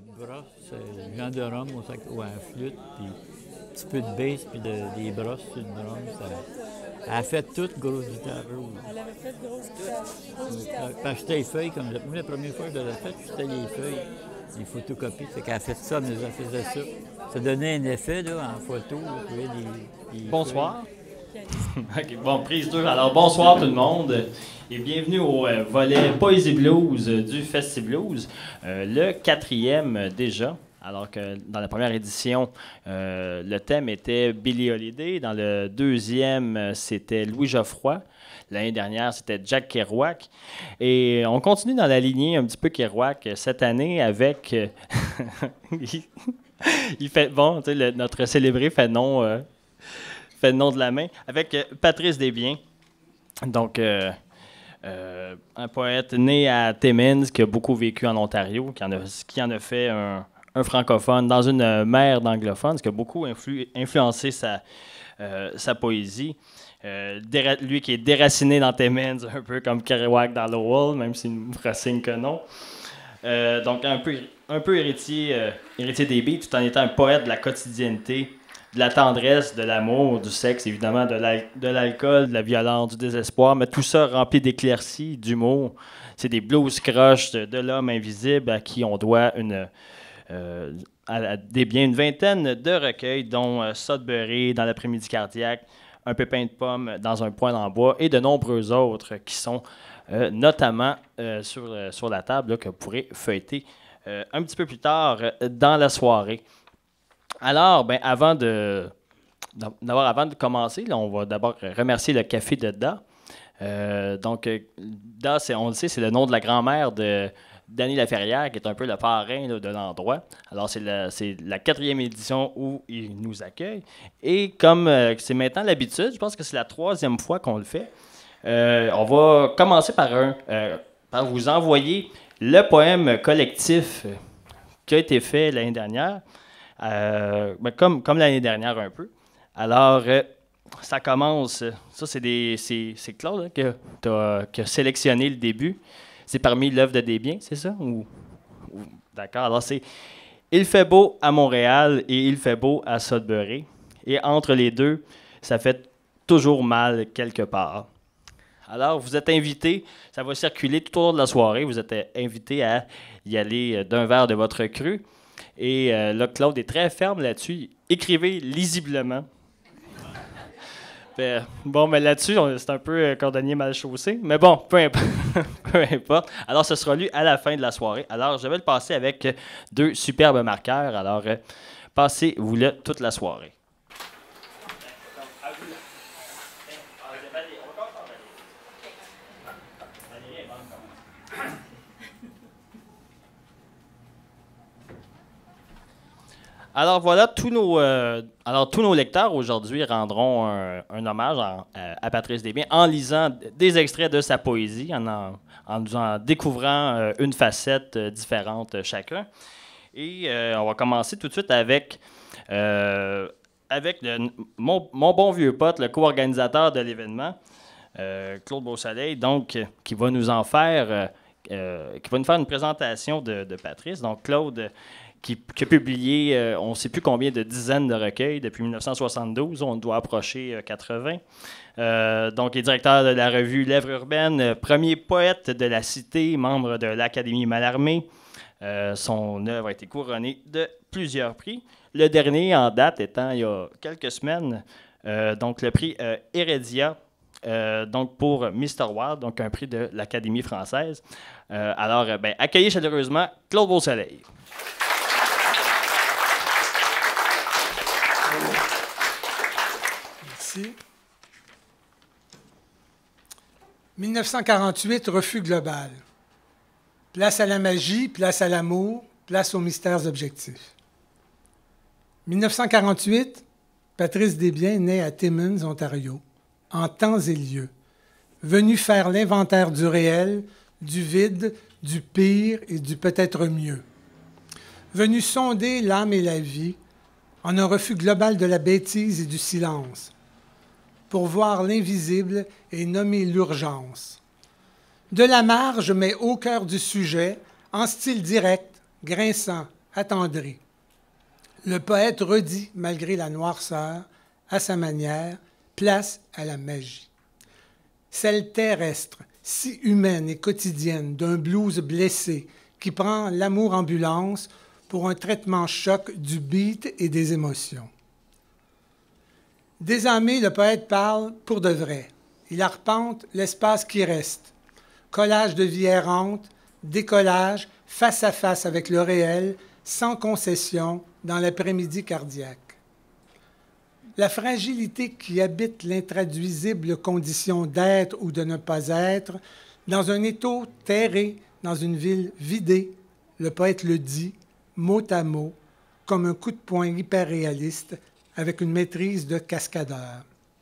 brosse, du genre de rhum ou un flûte, puis un petit peu de bass, puis des brosses sur le drum. Elle a fait toute grosse guitare rouge. Elle avait fait grosse guitare. Puis acheter les feuilles, comme moi, la première fois que je l'ai faite, j'achetais les feuilles, les photocopies. Fait qu'elle a fait ça, mais elle faisait ça. Ça donnait un effet là, en photo. Là, vous voyez, Bonsoir. OK, bon, prise 2. Alors, bonsoir tout le monde et bienvenue au volet Poésie Blues du Festi Blues, le 4e déjà. Alors que dans la première édition, le thème était Billie Holiday. Dans le deuxième, c'était Louis Geoffroy. L'année dernière, c'était Jack Kerouac. Et on continue dans la lignée un petit peu Kerouac cette année avec... il fait... Bon, tu sais, notre célébré fait nom... fait le nom de la main, avec Patrice Desbiens. Donc, un poète né à Timmins, qui a beaucoup vécu en Ontario, qui en a fait un francophone dans une mer d'anglophones, ce qui a beaucoup influencé sa poésie. Lui qui est déraciné dans Timmins, un peu comme Kerouac dans Lowell, même s'il nous signe que non. Donc, un peu héritier des beats, tout en étant un poète de la quotidienneté, de la tendresse, de l'amour, du sexe, évidemment, de l'alcool, de la violence, du désespoir, mais tout ça rempli d'éclaircies, d'humour. C'est des blues crush de l'homme invisible à qui on doit une vingtaine de recueils, dont Sudbury dans l'après-midi cardiaque, Un pépin de pomme dans un poêle en bois et de nombreux autres qui sont notamment sur la table là, que vous pourrez feuilleter un petit peu plus tard dans la soirée. Alors, ben, avant de commencer, là, on va d'abord remercier le Café de Da. Donc, Da, on le sait, c'est le nom de la grand-mère de Danny Laferrière, qui est un peu le parrain là, de l'endroit. Alors, c'est la 4e édition où il nous accueille. Et comme c'est maintenant l'habitude, je pense que c'est la 3e fois qu'on le fait, on va commencer par vous envoyer le poème collectif qui a été fait l'année dernière. Ben comme l'année dernière un peu. Alors, ça commence. Ça, c'est Claude là, qui a sélectionné le début. C'est parmi l'œuvre de Desbiens, c'est ça? D'accord. Alors, c'est Il fait beau à Montréal et il fait beau à Sudbury. Et entre les deux, ça fait toujours mal quelque part. Alors, vous êtes invités, ça va circuler tout au long de la soirée, vous êtes invités à y aller d'un verre de votre cru. Et là, Claude est très ferme là-dessus. Écrivez lisiblement. Bon, mais là-dessus, c'est un peu cordonnier mal chaussé. Mais bon, peu importe. Peu importe. Alors, ce sera lu à la fin de la soirée. Alors, je vais le passer avec 2 superbes marqueurs. Alors, passez-vous-le toute la soirée. Alors voilà, tous nos lecteurs aujourd'hui rendront un hommage à Patrice Desbiens en lisant des extraits de sa poésie, en nous en découvrant une facette différente chacun. Et on va commencer tout de suite avec mon bon vieux pote, le co-organisateur de l'événement, Claude Beausoleil, donc, qui va nous faire une présentation de Patrice. Donc Claude, qui a publié, on ne sait plus combien de dizaines de recueils depuis 1972, on doit approcher 80. Donc, il est directeur de la revue Lèvres urbaines, premier poète de la cité, membre de l'Académie Mallarmé. Son œuvre a été couronnée de plusieurs prix. Le dernier en date étant il y a quelques semaines, donc le prix Heredia, donc pour Mr. Wild, donc un prix de l'Académie française. Alors, accueillez chaleureusement Claude Beausoleil. Merci. 1948, refus global. Place à la magie, place à l'amour, place aux mystères objectifs. 1948, Patrice Desbiens naît à Timmins, Ontario, en temps et lieu, venu faire l'inventaire du réel, du vide, du pire et du peut-être mieux. Venu sonder l'âme et la vie en un refus global de la bêtise et du silence, pour voir l'invisible et nommer l'urgence. De la marge, mais au cœur du sujet, en style direct, grinçant, attendri. Le poète redit, malgré la noirceur, à sa manière, place à la magie. Celle terrestre, si humaine et quotidienne, d'un blues blessé qui prend l'amour ambulance pour un traitement choc du beat et des émotions. Désormais, le poète parle pour de vrai. Il arpente l'espace qui reste. Collage de vie errante, décollage, face à face avec le réel, sans concession, dans l'après-midi cardiaque. La fragilité qui habite l'intraduisible condition d'être ou de ne pas être, dans un étau terré, dans une ville vidée, le poète le dit, mot à mot, comme un coup de poing hyper-réaliste, avec une maîtrise de cascadeur.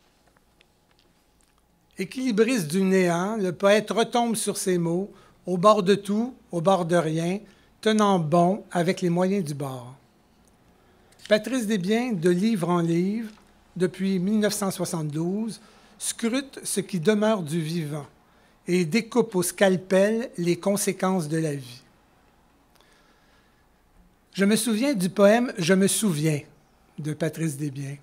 Équilibriste du néant, le poète retombe sur ses mots, au bord de tout, au bord de rien, tenant bon avec les moyens du bord. Patrice Desbiens, de livre en livre, depuis 1972, scrute ce qui demeure du vivant et découpe au scalpel les conséquences de la vie. Je me souviens du poème « Je me souviens » de Patrice Desbiens.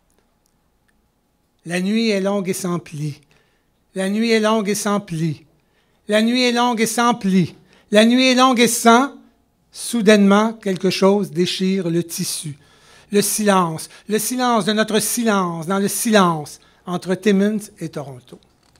La nuit est longue et sans pli. La nuit est longue et sans pli. La nuit est longue et sans pli. La nuit est longue et sans... Soudainement, quelque chose déchire le tissu. Le silence de notre silence, dans le silence entre Timmins et Toronto.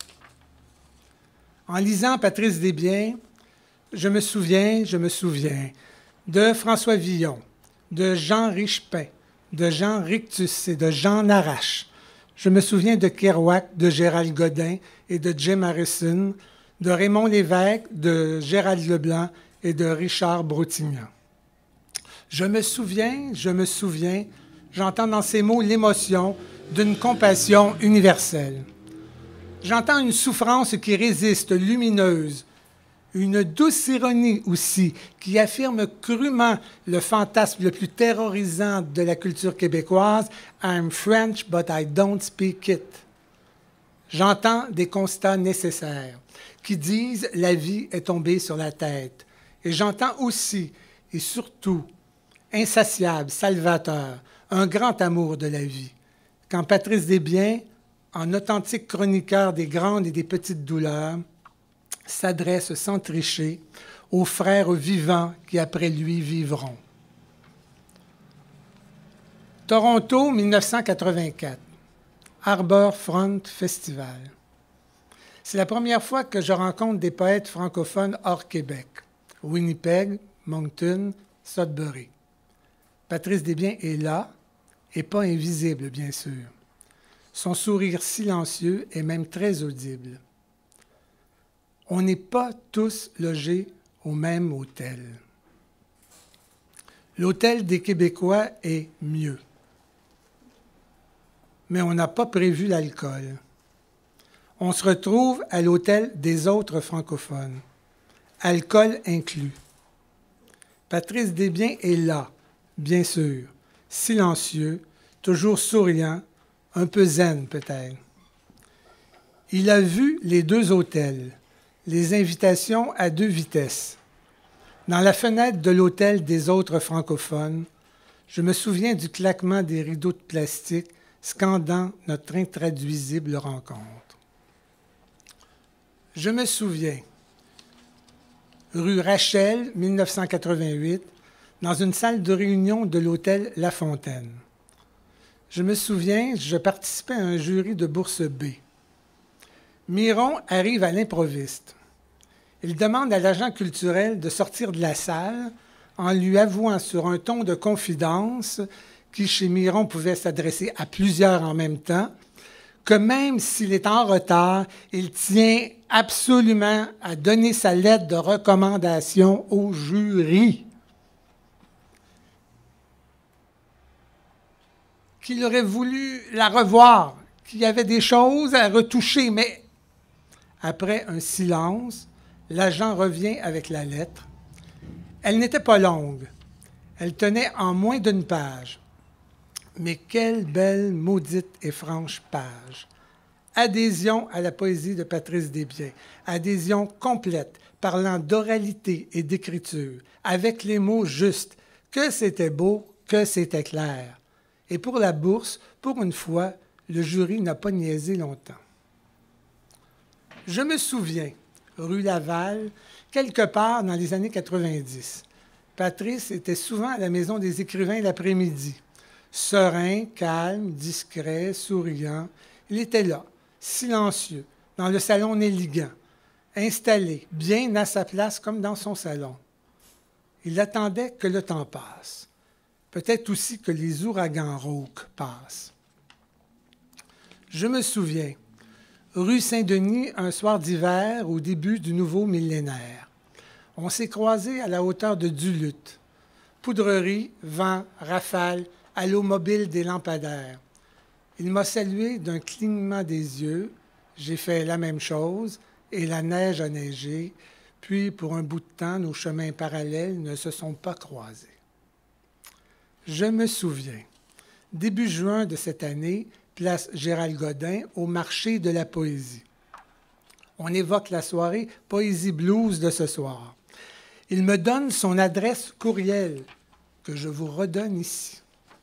En lisant Patrice Desbiens, je me souviens de François Villon, de Jean Richepin, de Jean Rictus et de Jean Narache. Je me souviens de Kerouac, de Gérald Godin et de Jim Harrison, de Raymond Lévesque, de Gérald Leblanc et de Richard Broutignan. Je me souviens, j'entends dans ces mots l'émotion d'une compassion universelle. J'entends une souffrance qui résiste, lumineuse, une douce ironie aussi, qui affirme crûment le fantasme le plus terrorisant de la culture québécoise, « I'm French, but I don't speak it ». J'entends des constats nécessaires qui disent « la vie est tombée sur la tête ». Et j'entends aussi, et surtout, insatiable, salvateur, un grand amour de la vie. Quand Patrice Desbiens, en authentique chroniqueur des grandes et des petites douleurs, s'adresse sans tricher aux frères vivants qui après lui vivront. Toronto, 1984. Harbourfront Festival. C'est la première fois que je rencontre des poètes francophones hors Québec. Winnipeg, Moncton, Sudbury. Patrice Desbiens est là, et pas invisible, bien sûr. Son sourire silencieux est même très audible. On n'est pas tous logés au même hôtel. L'hôtel des Québécois est mieux. Mais on n'a pas prévu l'alcool. On se retrouve à l'hôtel des autres francophones. Alcool inclus. Patrice Desbiens est là, bien sûr, silencieux, toujours souriant, un peu zen peut-être. Il a vu les deux hôtels, les invitations à deux vitesses. Dans la fenêtre de l'hôtel des autres francophones, je me souviens du claquement des rideaux de plastique scandant notre intraduisible rencontre. Je me souviens, rue Rachel, 1988, dans une salle de réunion de l'hôtel La Fontaine. Je me souviens, je participais à un jury de bourse B. Miron arrive à l'improviste. Il demande à l'agent culturel de sortir de la salle en lui avouant sur un ton de confidence, qui chez Miron pouvait s'adresser à plusieurs en même temps, que même s'il est en retard, il tient absolument à donner sa lettre de recommandation au jury. Qu'il aurait voulu la revoir, qu'il y avait des choses à retoucher, mais après un silence, l'agent revient avec la lettre. Elle n'était pas longue. Elle tenait en moins d'une page. Mais quelle belle, maudite et franche page. Adhésion à la poésie de Patrice Desbiens. Adhésion complète, parlant d'oralité et d'écriture, avec les mots justes, Que c'était beau, que c'était clair. Et pour la bourse, pour une fois, le jury n'a pas niaisé longtemps. Je me souviens, rue Laval, quelque part dans les années 90. Patrice était souvent à la Maison des écrivains l'après-midi. Serein, calme, discret, souriant. Il était là, silencieux, dans le salon Néligan, installé, bien à sa place comme dans son salon. Il attendait que le temps passe. Peut-être aussi que les ouragans rauques passent. Je me souviens, rue Saint-Denis, un soir d'hiver au début du nouveau millénaire. On s'est croisés à la hauteur de Duluth. Poudrerie, vent, rafale, halo mobile des lampadaires. Il m'a salué d'un clignement des yeux. J'ai fait la même chose et la neige a neigé. Puis, pour un bout de temps, nos chemins parallèles ne se sont pas croisés. Je me souviens, début juin de cette année, place Gérald Godin, au marché de la poésie. On évoque la soirée Poésie Blues de ce soir. Il me donne son adresse courriel, que je vous redonne ici.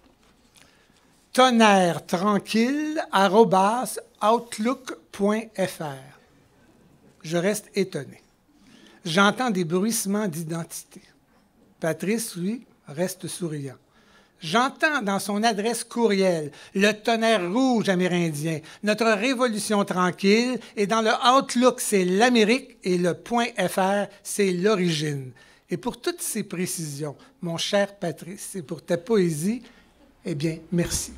tonnerretranquille@outlook.fr. Je reste étonné. J'entends des bruissements d'identité. Patrice, lui, reste souriant. J'entends dans son adresse courriel le tonnerre rouge amérindien, notre révolution tranquille, et dans le Outlook, c'est l'Amérique et le .fr, c'est l'origine. Et pour toutes ces précisions, mon cher Patrice, et pour ta poésie, eh bien, merci.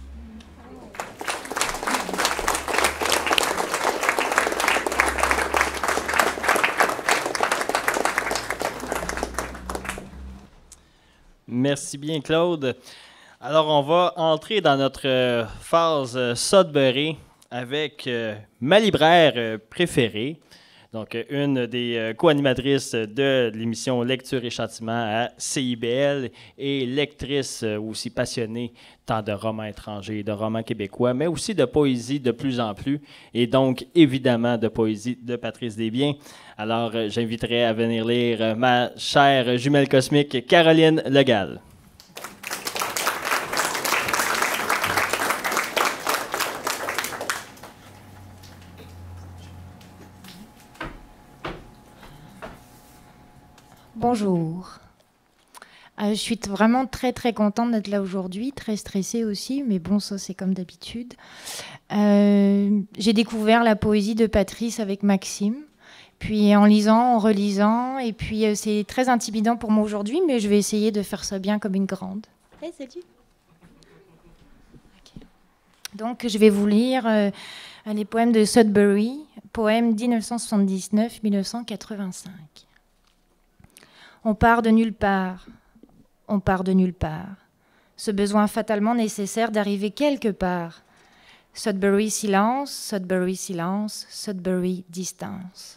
Merci bien, Claude. Alors, on va entrer dans notre phase Sudbury avec ma libraire préférée, donc une des co-animatrices de l'émission Lecture et Châtiment à CIBL et lectrice aussi passionnée tant de romans étrangers, de romans québécois, mais aussi de poésie de plus en plus, et donc évidemment de poésie de Patrice Desbiens. Alors, j'inviterai à venir lire ma chère jumelle cosmique Caroline Legal. Bonjour. Je suis vraiment très contente d'être là aujourd'hui, très stressée aussi, mais bon, ça c'est comme d'habitude. J'ai découvert la poésie de Patrice avec Maxime, puis en lisant, en relisant, et puis c'est très intimidant pour moi aujourd'hui, mais je vais essayer de faire ça bien comme une grande. Hey, salut. Okay. Donc je vais vous lire les poèmes de Sudbury, poèmes 1979-1985. On part de nulle part, on part de nulle part. Ce besoin fatalement nécessaire d'arriver quelque part. Sudbury silence, Sudbury silence, Sudbury distance.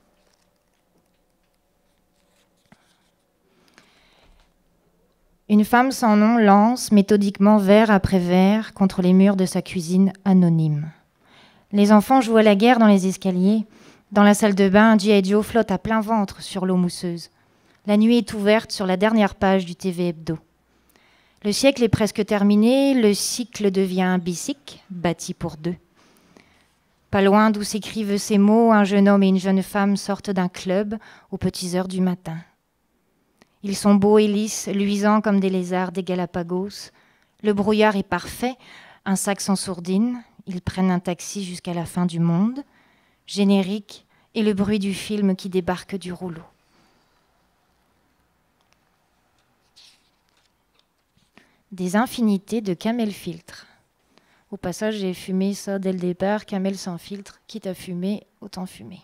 Une femme sans nom lance méthodiquement vers après vers contre les murs de sa cuisine anonyme. Les enfants jouent à la guerre dans les escaliers. Dans la salle de bain, G.I. Joe flotte à plein ventre sur l'eau mousseuse. La nuit est ouverte sur la dernière page du TV Hebdo. Le siècle est presque terminé, le cycle devient un bicycle, bâti pour deux. Pas loin d'où s'écrivent ces mots, un jeune homme et une jeune femme sortent d'un club aux petites heures du matin. Ils sont beaux et lisses, luisants comme des lézards des Galapagos. Le brouillard est parfait, un sac sans sourdine. Ils prennent un taxi jusqu'à la fin du monde. Générique et le bruit du film qui débarque du rouleau. Des infinités de camel filtre. Au passage, j'ai fumé ça dès le départ, camel sans filtre, quitte à fumer, autant fumer.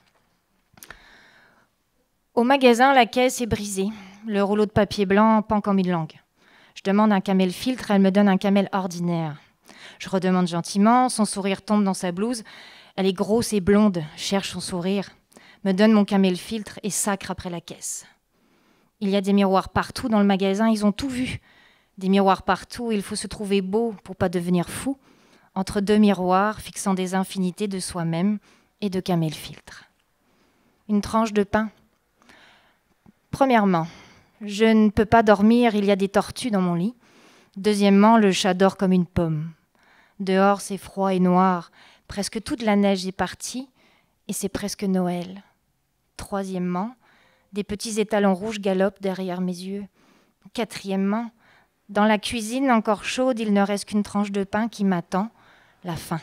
Au magasin, la caisse est brisée. Le rouleau de papier blanc pend comme une langue. Je demande un camel filtre, elle me donne un camel ordinaire. Je redemande gentiment, son sourire tombe dans sa blouse. Elle est grosse et blonde, cherche son sourire, me donne mon camel filtre et sacre après la caisse. Il y a des miroirs partout dans le magasin, ils ont tout vu. Des miroirs partout, il faut se trouver beau pour pas devenir fou, entre deux miroirs fixant des infinités de soi-même et de camel filtre. Une tranche de pain. Premièrement, Je ne peux pas dormir, il y a des tortues dans mon lit. Deuxièmement, le chat dort comme une pomme. Dehors, c'est froid et noir. Presque toute la neige est partie et c'est presque Noël. Troisièmement, des petits étalons rouges galopent derrière mes yeux. Quatrièmement, dans la cuisine encore chaude, il ne reste qu'une tranche de pain qui m'attend, la faim.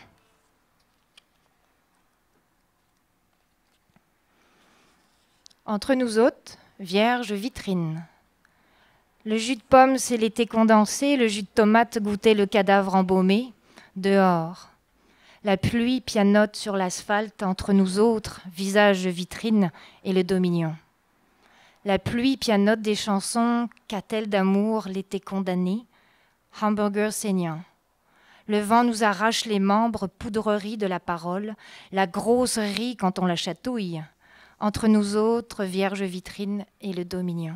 Entre nous autres, vierge vitrine. Le jus de pomme, c'est l'été condensé, le jus de tomate goûtait le cadavre embaumé. Dehors. La pluie pianote sur l'asphalte entre nous autres, visage vitrine et le dominion. La pluie pianote des chansons, qu'a-t-elle d'amour l'été condamné, hamburger saignant. Le vent nous arrache les membres, poudrerie de la parole, la grosse rit quand on la chatouille. Entre nous autres, vierge vitrine et le dominion.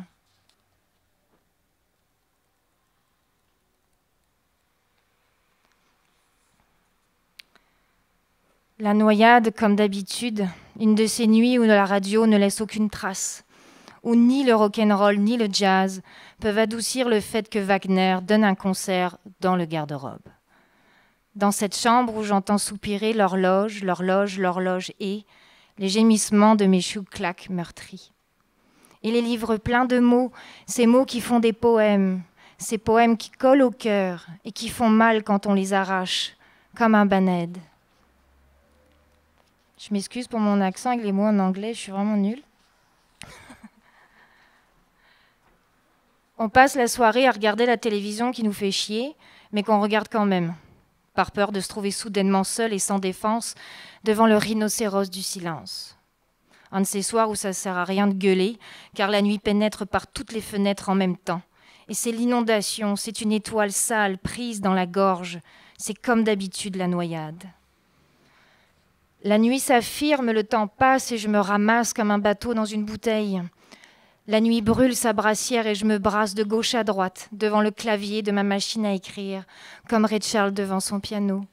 La noyade, comme d'habitude, une de ces nuits où la radio ne laisse aucune trace, où ni le rock'n'roll ni le jazz peuvent adoucir le fait que Wagner donne un concert dans le garde-robe. Dans cette chambre où j'entends soupirer l'horloge, l'horloge, l'horloge et les gémissements de mes choux-claques meurtris. Et les livres pleins de mots, ces mots qui font des poèmes, ces poèmes qui collent au cœur et qui font mal quand on les arrache, comme un baned. Je m'excuse pour mon accent avec les mots en anglais, je suis vraiment nulle. On passe la soirée à regarder la télévision qui nous fait chier, mais qu'on regarde quand même, par peur de se trouver soudainement seul et sans défense devant le rhinocéros du silence. Un de ces soirs où ça ne sert à rien de gueuler, car la nuit pénètre par toutes les fenêtres en même temps. Et c'est l'inondation, c'est une étoile sale prise dans la gorge, c'est comme d'habitude la noyade. La nuit s'affirme, le temps passe et je me ramasse comme un bateau dans une bouteille. La nuit brûle sa brassière et je me brasse de gauche à droite devant le clavier de ma machine à écrire, comme Ray Charles devant son piano.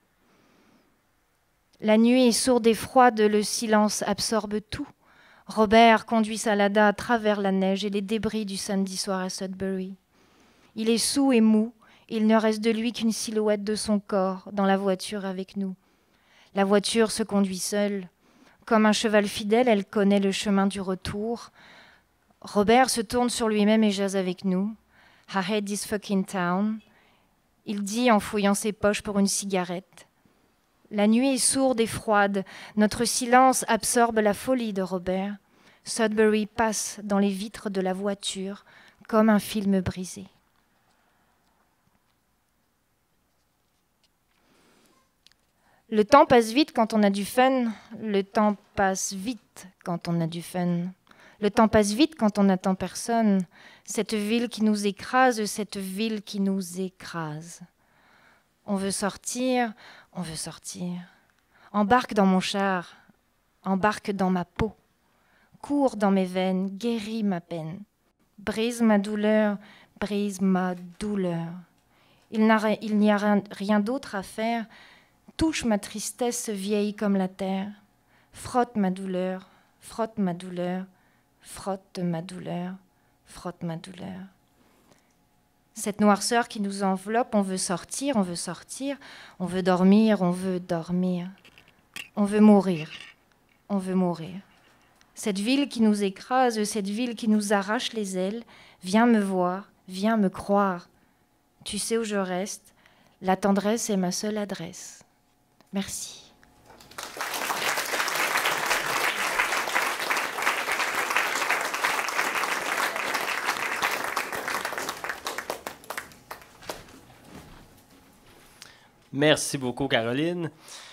La nuit est sourde et froide, le silence absorbe tout. Robert conduit Salada à travers la neige et les débris du samedi soir à Sudbury. Il est saoul et mou, il ne reste de lui qu'une silhouette de son corps dans la voiture avec nous. La voiture se conduit seule. Comme un cheval fidèle, elle connaît le chemin du retour. Robert se tourne sur lui-même et jase avec nous. I hate this fucking town. Il dit en fouillant ses poches pour une cigarette. La nuit est sourde et froide. Notre silence absorbe la folie de Robert. Sudbury passe dans les vitres de la voiture comme un film brisé. Le temps passe vite quand on a du fun. Le temps passe vite quand on a du fun. Le temps passe vite quand on n'attend personne. Cette ville qui nous écrase, cette ville qui nous écrase. On veut sortir, on veut sortir. Embarque dans mon char, embarque dans ma peau. Cours dans mes veines, guéris ma peine. Brise ma douleur, brise ma douleur. Il n'y a rien d'autre à faire. Touche ma tristesse vieille comme la terre. Frotte ma douleur, frotte ma douleur, frotte ma douleur, frotte ma douleur. Cette noirceur qui nous enveloppe, on veut sortir, on veut sortir, on veut dormir, on veut dormir. On veut mourir, on veut mourir. Cette ville qui nous écrase, cette ville qui nous arrache les ailes, viens me voir, viens me croire. Tu sais où je reste, la tendresse est ma seule adresse. Merci. Merci beaucoup, Caroline.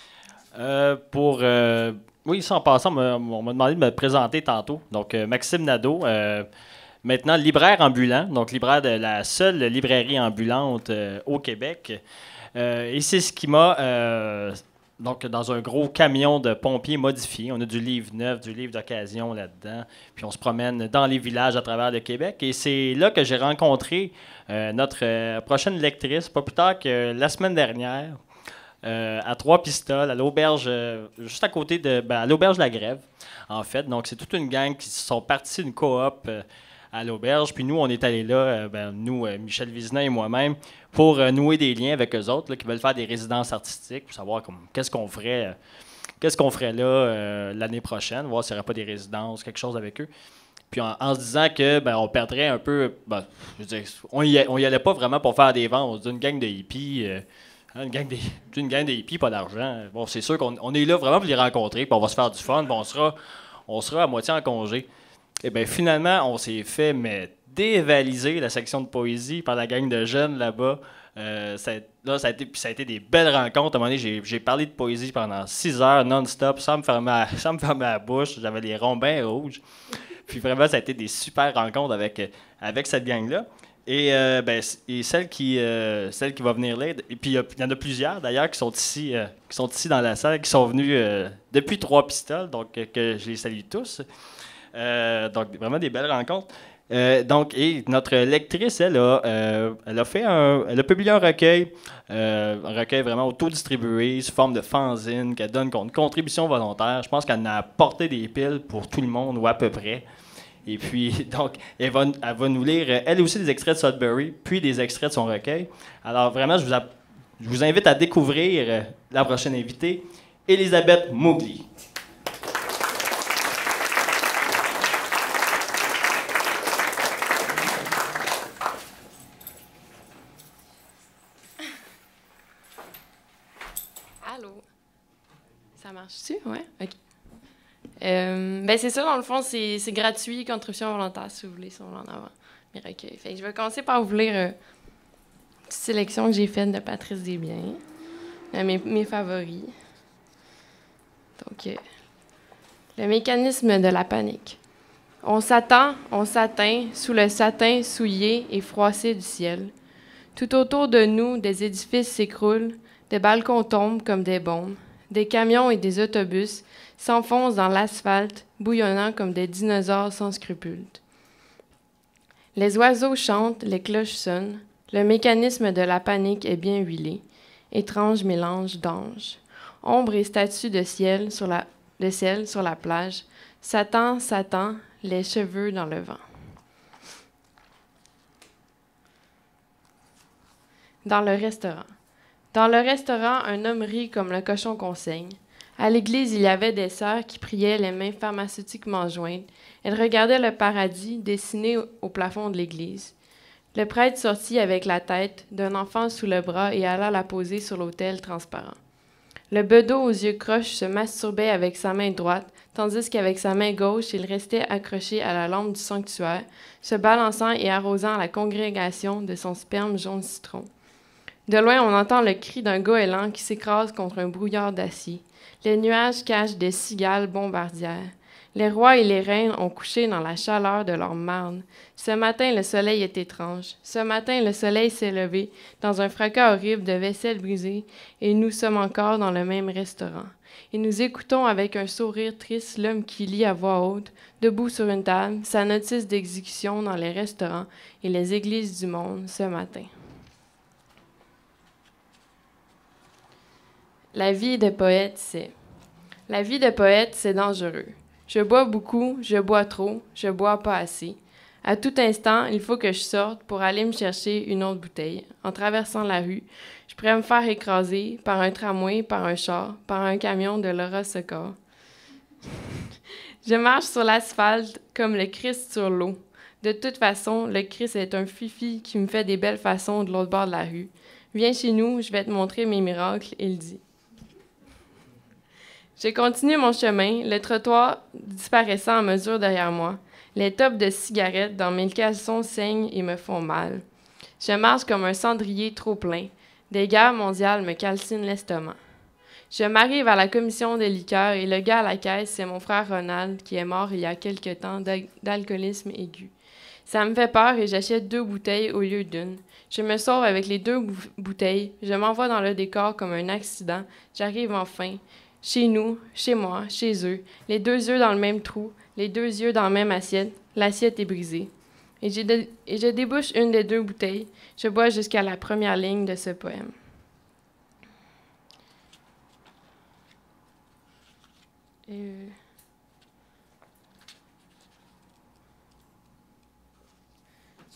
Oui, ça en passant, on m'a demandé de me présenter tantôt. Donc, Maxime Nadeau, maintenant libraire ambulant, donc libraire de la seule librairie ambulante au Québec. Et c'est ce qui m'a... donc, dans un gros camion de pompiers modifié. On a du livre neuf, du livre d'occasion là-dedans. Puis on se promène dans les villages à travers le Québec. Et c'est là que j'ai rencontré notre prochaine lectrice, pas plus tard que la semaine dernière, à Trois-Pistoles, à l'auberge, juste à côté à l'auberge de la Grève, en fait. Donc, c'est toute une gang qui sont partis d'une coop à l'auberge. Puis nous, on est allés là, Michel Vizina et moi-même, pour nouer des liens avec eux autres là, qui veulent faire des résidences artistiques, pour savoir qu'est-ce qu'on ferait. Qu'est-ce qu'on ferait là l'année prochaine, voir s'il n'y aurait pas des résidences, quelque chose avec eux. Puis en se disant que on perdrait un peu. Je veux dire, on y allait pas vraiment pour faire des ventes. D'une gang de hippies. Une gang de hippies, pas d'argent. Bon, c'est sûr qu'on est là vraiment pour les rencontrer, puis on va se faire du fun, puis on sera à moitié en congé. Et bien finalement, on s'est fait dévaliser la section de poésie par la gang de jeunes là-bas. Ça a été des belles rencontres. À un moment donné, j'ai parlé de poésie pendant 6 heures non-stop, sans me fermer la bouche. J'avais les ronds bien rouges. Puis vraiment, ça a été des super rencontres avec cette gang-là. Et celle qui va venir là, et puis il y en a plusieurs d'ailleurs qui sont ici dans la salle, qui sont venus depuis 3 pistoles, donc que je les salue tous. Donc vraiment des belles rencontres. Et notre lectrice, elle a publié un recueil vraiment auto-distribué sous forme de fanzine qu'elle donne contre contribution volontaire. Je pense qu'elle en a apporté des piles pour tout le monde, ou à peu près. Et puis, donc, elle va nous lire, elle aussi, des extraits de Sudbury, puis des extraits de son recueil. Alors, vraiment, je vous invite à découvrir la prochaine invitée, Elisabeth Mowgli. Allô? Ça marche-tu? Ouais? OK. C'est ça, dans le fond, c'est gratuit, contribution volontaire, si vous voulez, si on en avant mes recueils. Fait que je vais commencer par vous lire une petite sélection que j'ai faite de Patrice Desbiens, mes favoris. Donc, le mécanisme de la panique. On s'attend, on s'atteint sous le satin souillé et froissé du ciel. Tout autour de nous, des édifices s'écroulent, des balcons tombent comme des bombes, des camions et des autobus s'enfoncent dans l'asphalte, bouillonnant comme des dinosaures sans scrupules. Les oiseaux chantent, les cloches sonnent, le mécanisme de la panique est bien huilé, étrange mélange d'anges. Ombre et statues de ciel sur la plage, Satan, Satan, les cheveux dans le vent. Dans le restaurant. Dans le restaurant, un homme rit comme le cochon qu'on saigne. À l'église, il y avait des sœurs qui priaient les mains pharmaceutiquement jointes. Elles regardaient le paradis dessiné au plafond de l'église. Le prêtre sortit avec la tête d'un enfant sous le bras et alla la poser sur l'autel transparent. Le bedeau aux yeux croches se masturbait avec sa main droite, tandis qu'avec sa main gauche, il restait accroché à la lampe du sanctuaire, se balançant et arrosant la congrégation de son sperme jaune citron. De loin, on entend le cri d'un goéland qui s'écrase contre un brouillard d'acier. Les nuages cachent des cigales bombardières. Les rois et les reines ont couché dans la chaleur de leur marne. Ce matin, le soleil est étrange. Ce matin, le soleil s'est levé dans un fracas horrible de vaisselle brisée, et nous sommes encore dans le même restaurant. Et nous écoutons avec un sourire triste l'homme qui lit à voix haute, debout sur une table, sa notice d'exécution dans les restaurants et les églises du monde ce matin. La vie de poète, c'est... La vie de poète, c'est dangereux. Je bois beaucoup, je bois trop, je bois pas assez. À tout instant, il faut que je sorte pour aller me chercher une autre bouteille. En traversant la rue, je pourrais me faire écraser par un tramway, par un char, par un camion de Laura Secord. Je marche sur l'asphalte comme le Christ sur l'eau. De toute façon, le Christ est un fifi qui me fait des belles façons de l'autre bord de la rue. Viens chez nous, je vais te montrer mes miracles, il dit. Je continue mon chemin, le trottoir disparaissant à mesure derrière moi. Les topes de cigarettes dans mes caleçons saignent et me font mal. Je marche comme un cendrier trop plein. Des guerres mondiales me calcinent l'estomac. Je m'arrive à la commission des liqueurs et le gars à la caisse, c'est mon frère Ronald qui est mort il y a quelque temps d'alcoolisme aigu. Ça me fait peur et j'achète 2 bouteilles au lieu d'une. Je me sauve avec les 2 bouteilles. Je m'envoie dans le décor comme un accident. J'arrive enfin. Chez nous, chez moi, chez eux, les 2 yeux dans le même trou, les 2 yeux dans la même assiette, l'assiette est brisée. Et je débouche une des 2 bouteilles, je bois jusqu'à la première ligne de ce poème.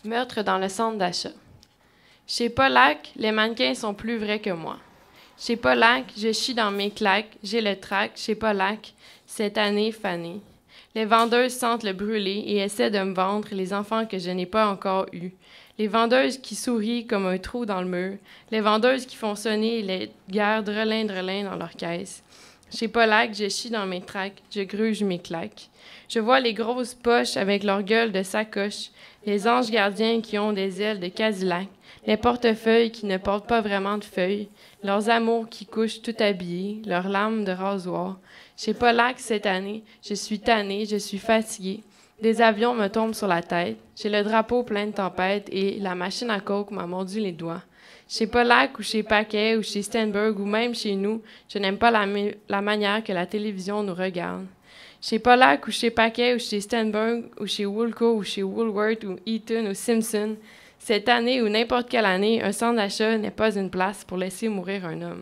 Meurtre dans le centre d'achat. Chez Pollack, les mannequins sont plus vrais que moi. Chez Pollack, je chie dans mes claques, j'ai le trac. Chez Pollack, cette année fanée. Les vendeuses sentent le brûler et essaient de me vendre les enfants que je n'ai pas encore eus. Les vendeuses qui sourient comme un trou dans le mur. Les vendeuses qui font sonner les guerres drelin dans leur caisse. Chez Pollack, je chie dans mes tracs, je gruge mes claques. Je vois les grosses poches avec leur gueule de sacoche, les anges gardiens qui ont des ailes de Cadillac, les portefeuilles qui ne portent pas vraiment de feuilles, leurs amours qui couchent tout habillés, leurs lames de rasoir. Chez Pollack, cette année, je suis tannée, je suis fatiguée. Des avions me tombent sur la tête, j'ai le drapeau plein de tempêtes et la machine à coke m'a mordu les doigts. Chez Pollack ou chez Paquet ou chez Stenberg ou même chez nous, je n'aime pas la manière que la télévision nous regarde. Chez Pollack ou chez Paquet ou chez Stenberg ou chez Woolco ou chez Woolworth ou Eaton ou Simpson, cette année ou n'importe quelle année, un centre d'achat n'est pas une place pour laisser mourir un homme.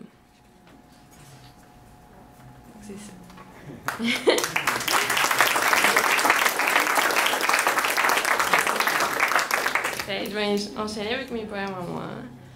C'est ça. Je vais enchaîner avec mes poèmes à moi.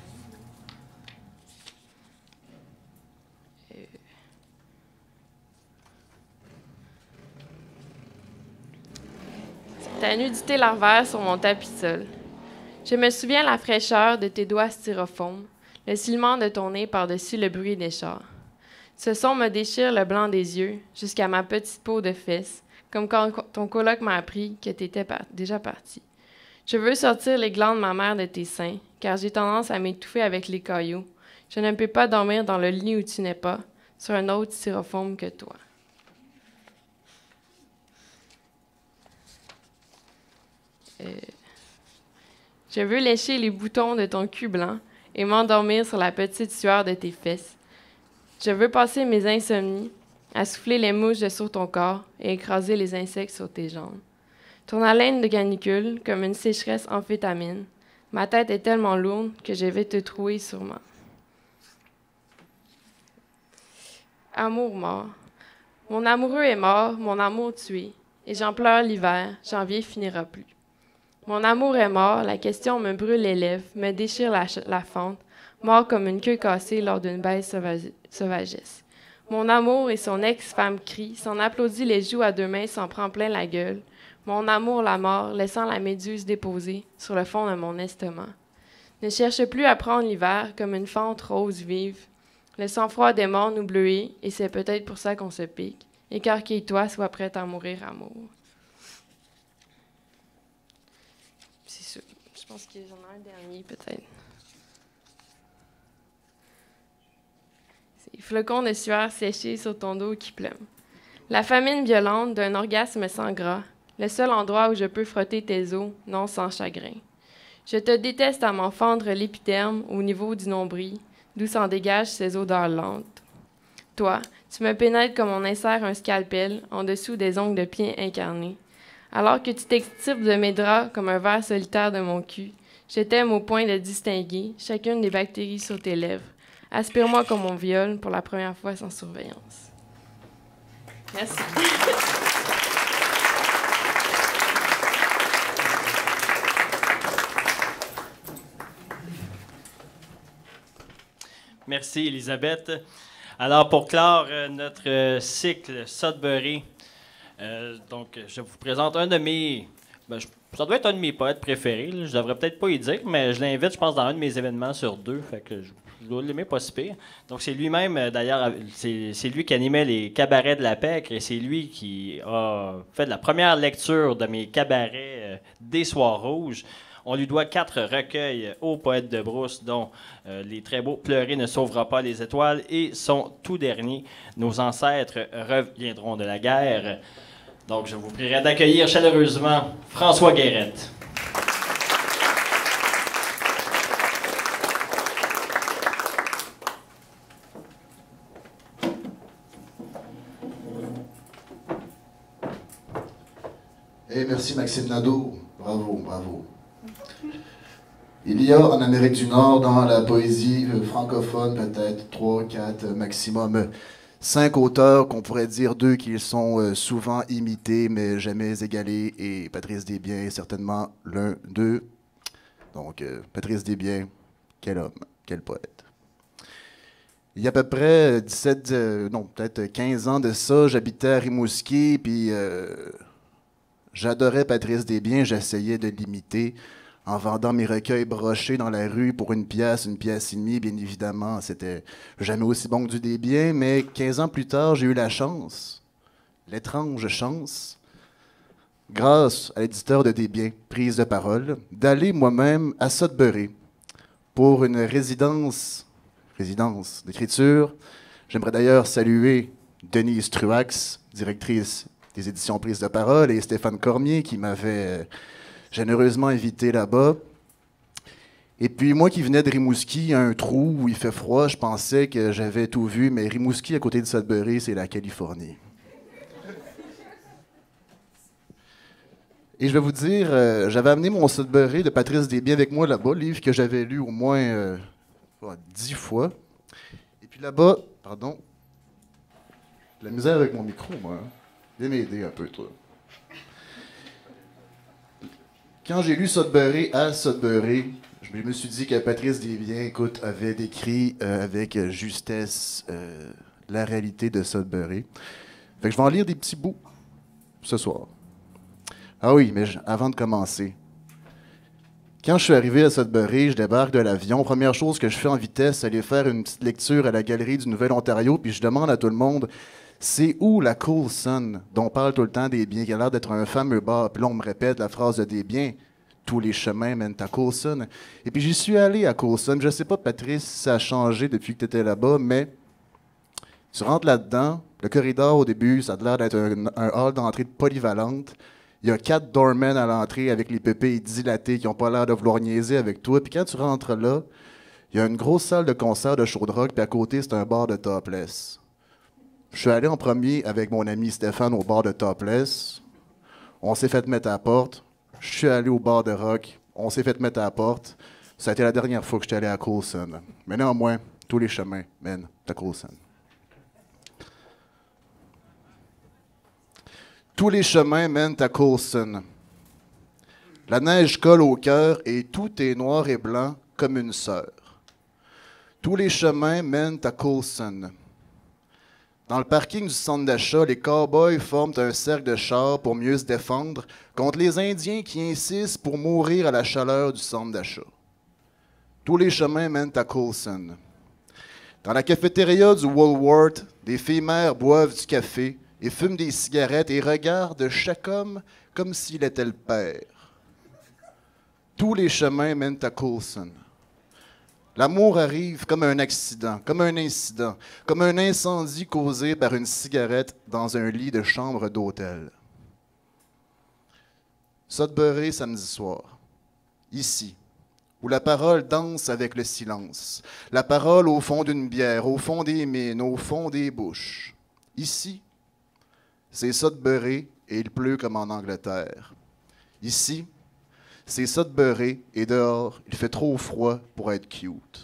Ta nudité larvaire sur mon tapis de sol. Je me souviens la fraîcheur de tes doigts styrofoam, le silement de ton nez par-dessus le bruit des chars. Ce son me déchire le blanc des yeux jusqu'à ma petite peau de fesse, comme quand ton coloc m'a appris que t'étais déjà parti. Je veux sortir les glandes de ma mère de tes seins, car j'ai tendance à m'étouffer avec les cailloux. Je ne peux pas dormir dans le lit où tu n'es pas, sur un autre styrofoam que toi. Je veux lécher les boutons de ton cul blanc et m'endormir sur la petite sueur de tes fesses. Je veux passer mes insomnies à souffler les mouches sur ton corps et écraser les insectes sur tes jambes. Ton haleine de canicule, comme une sécheresse amphétamine. Ma tête est tellement lourde que je vais te trouer sûrement. Amour mort. Mon amoureux est mort, mon amour tué, et j'en pleure l'hiver, janvier finira plus. Mon amour est mort, la question me brûle les lèvres, me déchire la fente, mort comme une queue cassée lors d'une belle sauvagesse. Mon amour et son ex-femme crient, s'en applaudit les joues à deux mains, s'en prend plein la gueule. Mon amour la mort, laissant la méduse déposée sur le fond de mon estomac. Ne cherche plus à prendre l'hiver comme une fente rose vive. Le sang-froid des morts nous bleuit, et c'est peut-être pour ça qu'on se pique. Écarquille-toi, sois prête à mourir, amour. C'est sûr. Je pense que j'en ai un dernier, peut-être. C'est flocons de sueur séchés sur ton dos qui plume. La famine violente d'un orgasme sans gras. Le seul endroit où je peux frotter tes os, non sans chagrin. Je te déteste à m'en fendre l'épiderme au niveau du nombril, d'où s'en dégagent ces odeurs lentes. Toi, tu me pénètres comme on insère un scalpel en dessous des ongles de pied incarnés. Alors que tu t'extirpes de mes draps comme un ver solitaire de mon cul, je t'aime au point de distinguer chacune des bactéries sur tes lèvres. Aspire-moi comme on viole pour la première fois sans surveillance. Merci. Merci, Elisabeth. Alors, pour clore notre cycle Sudbury, donc, je vous présente un de mes... ça doit être un de mes poètes préférés. Là. Je devrais peut-être pas y dire, mais je l'invite, je pense, dans un de mes événements sur 2. Fait que je dois l'aimer pas si pire. Donc, c'est lui-même, d'ailleurs, c'est lui qui animait les cabarets de la PEC et c'est lui qui a fait la première lecture de mes cabarets des Soirs Rouges. On lui doit 4 recueils au poète de brousse, dont les très beaux Pleurer ne sauvera pas les étoiles et son tout dernier, Nos ancêtres reviendront de la guerre. Donc, je vous prierai d'accueillir chaleureusement François Guérette. Et merci Maxime Nadeau. Bravo, bravo. Il y a en Amérique du Nord, dans la poésie francophone, peut-être 3, 4, maximum 5 auteurs qu'on pourrait dire 2 qui sont souvent imités mais jamais égalés, et Patrice Desbiens est certainement l'un d'eux. Donc, Patrice Desbiens, quel homme, quel poète. Il y a à peu près peut-être 15 ans de ça, j'habitais à Rimouski, puis j'adorais Patrice Desbiens, j'essayais de l'imiter en vendant mes recueils brochés dans la rue pour une pièce et demie, bien évidemment. C'était jamais aussi bon que du Desbiens, mais 15 ans plus tard, j'ai eu la chance, l'étrange chance, grâce à l'éditeur de Desbiens, Prise de parole, d'aller moi-même à Sudbury pour une résidence d'écriture. J'aimerais d'ailleurs saluer Denise Truax, directrice des éditions Prise de parole, et Stéphane Cormier qui m'avait généreusement invité là-bas. Et puis moi qui venais de Rimouski, un trou où il fait froid, je pensais que j'avais tout vu, mais Rimouski à côté de Sudbury, c'est la Californie. Et je vais vous dire, j'avais amené mon Sudbury de Patrice Desbiens avec moi là-bas, livre que j'avais lu au moins 10 fois. Et puis là-bas, pardon, la misère avec mon micro, moi. Hein? Viens m'aider un peu, toi. Quand j'ai lu Sudbury à Sudbury, je me suis dit que Patrice Desbiens, écoute, avait décrit avec justesse la réalité de Sudbury. Fait que je vais en lire des petits bouts ce soir. Ah oui, mais avant de commencer, quand je suis arrivé à Sudbury, je débarque de l'avion. Première chose que je fais en vitesse, c'est aller faire une petite lecture à la galerie du Nouvel-Ontario, puis je demande à tout le monde, c'est où la Coulson, dont parle tout le temps Desbiens, qui a l'air d'être un fameux bar. Puis là, on me répète la phrase de Desbiens, tous les chemins mènent à Coulson. Et puis j'y suis allé à Coulson. Je sais pas, Patrice, si ça a changé depuis que tu étais là-bas, mais tu rentres là-dedans, le corridor au début, ça a l'air d'être un hall d'entrée polyvalente. Il y a 4 doormen à l'entrée avec les pépés dilatés qui n'ont pas l'air de vouloir niaiser avec toi. Puis quand tu rentres là, il y a une grosse salle de concert de show de rock, puis à côté, c'est un bar de topless. Je suis allé en premier avec mon ami Stéphane au bar de topless. On s'est fait mettre à la porte. Je suis allé au bar de rock. On s'est fait mettre à la porte. Ça a été la dernière fois que j'étais allé à Coulson. Mais néanmoins, tous les chemins mènent à Coulson. Tous les chemins mènent à Coulson. La neige colle au cœur et tout est noir et blanc comme une sœur. Tous les chemins mènent à Coulson. Dans le parking du centre d'achat, les cow-boys forment un cercle de chars pour mieux se défendre contre les Indiens qui insistent pour mourir à la chaleur du centre d'achat. Tous les chemins mènent à Coulson. Dans la cafétéria du Woolworth, des filles mères boivent du café et fument des cigarettes et regardent chaque homme comme s'il était le père. Tous les chemins mènent à Coulson. L'amour arrive comme un accident, comme un incident, comme un incendie causé par une cigarette dans un lit de chambre d'hôtel. Sudbury, samedi soir. Ici, où la parole danse avec le silence. La parole au fond d'une bière, au fond des mines, au fond des bouches. Ici, c'est Sudbury et il pleut comme en Angleterre. Ici, c'est Sudbury et dehors, il fait trop froid pour être cute.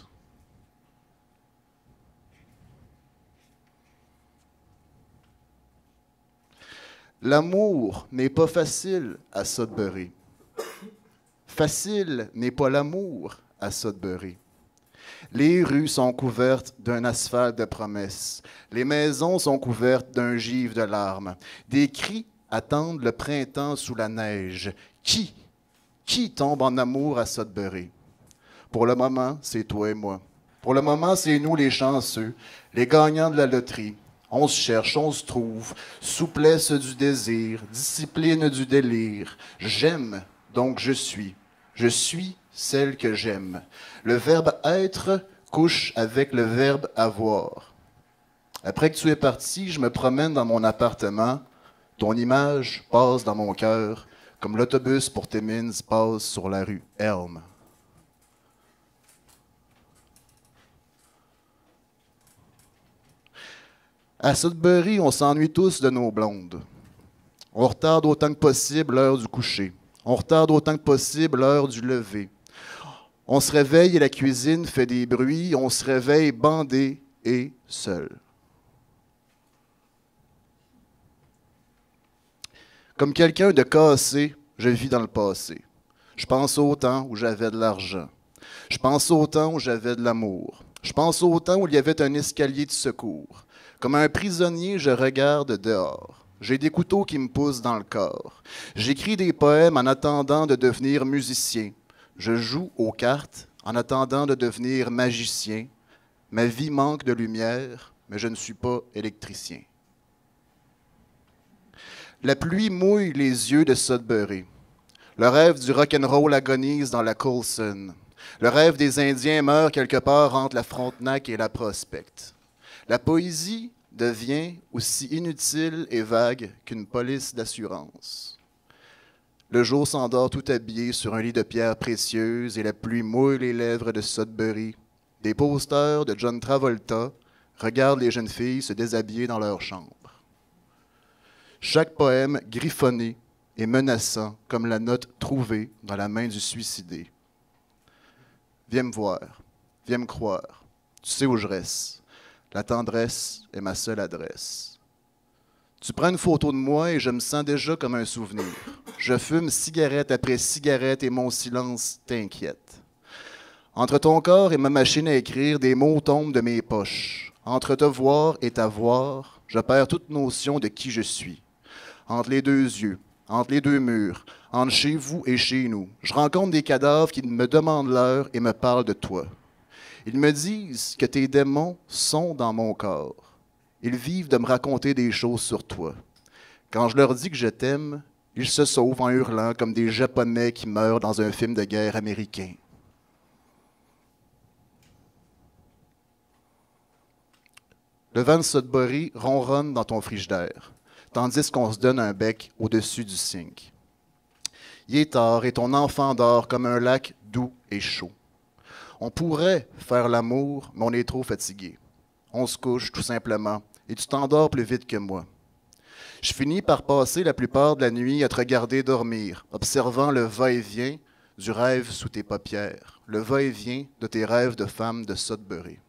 L'amour n'est pas facile à Sudbury. Facile n'est pas l'amour à Sudbury. Les rues sont couvertes d'un asphalte de promesses. Les maisons sont couvertes d'un givre de larmes. Des cris attendent le printemps sous la neige. Qui tombe en amour à Sudbury? Pour le moment, c'est toi et moi. Pour le moment, c'est nous les chanceux, les gagnants de la loterie. On se cherche, on se trouve, souplesse du désir, discipline du délire. J'aime, donc je suis. Je suis celle que j'aime. Le verbe être couche avec le verbe avoir. Après que tu es parti, je me promène dans mon appartement. Ton image passe dans mon cœur, comme l'autobus pour Timmins passe sur la rue Elm. À Sudbury, on s'ennuie tous de nos blondes. On retarde autant que possible l'heure du coucher. On retarde autant que possible l'heure du lever. On se réveille et la cuisine fait des bruits. On se réveille bandé et seul. Comme quelqu'un de cassé, je vis dans le passé. Je pense au temps où j'avais de l'argent. Je pense au temps où j'avais de l'amour. Je pense au temps où il y avait un escalier de secours. Comme un prisonnier, je regarde dehors. J'ai des couteaux qui me poussent dans le corps. J'écris des poèmes en attendant de devenir musicien. Je joue aux cartes en attendant de devenir magicien. Ma vie manque de lumière, mais je ne suis pas électricien. La pluie mouille les yeux de Sudbury. Le rêve du rock'n'roll agonise dans la Coulson. Le rêve des Indiens meurt quelque part entre la Frontenac et la Prospect. La poésie devient aussi inutile et vague qu'une police d'assurance. Le jour s'endort tout habillé sur un lit de pierres précieuses et la pluie mouille les lèvres de Sudbury. Des posters de John Travolta regardent les jeunes filles se déshabiller dans leur chambre. Chaque poème griffonné et menaçant comme la note trouvée dans la main du suicidé. Viens me voir, viens me croire, tu sais où je reste. La tendresse est ma seule adresse. Tu prends une photo de moi et je me sens déjà comme un souvenir. Je fume cigarette après cigarette et mon silence t'inquiète. Entre ton corps et ma machine à écrire, des mots tombent de mes poches. Entre te voir et t'avoir, je perds toute notion de qui je suis. Entre les deux yeux, entre les deux murs, entre chez vous et chez nous, je rencontre des cadavres qui me demandent l'heure et me parlent de toi. Ils me disent que tes démons sont dans mon corps. Ils vivent de me raconter des choses sur toi. Quand je leur dis que je t'aime, ils se sauvent en hurlant comme des Japonais qui meurent dans un film de guerre américain. Le vent de Sudbury ronronne dans ton frigidaire, tandis qu'on se donne un bec au-dessus du sink. Il est tard et ton enfant dort comme un lac doux et chaud. On pourrait faire l'amour, mais on est trop fatigué. On se couche tout simplement, et tu t'endors plus vite que moi. Je finis par passer la plupart de la nuit à te regarder dormir, observant le va-et-vient du rêve sous tes paupières, le va-et-vient de tes rêves de femme de Sudbury.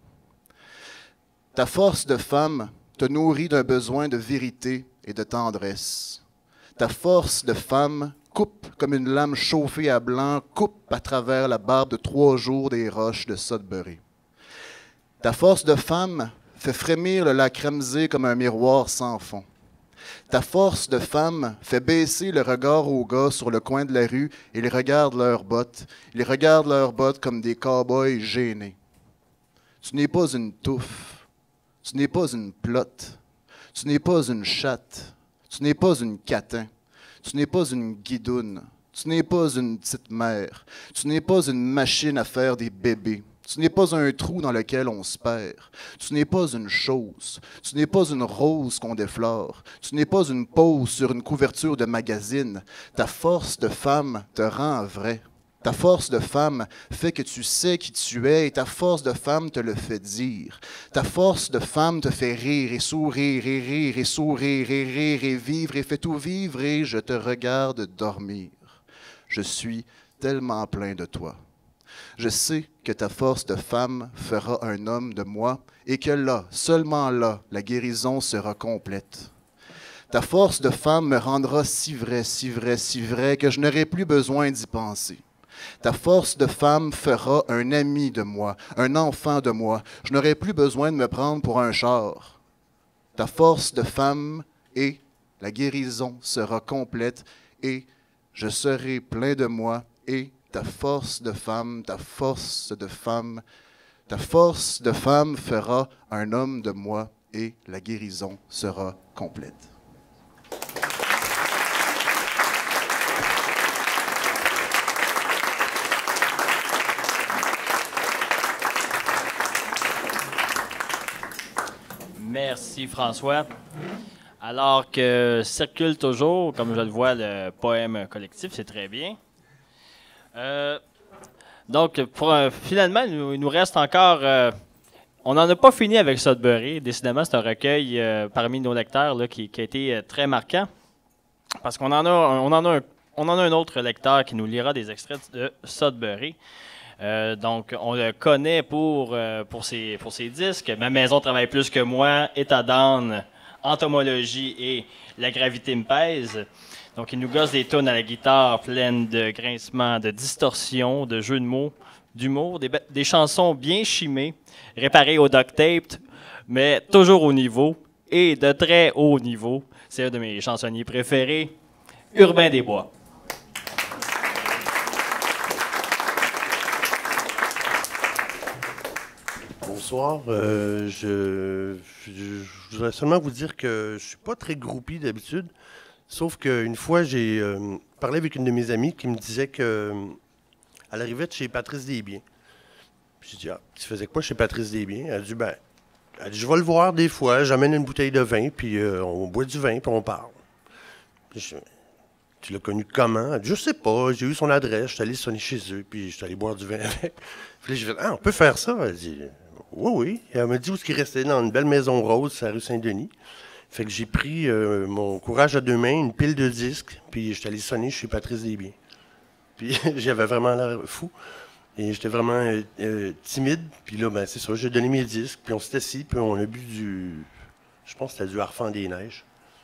Ta force de femme te nourrit d'un besoin de vérité et de tendresse. Ta force de femme coupe comme une lame chauffée à blanc, coupe à travers la barbe de 3 jours des roches de Sudbury. Ta force de femme fait frémir le lac Ramsey comme un miroir sans fond. Ta force de femme fait baisser le regard aux gars sur le coin de la rue et ils regardent leurs bottes. Ils regardent leurs bottes comme des cow-boys gênés. Tu n'es pas une touffe. Tu n'es pas une plotte. Tu n'es pas une chatte. Tu n'es pas une catin. Tu n'es pas une guidoune. Tu n'es pas une petite mère. Tu n'es pas une machine à faire des bébés. Tu n'es pas un trou dans lequel on se perd. Tu n'es pas une chose. Tu n'es pas une rose qu'on déflore. Tu n'es pas une pose sur une couverture de magazine. Ta force de femme te rend vrai. Ta force de femme fait que tu sais qui tu es et ta force de femme te le fait dire. Ta force de femme te fait rire et sourire et rire et sourire et rire et vivre et fait tout vivre et je te regarde dormir. Je suis tellement plein de toi. Je sais que ta force de femme fera un homme de moi et que là, seulement là, la guérison sera complète. Ta force de femme me rendra si vrai, si vrai, si vrai que je n'aurai plus besoin d'y penser. Ta force de femme fera un ami de moi, un enfant de moi. Je n'aurai plus besoin de me prendre pour un char. Ta force de femme et la guérison sera complète et je serai plein de moi et ta force de femme, ta force de femme, ta force de femme fera un homme de moi et la guérison sera complète. Merci François. Alors que circule toujours, comme je le vois, le poème collectif, c'est très bien. Donc, finalement, il nous reste encore... on n'en a pas fini avec Sudbury. Décidément, c'est un recueil parmi nos lecteurs là, qui a été très marquant. Parce qu'on en a un autre lecteur qui nous lira des extraits de Sudbury. Donc, on le connaît pour ses disques. Ma maison travaille plus que moi, État d'âne, Entomologie et La gravité me pèse. Donc, il nous gosse des tunes à la guitare pleines de grincements, de distorsions, de jeux de mots, d'humour, des chansons bien chimées, réparées au duct tape, mais toujours au niveau et de très haut niveau. C'est un de mes chansonniers préférés, Urbain des Bois. Bonsoir. Je voudrais seulement vous dire que je suis pas très groupie d'habitude, sauf qu'une fois, j'ai parlé avec une de mes amies qui me disait qu'elle arrivait de chez Patrice Desbiens. Puis j'ai dit, ah, tu faisais quoi chez Patrice Desbiens? Elle a dit, je vais le voir des fois, j'amène une bouteille de vin, puis on boit du vin, puis on parle. Puis tu l'as connu comment? Elle dit, je sais pas, j'ai eu son adresse, je suis allé sonner chez eux, puis je suis allé boire du vin avec. Puis là, j'ai fait, ah, on peut faire ça? Elle dit, oui, oui. Et elle m'a dit où est-ce qu'il restait dans une belle maison rose, sur la rue Saint-Denis. Fait que j'ai pris mon courage à deux mains, une pile de disques, puis je suis allé sonner chez Patrice Desbiens. Puis j'avais vraiment l'air fou. Et j'étais vraiment timide. Puis là, c'est ça, j'ai donné mes disques, puis on s'est assis, puis on a bu je pense que c'était du Harfang des Neiges.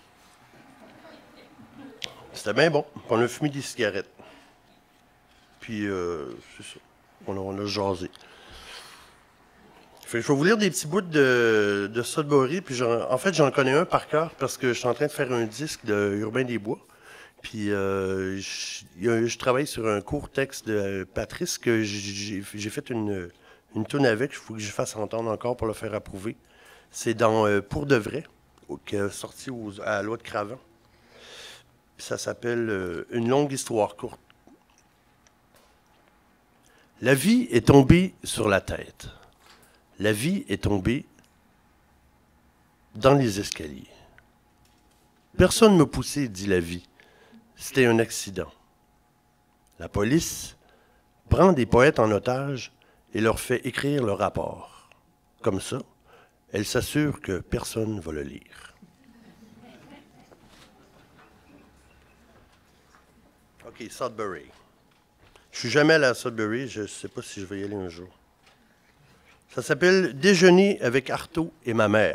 C'était bien bon. Puis on a fumé des cigarettes. Puis c'est ça. On a jasé. Fait que je vais vous lire des petits bouts de Sudbury. Puis en fait, j'en connais un par cœur parce que je suis en train de faire un disque de Urbain des Bois. Puis je travaille sur un court texte de Patrice que j'ai fait une toune avec. Il faut que je fasse entendre encore pour le faire approuver. C'est dans Pour de vrai, qui est sorti à la loi de Cravant. Puis ça s'appelle Une longue histoire courte. La vie est tombée sur la tête. La vie est tombée dans les escaliers. Personne ne m'a poussé, dit la vie. C'était un accident. La police prend des poètes en otage et leur fait écrire le rapport. Comme ça, elle s'assure que personne ne va le lire. OK, Sudbury. Je suis jamais allé à Sudbury, je ne sais pas si je vais y aller un jour. Ça s'appelle « Déjeuner avec Artaud et ma mère ».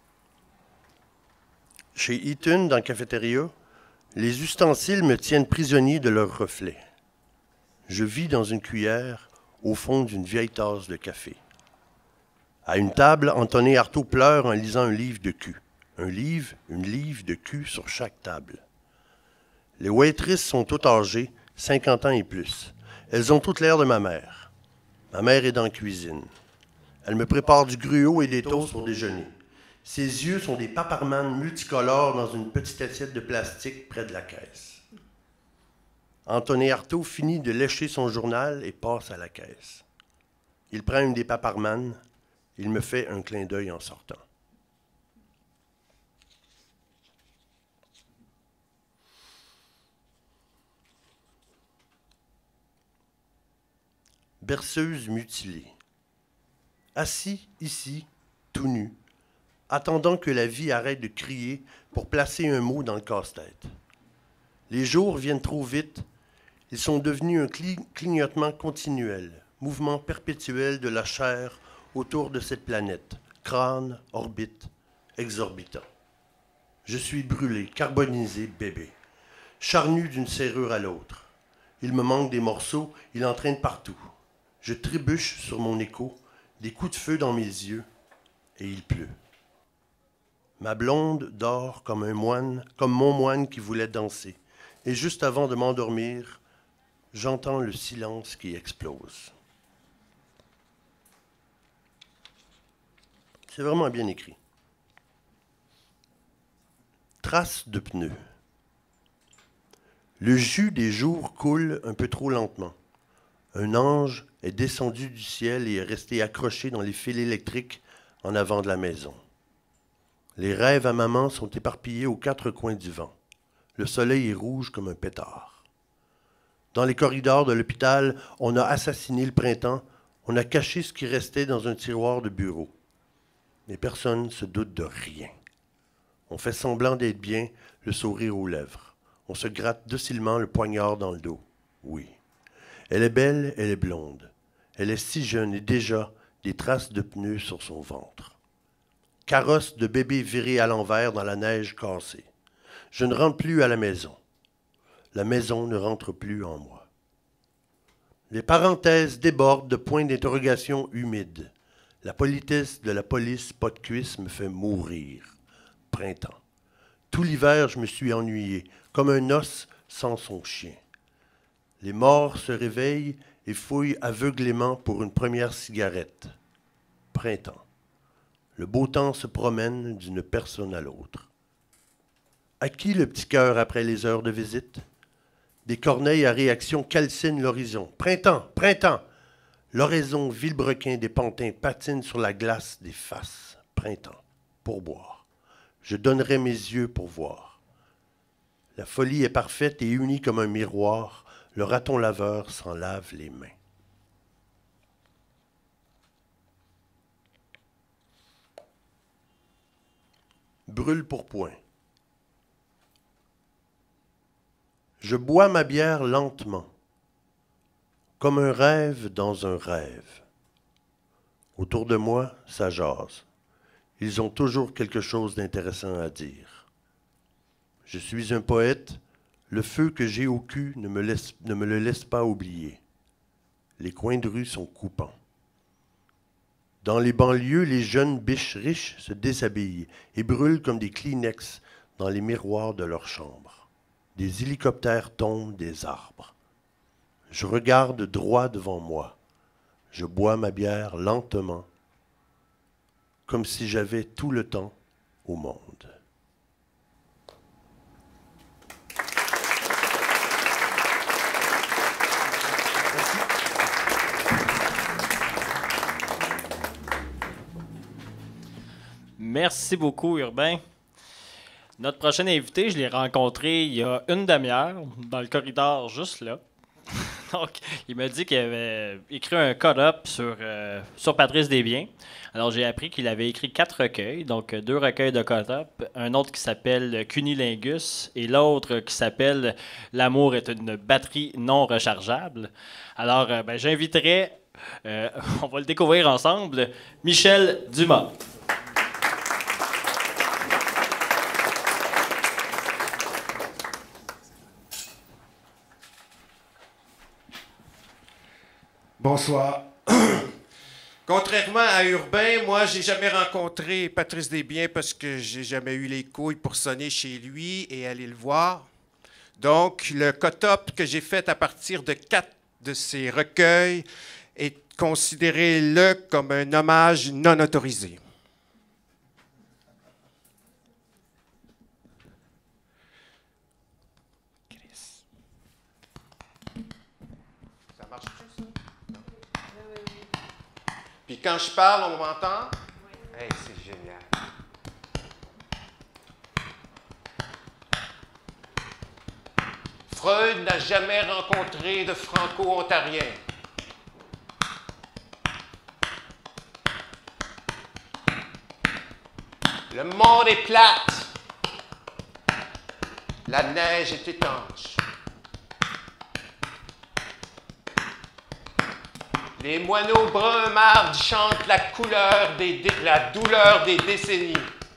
Chez Eaton, dans la cafétéria, les ustensiles me tiennent prisonnier de leurs reflets. Je vis dans une cuillère au fond d'une vieille tasse de café. À une table, Antonin Artaud pleure en lisant un livre de cul. Une livre de cul sur chaque table. Les waitresses sont toutes âgées, 50 ans et plus. Elles ont toutes l'air de ma mère. Ma mère est dans la cuisine. Elle me prépare du gruau et des toasts pour déjeuner. Ses yeux sont des paparmanes multicolores dans une petite assiette de plastique près de la caisse. Antonin Artaud finit de lécher son journal et passe à la caisse. Il prend une des paparmanes. Il me fait un clin d'œil en sortant. Berceuse mutilée. Assis ici, tout nu, attendant que la vie arrête de crier pour placer un mot dans le casse-tête. Les jours viennent trop vite, ils sont devenus un clignotement continuel, mouvement perpétuel de la chair autour de cette planète, crâne, orbite, exorbitant. Je suis brûlé, carbonisé, bébé, charnu d'une serrure à l'autre. Il me manque des morceaux, il entraîne partout. Je trébuche sur mon écho, des coups de feu dans mes yeux, et il pleut. Ma blonde dort comme un moine, comme mon moine qui voulait danser. Et juste avant de m'endormir, j'entends le silence qui explose. C'est vraiment bien écrit. Traces de pneus. Le jus des jours coule un peu trop lentement. Un ange est descendu du ciel et est resté accroché dans les fils électriques en avant de la maison. Les rêves à maman sont éparpillés aux quatre coins du vent. Le soleil est rouge comme un pétard. Dans les corridors de l'hôpital, on a assassiné le printemps, on a caché ce qui restait dans un tiroir de bureau. Mais personne ne se doute de rien. On fait semblant d'être bien, le sourire aux lèvres. On se gratte docilement le poignard dans le dos. Oui. Elle est belle, elle est blonde. Elle est si jeune et déjà des traces de pneus sur son ventre. Carrosse de bébé viré à l'envers dans la neige cassée. Je ne rentre plus à la maison. La maison ne rentre plus en moi. Les parenthèses débordent de points d'interrogation humides. La politesse de la police pas de cuisse me fait mourir. Printemps. Tout l'hiver, je me suis ennuyé, comme un os sans son chien. Les morts se réveillent et fouillent aveuglément pour une première cigarette. Printemps. Le beau temps se promène d'une personne à l'autre. À qui le petit cœur après les heures de visite? Des corneilles à réaction calcinent l'horizon. Printemps, printemps! L'oraison vilebrequin des pantins patine sur la glace des faces. Printemps, pour boire. Je donnerai mes yeux pour voir. La folie est parfaite et unie comme un miroir. Le raton laveur s'en lave les mains. Brûle pour point. Je bois ma bière lentement, comme un rêve dans un rêve. Autour de moi, ça jase. Ils ont toujours quelque chose d'intéressant à dire. Je suis un poète, le feu que j'ai au cul ne me le laisse pas oublier. Les coins de rue sont coupants. Dans les banlieues, les jeunes biches riches se déshabillent et brûlent comme des Kleenex dans les miroirs de leur chambre. Des hélicoptères tombent des arbres. Je regarde droit devant moi. Je bois ma bière lentement, comme si j'avais tout le temps au monde. Merci beaucoup, Urbain. Notre prochain invité, je l'ai rencontré il y a une demi-heure, dans le corridor juste là. Donc, il m'a dit qu'il avait écrit un cut-up sur Patrice Desbiens. Alors, j'ai appris qu'il avait écrit 4 recueils, donc 2 recueils de cut-up, un autre qui s'appelle Cunilingus et l'autre qui s'appelle L'amour est une batterie non rechargeable. Alors, j'inviterai, on va le découvrir ensemble, Michel Dumas. Bonsoir. Contrairement à Urbain, moi, j'ai jamais rencontré Patrice Desbiens parce que j'ai jamais eu les couilles pour sonner chez lui et aller le voir. Donc, le cut-up que j'ai fait à partir de 4 de ses recueils est considéré comme un hommage non autorisé. Ça marche-tu, ça? Puis quand je parle, on m'entend? Oui. Hey, c'est génial. Freud n'a jamais rencontré de Franco-Ontarien. Le monde est plate. La neige est étanche. Les moineaux bruns mardes chantent la douleur des décennies.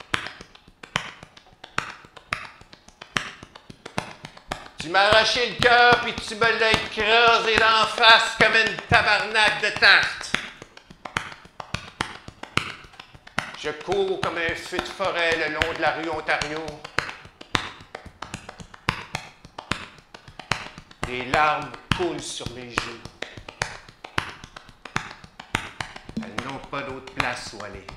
Tu m'as arraché le cœur puis tu me l'as écrasé d'en face comme une tabarnak de tarte. Je cours comme un feu de forêt le long de la rue Ontario. Des larmes coulent sur mes joues. Elles n'ont pas d'autre place où aller.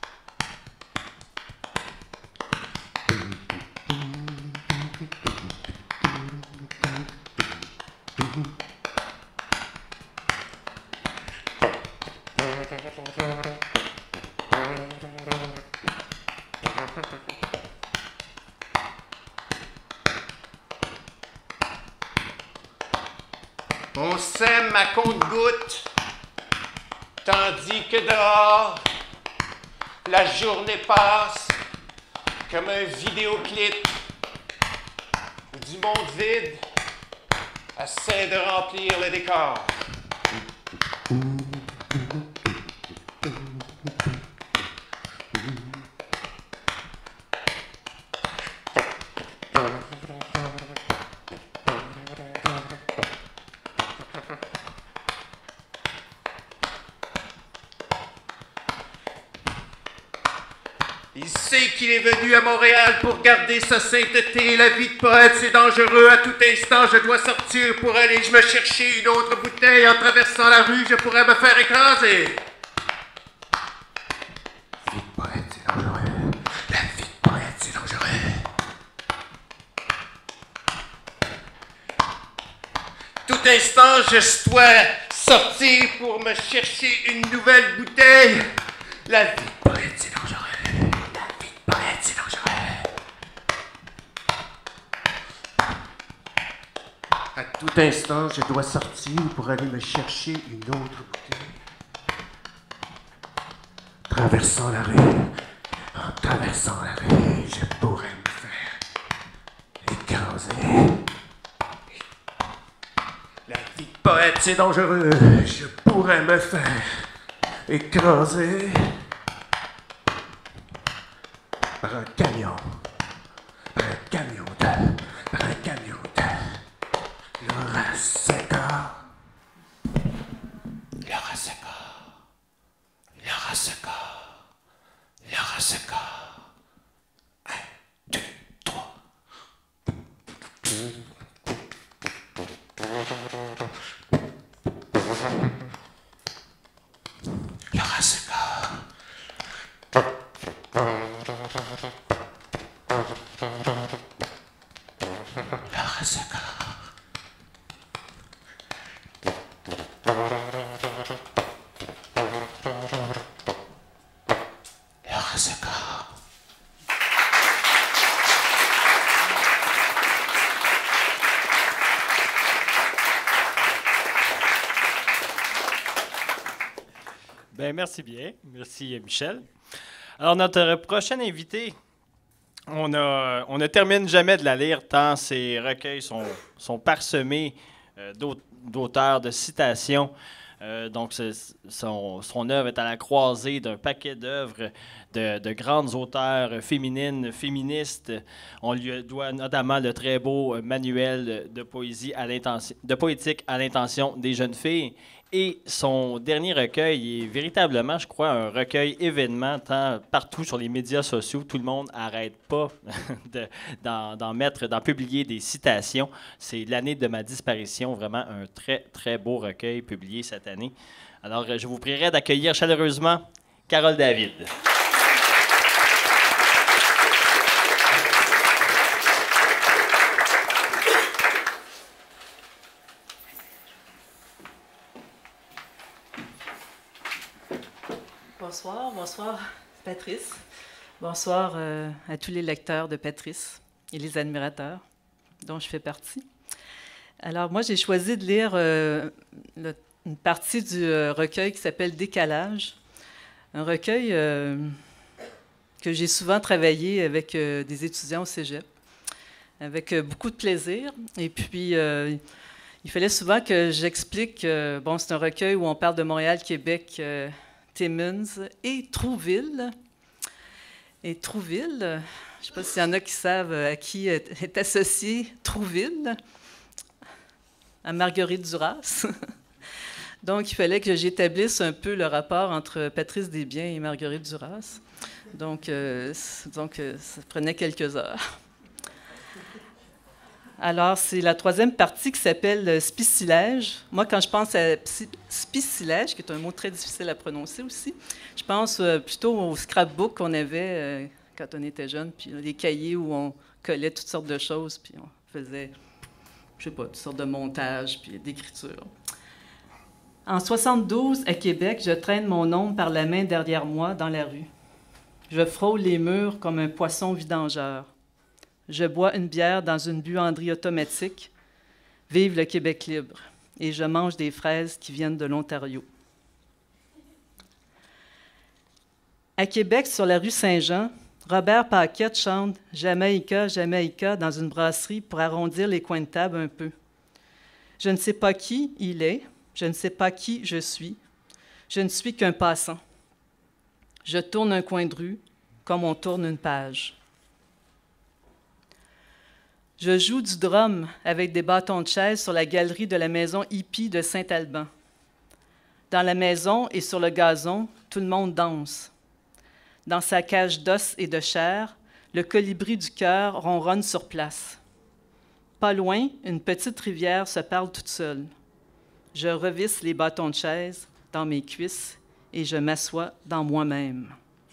On s'aime à compte-gouttes, tandis que dehors, la journée passe comme un vidéoclip où du monde vide essaie de remplir le décor. Il sait qu'il est venu à Montréal pour garder sa sainteté. La vie de poète, c'est dangereux. À tout instant, je dois sortir pour aller me chercher une autre bouteille. En traversant la rue, je pourrais me faire écraser. La vie de poète, c'est dangereux. La vie de poète, c'est dangereux. Tout instant, je dois sortir pour me chercher une nouvelle bouteille. La vie de poète, c'est dangereux. Poète, c'est dangereux. À tout instant, je dois sortir pour aller me chercher une autre bouteille. Traversant la rue, en traversant la rue, je pourrais me faire écraser. La vie de poète, c'est dangereux. Je pourrais me faire écraser. Par un camion de Laura Seca. Un, deux, trois. Laura Seca. Ben, merci bien. Merci, Michel. Alors, notre prochain invité, on ne termine jamais de la lire tant ces recueils sont parsemés d'auteurs, de citations. Donc, son œuvre est à la croisée d'un paquet d'œuvres de grandes auteurs féminines, féministes. On lui doit notamment le très beau manuel de poétique à l'intention des jeunes filles. Et son dernier recueil est véritablement, je crois, un recueil événement, tant partout sur les médias sociaux, tout le monde n'arrête pas d'en publier des citations. C'est l'année de ma disparition, vraiment un très, très beau recueil publié cette année. Alors, je vous prierai d'accueillir chaleureusement Carole David. Bonsoir Patrice. Bonsoir à tous les lecteurs de Patrice et les admirateurs dont je fais partie. Alors moi, j'ai choisi de lire une partie du recueil qui s'appelle Décalage, un recueil que j'ai souvent travaillé avec des étudiants au cégep, avec beaucoup de plaisir. Et puis, il fallait souvent que j'explique, bon, c'est un recueil où on parle de Montréal, Québec, Timmins et Trouville. Et Trouville, je ne sais pas s'il y en a qui savent à qui est associé Trouville, à Marguerite Duras. Donc, il fallait que j'établisse un peu le rapport entre Patrice Desbiens et Marguerite Duras. Donc, ça prenait quelques heures. Alors, c'est la troisième partie qui s'appelle Spicilège. Moi, quand je pense à Spicilège, qui est un mot très difficile à prononcer aussi, je pense plutôt au scrapbook qu'on avait quand on était jeune, puis les cahiers où on collait toutes sortes de choses, puis on faisait, je sais pas, toutes sortes de montages, puis d'écriture. En 72, à Québec, je traîne mon ombre par la main derrière moi dans la rue. Je frôle les murs comme un poisson vidangeur. Je bois une bière dans une buanderie automatique. Vive le Québec libre. Et je mange des fraises qui viennent de l'Ontario. À Québec, sur la rue Saint-Jean, Robert Paquette chante « Jamaïca, Jamaïca » dans une brasserie pour arrondir les coins de table un peu. Je ne sais pas qui il est, je ne sais pas qui je suis. Je ne suis qu'un passant. Je tourne un coin de rue comme on tourne une page. Je joue du drum avec des bâtons de chaise sur la galerie de la maison hippie de Saint-Alban. Dans la maison et sur le gazon, tout le monde danse. Dans sa cage d'os et de chair, le colibri du cœur ronronne sur place. Pas loin, une petite rivière se parle toute seule. Je revisse les bâtons de chaise dans mes cuisses et je m'assois dans moi-même.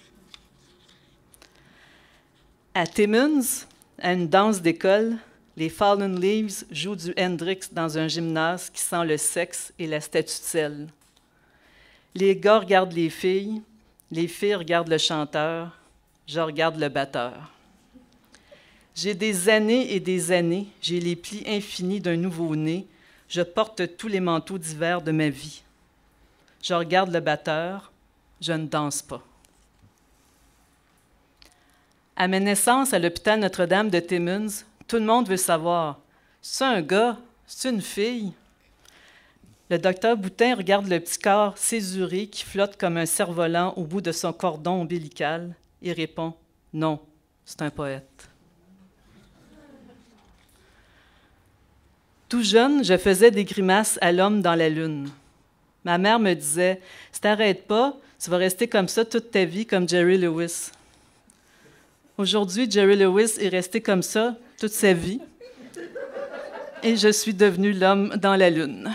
À Timmins, à une danse d'école, les Fallen Leaves jouent du Hendrix dans un gymnase qui sent le sexe et la statue de sel. Les gars regardent les filles regardent le chanteur, je regarde le batteur. J'ai des années, j'ai les plis infinis d'un nouveau-né, je porte tous les manteaux d'hiver de ma vie. Je regarde le batteur, je ne danse pas. À ma naissance à l'hôpital Notre-Dame de Timmins, tout le monde veut savoir, c'est un gars, c'est une fille? Le docteur Boutin regarde le petit corps césuré qui flotte comme un cerf-volant au bout de son cordon ombilical et répond, non, c'est un poète. Tout jeune, je faisais des grimaces à l'homme dans la lune. Ma mère me disait, si t'arrêtes pas, tu vas rester comme ça toute ta vie comme Jerry Lewis. Aujourd'hui, Jerry Lewis est resté comme ça toute sa vie et je suis devenu l'homme dans la lune.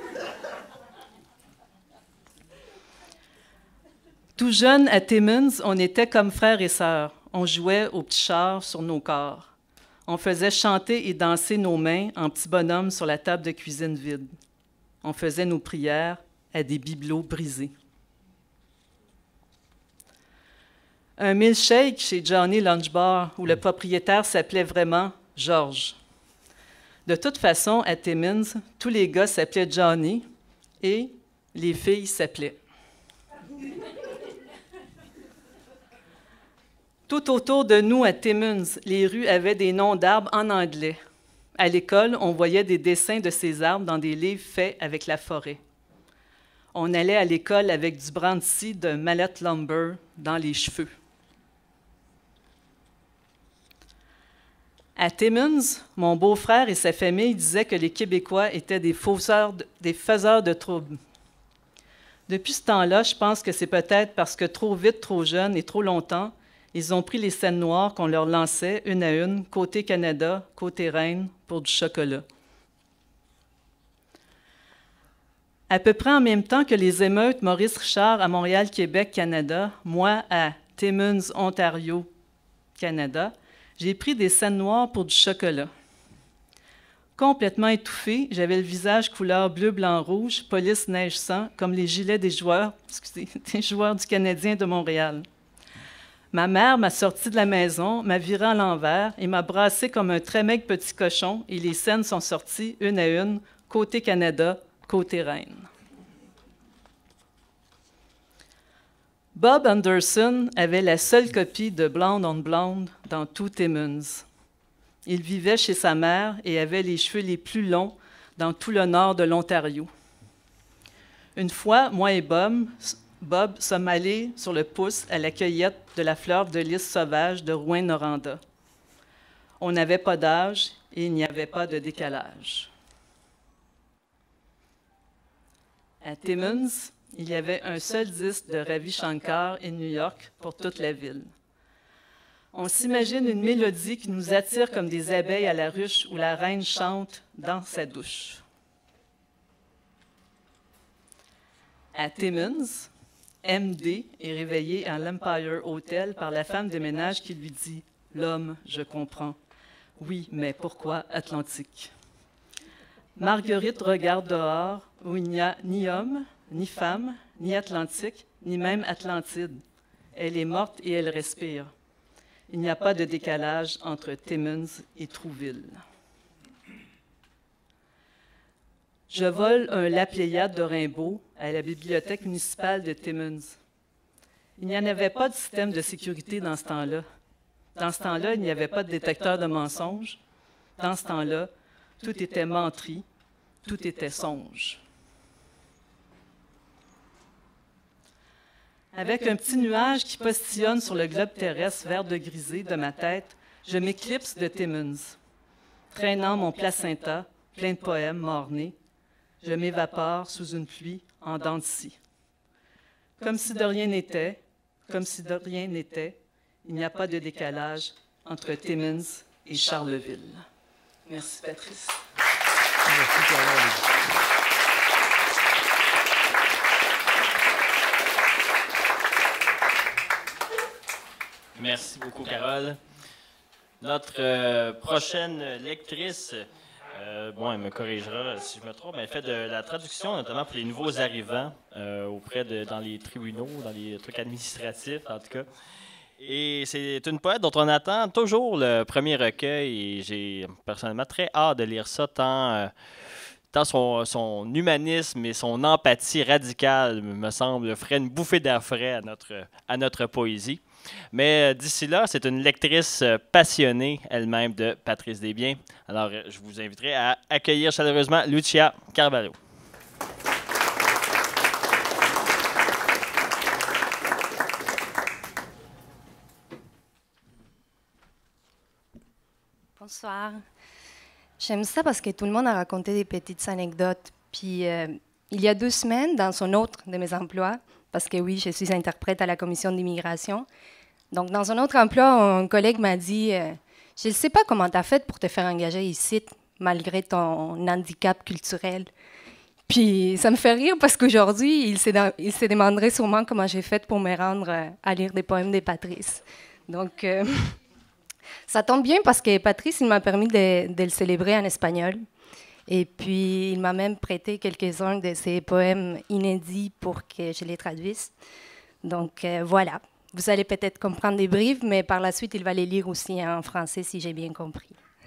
Tout jeune, à Timmins, on était comme frères et sœurs. On jouait au petit char sur nos corps. On faisait chanter et danser nos mains en petits bonhommes sur la table de cuisine vide. On faisait nos prières à des bibelots brisés. Un milkshake chez Johnny Lunchbar, où le propriétaire s'appelait vraiment Georges. De toute façon, à Timmins, tous les gars s'appelaient Johnny et les filles s'appelaient. Tout autour de nous, à Timmins, les rues avaient des noms d'arbres en anglais. À l'école, on voyait des dessins de ces arbres dans des livres faits avec la forêt. On allait à l'école avec du brandy de Mallet Lumber dans les cheveux. À Timmins, mon beau-frère et sa famille disaient que les Québécois étaient des faiseurs de troubles. Depuis ce temps-là, je pense que c'est peut-être parce que trop vite, trop jeune et trop longtemps, ils ont pris les scènes noires qu'on leur lançait une à une, côté Canada, côté Reine, pour du chocolat. À peu près en même temps que les émeutes Maurice Richard à Montréal, Québec, Canada, moi à Timmins, Ontario, Canada, j'ai pris des scènes noires pour du chocolat. Complètement étouffée, j'avais le visage couleur bleu, blanc, rouge, police neige sang, comme les gilets des joueurs du Canadien de Montréal. Ma mère m'a sorti de la maison, m'a viré à l'envers et m'a brassé comme un très maigre petit cochon et les scènes sont sorties une à une, côté Canada, côté Reine. Bob Anderson avait la seule copie de Blonde on Blonde dans tout Timmins. Il vivait chez sa mère et avait les cheveux les plus longs dans tout le nord de l'Ontario. Une fois, moi et Bob sommes allés sur le pouce à la cueillette de la fleur de lys sauvage de Rouyn-Noranda. On n'avait pas d'âge et il n'y avait pas de décalage. À Timmins, il y avait un seul disque de Ravi Shankar et New York pour toute la ville. On s'imagine une mélodie qui nous attire comme des abeilles à la ruche où la reine chante dans sa douche. À Timmins, MD est réveillé à l'Empire Hotel par la femme de ménage qui lui dit « L'homme, je comprends. Oui, mais pourquoi Atlantique? » Marguerite regarde dehors où il n'y a ni homme, ni femme, ni Atlantique, ni même Atlantide. Elle est morte et elle respire. Il n'y a pas de décalage entre Timmins et Trouville. Je vole un La Pléiade de Rimbaud à la bibliothèque municipale de Timmins. Il n'y en avait pas de système de sécurité dans ce temps-là. Dans ce temps-là, il n'y avait pas de détecteur de mensonges. Dans ce temps-là, tout était menterie, tout était songe. Avec un petit nuage qui postillonne sur le globe terrestre vert de grisé de ma tête, je m'éclipse de Timmins. Traînant mon placenta, plein de poèmes mornés, je m'évapore sous une pluie en dents de scie. Comme si de rien n'était, comme si de rien n'était, il n'y a pas de décalage entre Timmins et Charleville. Merci, Patrice. Merci, Carole. Merci beaucoup, Carole. Notre prochaine lectrice, bon, elle me corrigera si je me trompe, mais elle fait de la traduction, notamment pour les nouveaux arrivants, dans les tribunaux, dans les trucs administratifs, en tout cas. Et c'est une poète dont on attend toujours le premier recueil, et j'ai personnellement très hâte de lire ça, tant son humanisme et son empathie radicale, me semble, ferait une bouffée d'air frais à notre poésie. Mais d'ici là, c'est une lectrice passionnée elle-même de Patrice Desbiens. Alors, je vous inviterai à accueillir chaleureusement Lucia Carvalho. Bonsoir. J'aime ça parce que tout le monde a raconté des petites anecdotes. Puis, il y a 2 semaines, dans un autre de mes emplois, parce que oui, je suis interprète à la commission d'immigration. Donc, dans un autre emploi, un collègue m'a dit je ne sais pas comment tu as fait pour te faire engager ici, malgré ton handicap culturel. Puis, ça me fait rire parce qu'aujourd'hui, il se demanderait sûrement comment j'ai fait pour me rendre à lire des poèmes de Patrice. Donc, ça tombe bien parce que Patrice, il m'a permis de le célébrer en espagnol. Et puis, il m'a même prêté quelques-uns de ses poèmes inédits pour que je les traduise. Donc, voilà. Vous allez peut-être comprendre des bribes, mais par la suite, il va les lire aussi en français, si j'ai bien compris.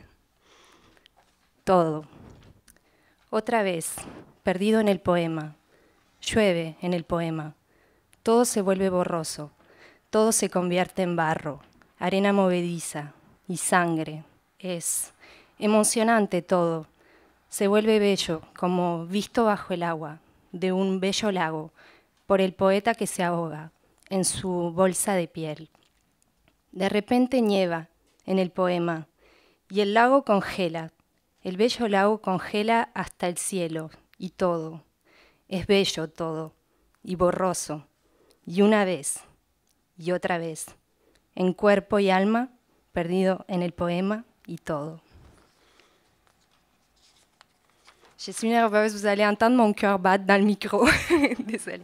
Todo. Otra vez, perdido en el poema. Llueve en el poema. Todo se vuelve borroso. Todo se convierte en barro, arena movediza y sangre. Es emocionante todo. Se vuelve bello, como visto bajo el agua, de un bello lago, por el poeta que se ahoga en su bolsa de piel. De repente nieva en el poema, y el lago congela. El bello lago congela hasta el cielo, y todo. Es bello todo, y borroso, y una vez, y otra vez, en cuerpo y alma, perdido en el poema, y todo. Je suis nerveuse, vous allez entendre mon cœur battre dans le micro. Désolée.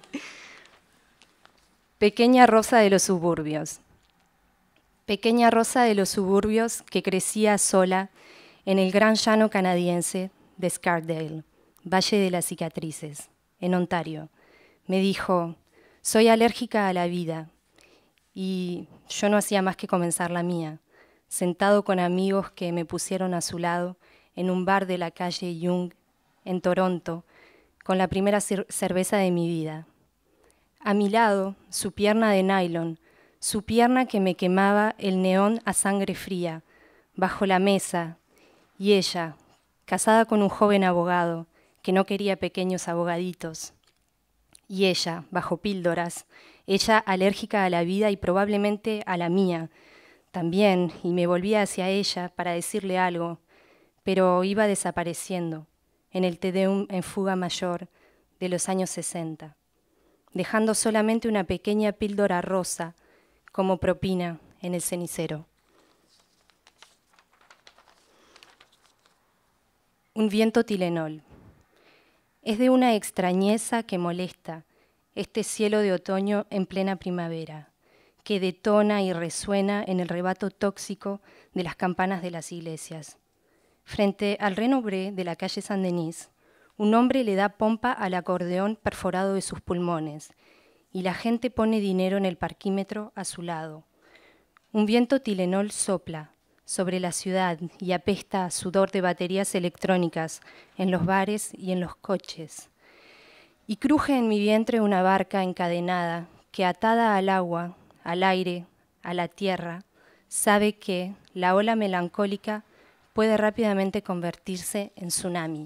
Pequeña rosa de los suburbios. Pequeña rosa de los suburbios que crecía sola en el gran llano canadiense de Scarsdale, Valle de las Cicatrices, en Ontario. Me dijo, soy alérgica a la vida. Y yo no hacía más que comenzar la mía, sentado con amigos que me pusieron a su lado en un bar de la calle Yonge, en Toronto, con la primera cerveza de mi vida. A mi lado, su pierna de nylon, su pierna que me quemaba el neón a sangre fría, bajo la mesa, y ella, casada con un joven abogado que no quería pequeños abogaditos, y ella, bajo píldoras, ella alérgica a la vida y probablemente a la mía, también, y me volvía hacia ella para decirle algo, pero iba desapareciendo en el Te Deum en fuga mayor de los años 60, dejando solamente una pequeña píldora rosa como propina en el cenicero. Un viento Tilenol. Es de una extrañeza que molesta este cielo de otoño en plena primavera, que detona y resuena en el rebato tóxico de las campanas de las iglesias. Frente al Renobré de la calle Saint-Denis, un hombre le da pompa al acordeón perforado de sus pulmones y la gente pone dinero en el parquímetro a su lado. Un viento Tilenol sopla sobre la ciudad y apesta a sudor de baterías electrónicas en los bares y en los coches. Y cruje en mi vientre una barca encadenada que, atada al agua, al aire, a la tierra, sabe que la ola melancólica puede rápidamente convertirse en tsunami.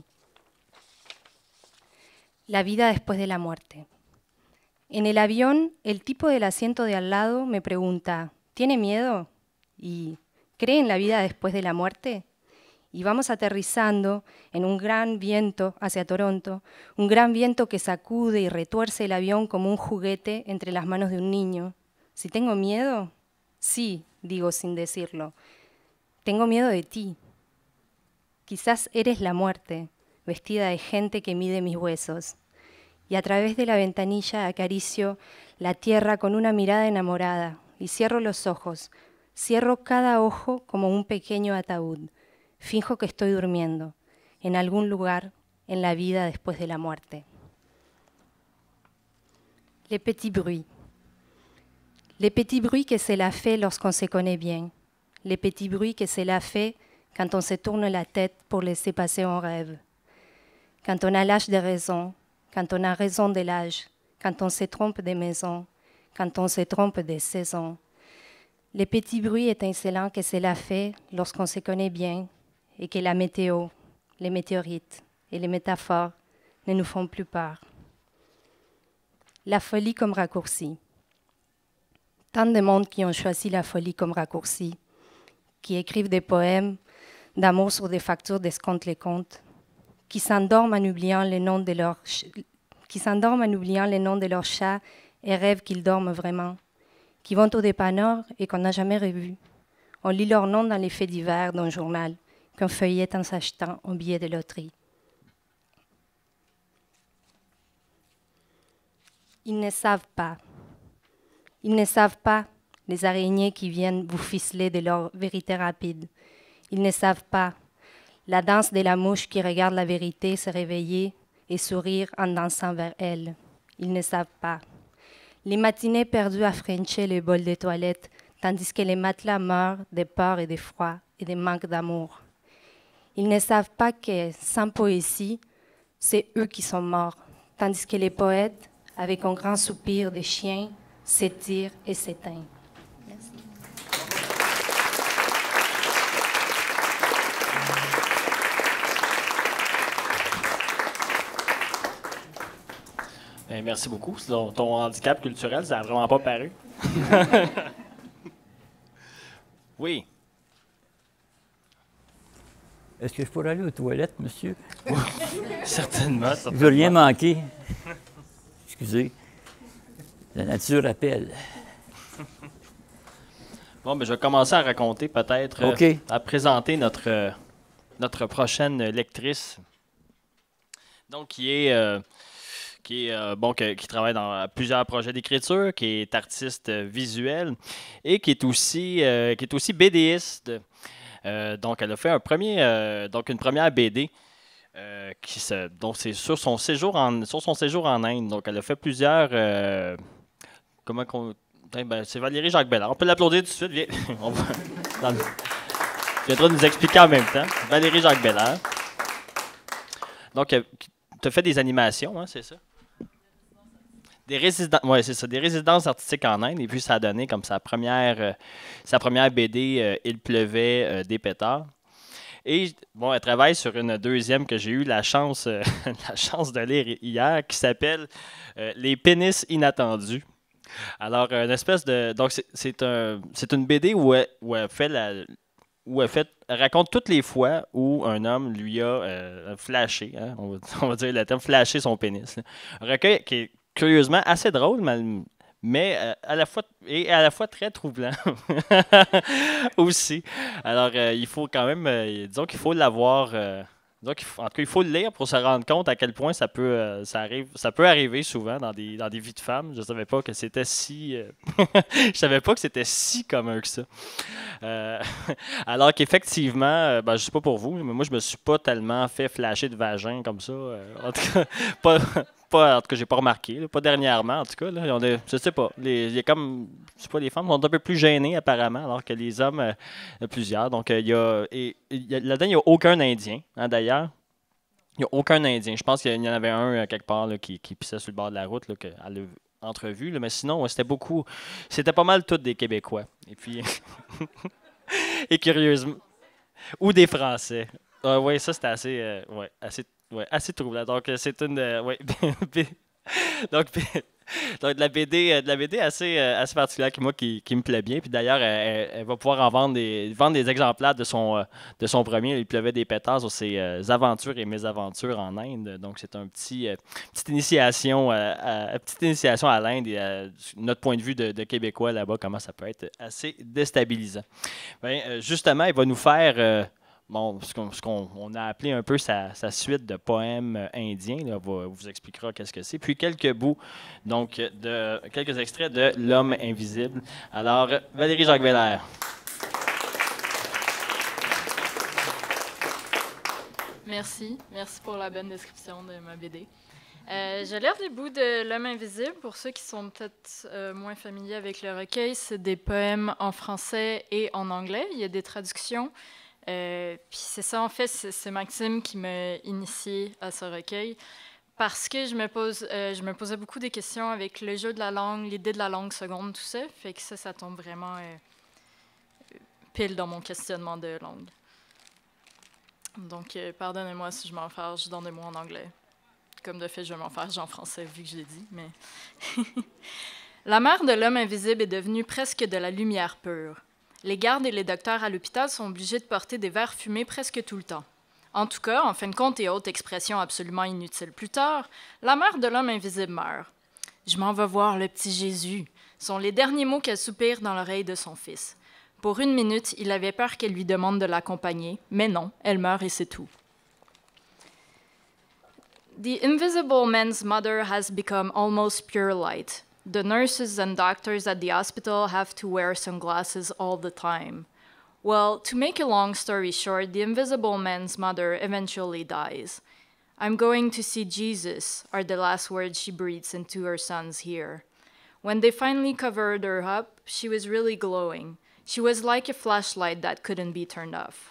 La vida después de la muerte. En el avión, el tipo del asiento de al lado me pregunta, ¿tiene miedo? ¿Y cree en la vida después de la muerte? Y vamos aterrizando en un gran viento hacia Toronto, un gran viento que sacude y retuerce el avión como un juguete entre las manos de un niño, Si tengo miedo, sí, digo sin decirlo. Tengo miedo de ti. Quizás eres la muerte, vestida de gente que mide mis huesos. Y a través de la ventanilla acaricio la tierra con una mirada enamorada y cierro los ojos. Cierro cada ojo como un pequeño ataúd. Finjo que estoy durmiendo, en algún lugar en la vida después de la muerte. Les petits bruits. Les petits bruits que cela fait lorsqu'on se connaît bien. Les petits bruits que cela fait quand on se tourne la tête pour laisser passer un rêve. Quand on a l'âge de raison, quand on a raison de l'âge, quand on se trompe des maisons, quand on se trompe des saisons. Les petits bruits étincelants que cela fait lorsqu'on se connaît bien et que la météo, les météorites et les métaphores ne nous font plus peur. La folie comme raccourci. Tant de monde qui ont choisi la folie comme raccourci, qui écrivent des poèmes d'amour sur des factures d'escompte les comptes, qui s'endorment en oubliant les noms de leurs chats et rêvent qu'ils dorment vraiment, qui vont au dépanneur et qu'on n'a jamais revu. On lit leurs noms dans les faits divers d'un journal qu'on feuillette en s'achetant un billet de loterie. Ils ne savent pas. Ils ne savent pas, les araignées qui viennent vous ficeler de leur vérité rapide. Ils ne savent pas la danse de la mouche qui regarde la vérité se réveiller et sourire en dansant vers elle. Ils ne savent pas. Les matinées perdues à frencher les bols des toilettes, tandis que les matelas meurent de peur et de froid et de manque d'amour. Ils ne savent pas que, sans poésie, c'est eux qui sont morts, tandis que les poètes, avec un grand soupir de chien, s'étirent et s'éteignent. Merci. Bien, merci beaucoup. Ton handicap culturel, ça n'a vraiment pas paru. Oui. Est-ce que je pourrais aller aux toilettes, monsieur? Certainement. Je ne veux rien manquer. Excusez. La nature appelle. Bon, ben, je vais commencer à raconter peut-être, OK. À présenter notre prochaine lectrice. Donc, qui travaille dans plusieurs projets d'écriture, qui est artiste visuel et qui est aussi BDiste. Donc, elle a fait une première BD donc c'est sur son séjour en Inde. Donc, elle a fait plusieurs. C'est Valérie Jacques Bellard. On peut l'applaudir tout de suite. Viens. Il viendra nous expliquer en même temps. Valérie Jacques Bellard. Donc, tu as fait des animations, hein, c'est ça? Des résidences artistiques en Inde. Et puis, ça a donné comme sa première BD, Il pleuvait des pétards. Et bon, elle travaille sur une deuxième que j'ai eu la chance de lire hier, qui s'appelle Les pénis inattendus. Alors, une espèce de. Donc, c'est une BD où elle raconte toutes les fois où un homme lui a flashé, hein, on va dire le terme, flashé son pénis. Là. Un recueil qui est curieusement assez drôle, mais à la fois très troublant aussi. Alors, il faut quand même, disons qu'il faut l'avoir. En tout cas, il faut le lire pour se rendre compte à quel point ça peut arriver souvent dans des vies de femmes. Je savais pas que c'était si commun que ça. Alors qu'effectivement, je sais pas pour vous, mais moi je me suis pas tellement fait flasher de vagin comme ça. En tout cas, en tout cas, j'ai pas remarqué, là, pas dernièrement en tout cas. Là, je sais pas. Il y a comme, je sais pas, les femmes sont un peu plus gênées apparemment, alors que les hommes, plusieurs. Donc là-dedans, il n'y a aucun Indien, hein, d'ailleurs. Il n'y a aucun Indien. Je pense qu'il y en avait un quelque part là, qui pissait sur le bord de la route, là, qu'elle a entrevu. Là, mais sinon, c'était pas mal tous des Québécois. Et puis, et curieusement, ou des Français. Oui, ça c'était assez troublant. Donc, c'est une. Donc, Donc, de la BD assez particulière qui me plaît bien. Puis d'ailleurs, elle va pouvoir en vendre des exemplaires de son premier. Il pleuvait des pétards sur ses aventures et mésaventures en Inde. Donc, c'est un petite initiation à l'Inde et notre point de vue de Québécois là-bas, comment ça peut être assez déstabilisant. Bien, justement, il va nous faire... ce qu'on a appelé un peu sa suite de poèmes indiens, là, vous expliquera qu'est-ce que c'est. Puis quelques bouts, donc quelques extraits de L'Homme invisible. Alors, Valérie Jacques-Veller. Merci pour la bonne description de ma BD. Je vais lire des bouts de L'Homme invisible. Pour ceux qui sont peut-être moins familiers avec le recueil, c'est des poèmes en français et en anglais. Il y a des traductions. Puis c'est ça, en fait, c'est Maxime qui m'a initié à ce recueil parce que je me posais beaucoup des questions avec le jeu de la langue, l'idée de la langue seconde, tout ça. Fait que ça tombe vraiment pile dans mon questionnement de langue. Donc, pardonnez-moi si je m'enfarge dans des mots en anglais. Comme de fait, je vais m'enfarger en français vu que je l'ai dit, mais... La mère de L'Homme invisible est devenue presque de la lumière pure. Les gardes et les docteurs à l'hôpital sont obligés de porter des verres fumés presque tout le temps. En tout cas, en fin de compte et autre expression absolument inutile plus tard, la mère de L'Homme invisible meurt. « Je m'en vais voir le petit Jésus » sont les derniers mots qu'elle soupire dans l'oreille de son fils. Pour une minute, il avait peur qu'elle lui demande de l'accompagner, mais non, elle meurt et c'est tout. The Invisible Man's mother has become almost pure light. The nurses and doctors at the hospital have to wear sunglasses all the time. Well, to make a long story short, the Invisible Man's mother eventually dies. I'm going to see Jesus, are the last words she breathes into her son's ear. When they finally covered her up, she was really glowing. She was like a flashlight that couldn't be turned off.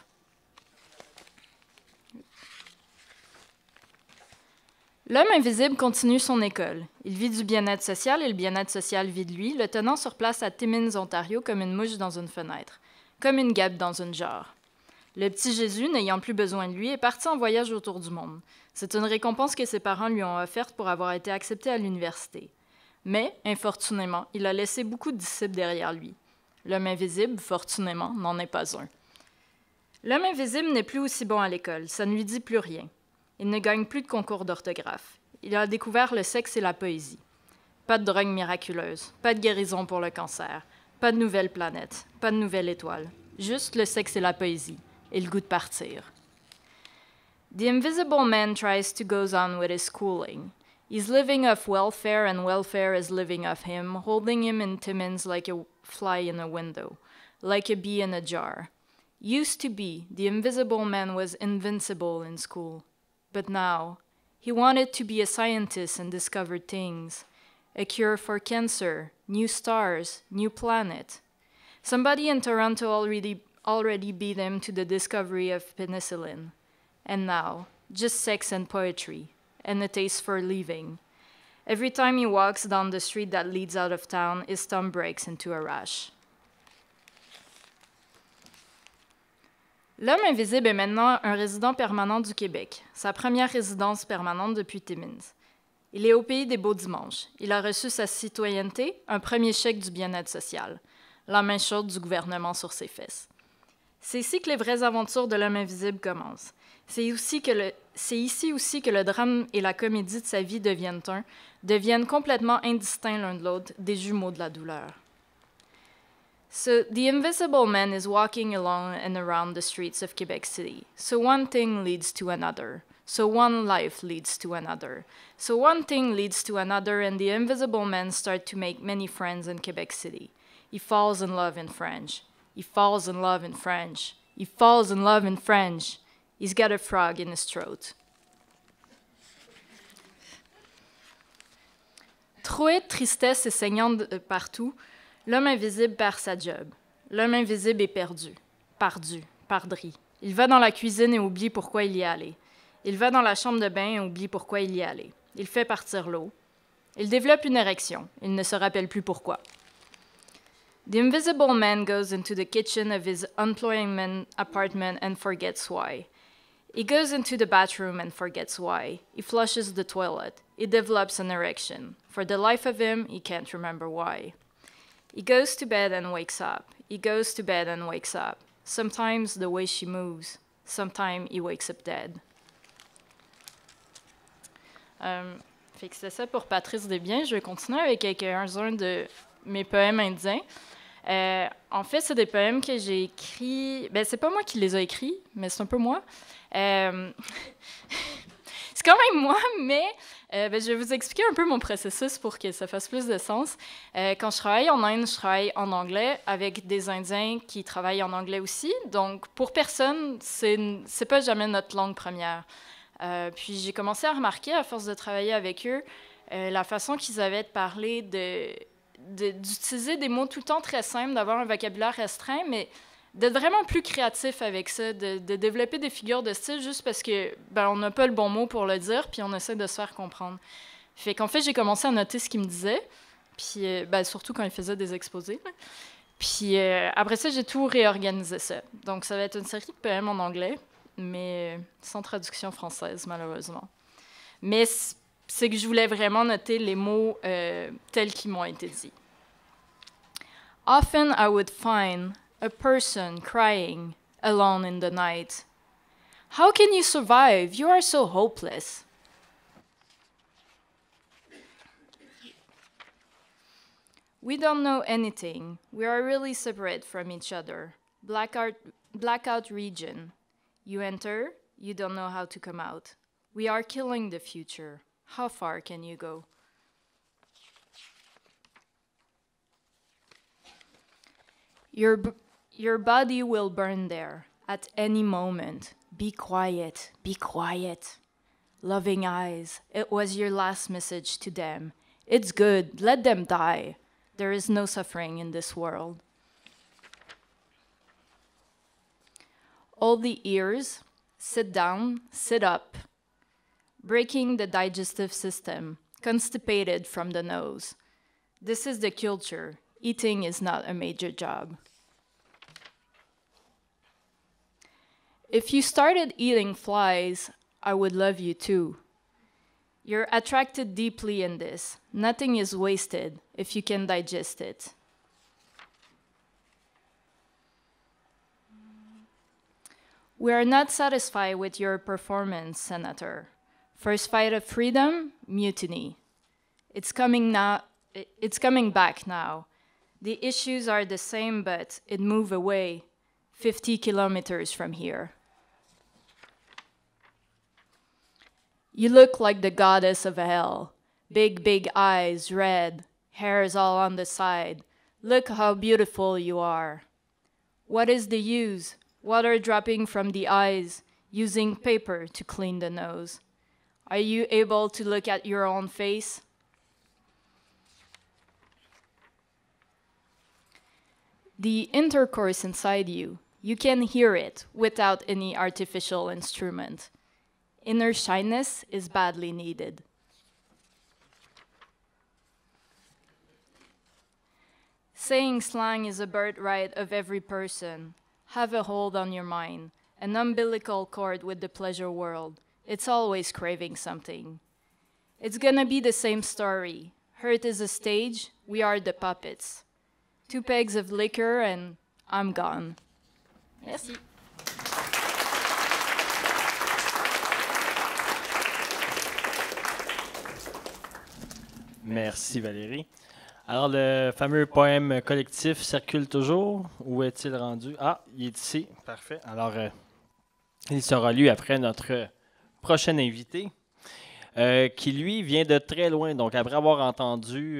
L'homme invisible continue son école. Il vit du bien-être social et le bien-être social vit de lui, le tenant sur place à Timmins, Ontario, comme une mouche dans une fenêtre, comme une guêpe dans une jarre. Le petit Jésus, n'ayant plus besoin de lui, est parti en voyage autour du monde. C'est une récompense que ses parents lui ont offerte pour avoir été accepté à l'université. Mais, infortunément, il a laissé beaucoup de disciples derrière lui. L'homme invisible, fortunément, n'en est pas un. L'homme invisible n'est plus aussi bon à l'école, ça ne lui dit plus rien. Il ne gagne plus de concours d'orthographe. Il a découvert le sexe et la poésie. Pas de drogue miraculeuse, pas de guérison pour le cancer, pas de nouvelle planète, pas de nouvelle étoile. Juste le sexe et la poésie, et le goût de partir. The Invisible Man tries to go on with his schooling. He's living off welfare and welfare is living off him, holding him in Timmins like a fly in a window, like a bee in a jar. Used to be, the Invisible Man was invincible in school. But now, he wanted to be a scientist and discover things. A cure for cancer, new stars, new planet. Somebody in Toronto already beat him to the discovery of penicillin. And now, just sex and poetry, and a taste for leaving. Every time he walks down the street that leads out of town, his thumb breaks into a rash. L'homme invisible est maintenant un résident permanent du Québec, sa première résidence permanente depuis Timmins. Il est au pays des beaux dimanches. Il a reçu sa citoyenneté, un premier chèque du bien-être social, la main chaude du gouvernement sur ses fesses. C'est ici que les vraies aventures de l'homme invisible commencent. C'est ici aussi que le drame et la comédie de sa vie deviennent complètement indistincts l'un de l'autre, des jumeaux de la douleur. So the Invisible Man is walking along and around the streets of Quebec City. So one thing leads to another. So one life leads to another. So one thing leads to another, and the Invisible Man starts to make many friends in Quebec City. He falls in love in French. He falls in love in French. He falls in love in French. He's got a frog in his throat. Troué de tristesse et saignant de partout, l'homme invisible perd sa job. L'homme invisible est perdu, pardri. Il va dans la cuisine et oublie pourquoi il y est allé. Il va dans la chambre de bain et oublie pourquoi il y est allé. Il fait partir l'eau. Il développe une érection. Il ne se rappelle plus pourquoi. The Invisible Man goes into the kitchen of his unemployment apartment and forgets why. He goes into the bathroom and forgets why. He flushes the toilet. He develops an erection. For the life of him, he can't remember why. He goes to bed and wakes up. He goes to bed and wakes up. Sometimes the way she moves. Sometimes he wakes up dead. Fait que c'est ça pour Patrice Desbiens. Je vais continuer avec quelques-uns de mes poèmes indiens. En fait, c'est des poèmes que j'ai écrits. Ben, c'est pas moi qui les ai écrits, mais c'est un peu moi. C'est quand même moi, mais ben, je vais vous expliquer un peu mon processus pour que ça fasse plus de sens. Quand je travaille en Inde, je travaille en anglais avec des Indiens qui travaillent en anglais aussi. Donc, pour personne, c'est pas jamais notre langue première. Puis j'ai commencé à remarquer, à force de travailler avec eux, la façon qu'ils avaient de parler, d'utiliser des mots tout le temps très simples, d'avoir un vocabulaire restreint, mais d'être vraiment plus créatif avec ça, de développer des figures de style juste parce que ben, on n'a pas le bon mot pour le dire, puis on essaie de se faire comprendre. Fait qu'en fait, j'ai commencé à noter ce qu'ils me disaient, puis ben, surtout quand ils faisaient des exposés. Puis après ça, j'ai tout réorganisé ça. Donc ça va être une série de poèmes en anglais, mais sans traduction française, malheureusement. Mais c'est que je voulais vraiment noter les mots tels qu'ils m'ont été dits. Often I would find a person crying alone in the night. How can you survive? You are so hopeless. We don't know anything. We are really separate from each other. Blackout region. You enter, you don't know how to come out. We are killing the future. How far can you go? Your body will burn there at any moment. Be quiet, be quiet. Loving eyes, it was your last message to them. It's good, let them die. There is no suffering in this world. All the ears, sit down, sit up. Breaking the digestive system, constipated from the nose. This is the culture. Eating is not a major job. If you started eating flies, I would love you too. You're attracted deeply in this. Nothing is wasted if you can digest it. We are not satisfied with your performance, Senator. First fight of freedom, mutiny. It's coming back now. The issues are the same, but it moved away 50 kilometers from here. You look like the goddess of hell. Big, big eyes, red, hairs all on the side. Look how beautiful you are. What is the use? Water dropping from the eyes, using paper to clean the nose. Are you able to look at your own face? The intercourse inside you, you can hear it without any artificial instrument. Inner shyness is badly needed. Saying slang is a birthright of every person. Have a hold on your mind, an umbilical cord with the pleasure world. It's always craving something. It's gonna be the same story. Hurt is a stage, we are the puppets. 2 pegs of liquor and I'm gone. Merci. Merci Valérie. Alors, le fameux poème collectif circule toujours. Où est-il rendu? Ah, il est ici. Parfait. Alors, il sera lu après notre prochain invité, qui, lui, vient de très loin. Donc, après avoir entendu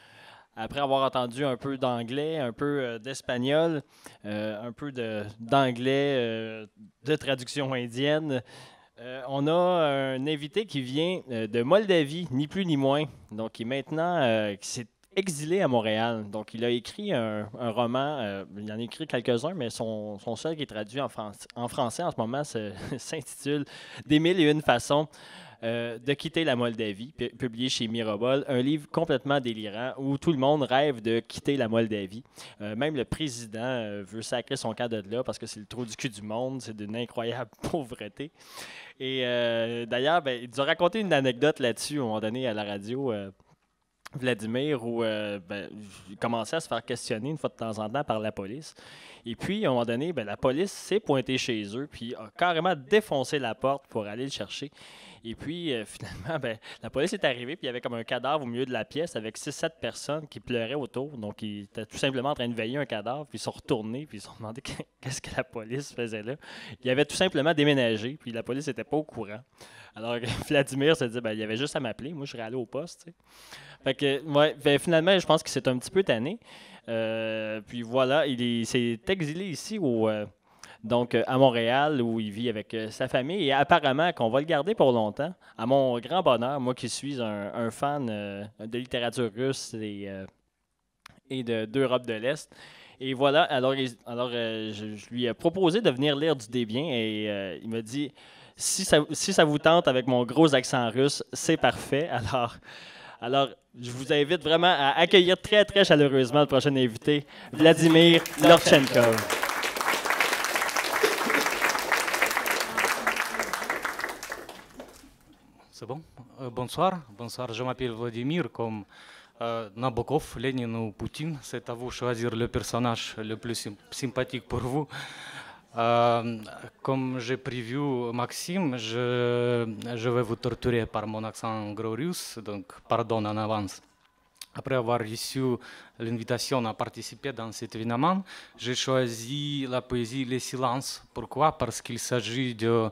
un peu d'anglais, un peu d'espagnol, un peu d'anglais de traduction indienne, on a un invité qui vient de Moldavie, ni plus ni moins. Donc, qui maintenant, qui s'est exilé à Montréal. Donc, il a écrit un roman. Il en a écrit quelques-uns, mais son seul qui est traduit en français en ce moment s'intitule « Des mille et une façons ». de quitter la Moldavie, publié chez Mirobol, un livre complètement délirant où tout le monde rêve de quitter la Moldavie. Même le président veut sacrer son camp de là parce que c'est le trou du cul du monde, c'est d'une incroyable pauvreté. Et d'ailleurs, ben, il nous a raconté une anecdote là-dessus à un moment donné à la radio. Vladimir, où il commençait à se faire questionner une fois de temps en temps par la police. Et puis, à un moment donné, ben, la police s'est pointée chez eux, puis a carrément défoncé la porte pour aller le chercher. Et puis, finalement, ben, la police est arrivée, puis il y avait comme un cadavre au milieu de la pièce avec 6-7 personnes qui pleuraient autour. Donc, ils étaient tout simplement en train de veiller un cadavre, puis ils sont retournés, puis ils se sont demandé qu'est-ce que la police faisait là. Il avait tout simplement déménagé, puis la police n'était pas au courant. Alors, Vladimir se dit, ben, il y avait juste à m'appeler, moi, je serais allé au poste, tu sais. Fait que, ouais, finalement, je pense que c'est un petit peu tanné. Puis voilà, il s'est exilé ici donc à Montréal, où il vit avec sa famille. Et apparemment qu'on va le garder pour longtemps. À mon grand bonheur, moi qui suis un fan de littérature russe et d'Europe de l'Est. Et voilà, alors je lui ai proposé de venir lire du Desbiens et il m'a dit, si ça vous tente avec mon gros accent russe, c'est parfait. Alors, je vous invite vraiment à accueillir très, très chaleureusement le prochain invité, Vladimir Lorchenkov. C'est bon? Bonsoir. Bonsoir, je m'appelle Vladimir, comme Nabokov, Lénine ou Poutine. C'est à vous de choisir le personnage le plus sympathique pour vous. Comme j'ai prévu Maxime, je vais vous torturer par mon accent gros russe, donc pardon en avance. Après avoir reçu l'invitation à participer dans cet événement, j'ai choisi la poésie Les Silences. Pourquoi? Parce qu'il s'agit de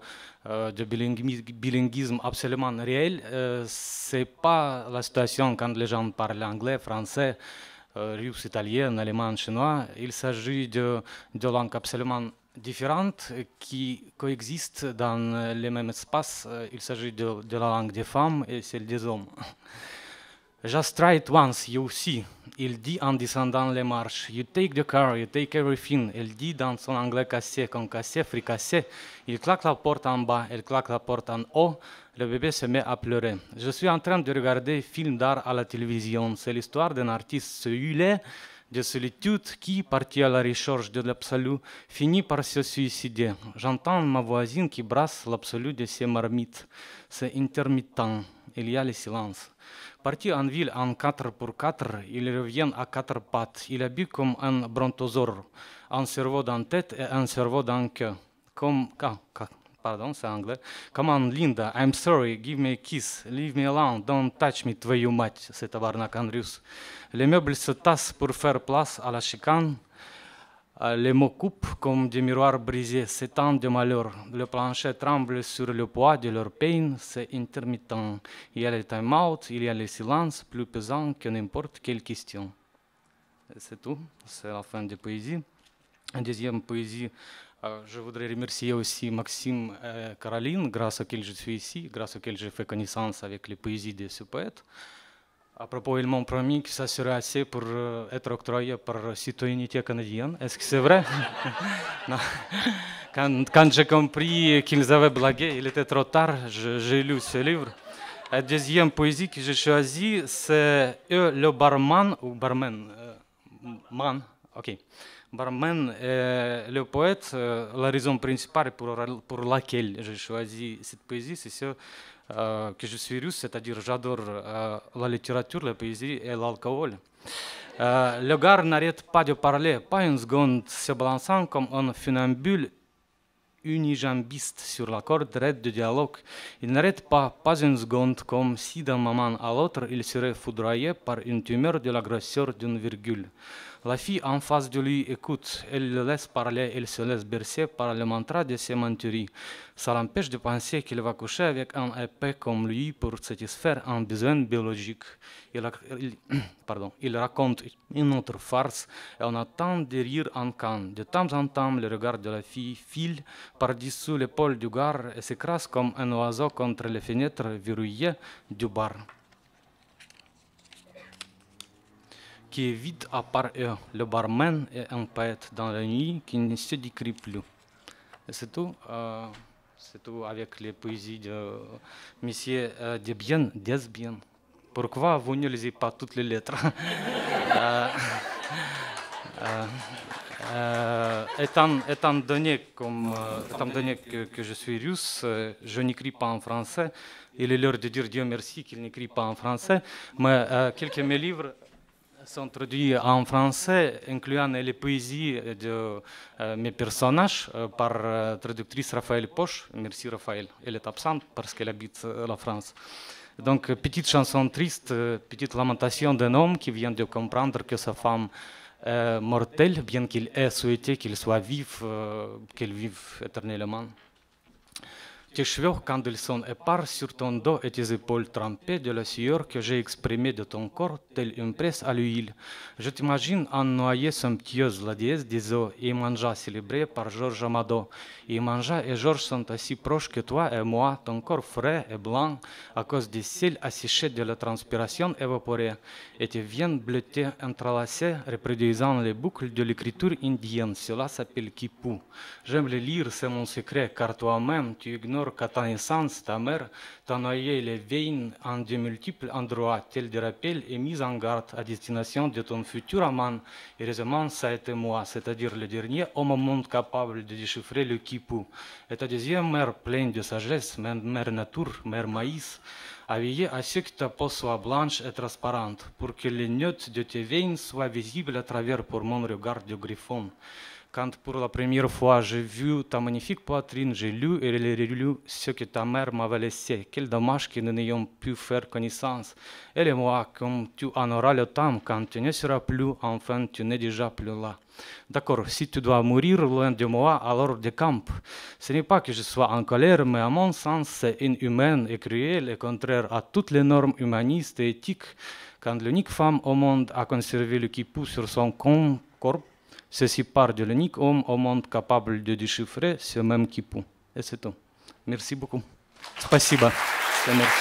bilinguisme absolument réel. Ce n'est pas la situation quand les gens parlent anglais, français, russe, italien, allemand, chinois. Il s'agit de langues absolument différentes qui coexistent dans les mêmes espaces. Il s'agit de la langue des femmes et celle des hommes. Just try it once, you see. Il dit en descendant les marches. You take the car, you take everything. Il dit dans son anglais cassé, concassé, fricassé. Il claque la porte en bas, il claque la porte en haut. Le bébé se met à pleurer. Je suis en train de regarder un film d'art à la télévision. C'est l'histoire d'un artiste seulé de solitude qui, parti à la recherche de l'absolu, finit par se suicider. J'entends ma voisine qui brasse l'absolu de ses marmites. C'est intermittent. Il y a le silence. Parti en ville en 4x4, il revient à 4 pattes. Il a bu comme un brontosaure, un cerveau dans la tête et un cerveau dans le cœur. Pardon, c'est anglais. Come on, Linda, I'm sorry, give me a kiss, leave me alone, don't touch me, твою мать, c'est tabarnak en russe. Les meubles se tassent pour faire place à la chicane. Les mots coupent comme des miroirs brisés, c'est tant de malheur. Le plancher tremble sur le poids de leur peine, c'est intermittent. Il y a le time-out, il y a le silence, plus pesant que n'importe quelle question. C'est tout, c'est la fin de la poésie. Une deuxième poésie, je voudrais remercier aussi Maxime et Caroline, grâce auxquels je suis ici, grâce auxquels j'ai fait connaissance avec les poésies de ce poète. À propos, ils m'ont promis que ça serait assez pour être octroyé par citoyenneté canadienne. Est-ce que c'est vrai? Non. Quand j'ai compris qu'ils avaient blagué, il était trop tard, j'ai lu ce livre. La deuxième poésie que j'ai choisie, c'est le barman, ou barman, man, ok. Barman est le poète. La raison principale pour laquelle j'ai choisi cette poésie, c'est ça. Que je suis russe, c'est-à-dire j'adore la littérature, la poésie et l'alcool. Le gars n'arrête pas de parler, pas une seconde, se balançant comme un funambule unijambiste sur la corde raide de dialogue. Il n'arrête pas une seconde, comme si d'un moment à l'autre, il serait foudroyé par une tumeur de la grosseur d'une virgule. La fille en face de lui écoute, elle le laisse parler, elle se laisse bercer par le mantra de ses menteries. Ça l'empêche de penser qu'il va coucher avec un épais comme lui pour satisfaire un besoin biologique. Il raconte une autre farce et on attend de rire en canne. De temps en temps, le regard de la fille file par-dessous l'épaule du gars et s'écrase comme un oiseau contre les fenêtres verrouillées du bar. Qui est vide à part eux. Le barman est un poète dans la nuit qui ne se décrit plus. Et c'est tout. c'est tout avec les poésies de Monsieur Desbiens. Pourquoi vous ne lisez pas toutes les lettres? Étant donné que je suis russe, je n'écris pas en français. Il est l'heure de dire Dieu merci qu'il n'écrit pas en français. Mais quelques de mes livres sont traduits en français, incluant les poésies de mes personnages par traductrice Raphaël Poche. Merci Raphaël. Elle est absente parce qu'elle habite la France. Donc, petite chanson triste, petite lamentation d'un homme qui vient de comprendre que sa femme est mortelle, bien qu'il ait souhaité qu'il soit vif, qu'elle vive éternellement. Tes cheveux, quand ils sont épars sur ton dos et tes épaules trempées de la sueur que j'ai exprimée de ton corps, telle une presse à l'huile. Je t'imagine en noyée somptueuse, la déesse des eaux, et Manja célébrée par Georges Amado. Et Manja et Georges sont aussi proches que toi et moi, ton corps frais et blanc, à cause des cils asséchés de la transpiration évaporée, et tes veines bleutées entrelacées, reproduisant les boucles de l'écriture indienne. Cela s'appelle Kippou. J'aime le lire, c'est mon secret, car toi-même, tu ignores qu'à ta naissance, ta mère t'a noyé les veines en de multiples endroits, tels des rappels et mise en garde à destination de ton futur amant. Heureusement, ça a été moi, c'est-à-dire le dernier homme au monde capable de déchiffrer le Kippou. Et ta deuxième mère pleine de sagesse, mère nature, mère maïs, a veillé à ce que ta peau soit blanche et transparente, pour que les notes de tes veines soient visibles à travers pour mon regard de griffon. Quand pour la première fois j'ai vu ta magnifique poitrine, j'ai lu et relu ce que ta mère m'avait laissé. Quel dommage que nous n'ayons pu faire connaissance. Elle et moi, comme tu en auras le temps, quand tu ne seras plus, enfin tu n'es déjà plus là. D'accord, si tu dois mourir loin de moi, alors décampe. Ce n'est pas que je sois en colère, mais à mon sens, c'est inhumain et cruel et contraire à toutes les normes humanistes et éthiques. Quand l'unique femme au monde a conservé le Kippou sur son corps, ceci part de l'unique homme au monde capable de déchiffrer ce même Kippou. Et c'est tout. Merci beaucoup. Спасибо. Merci.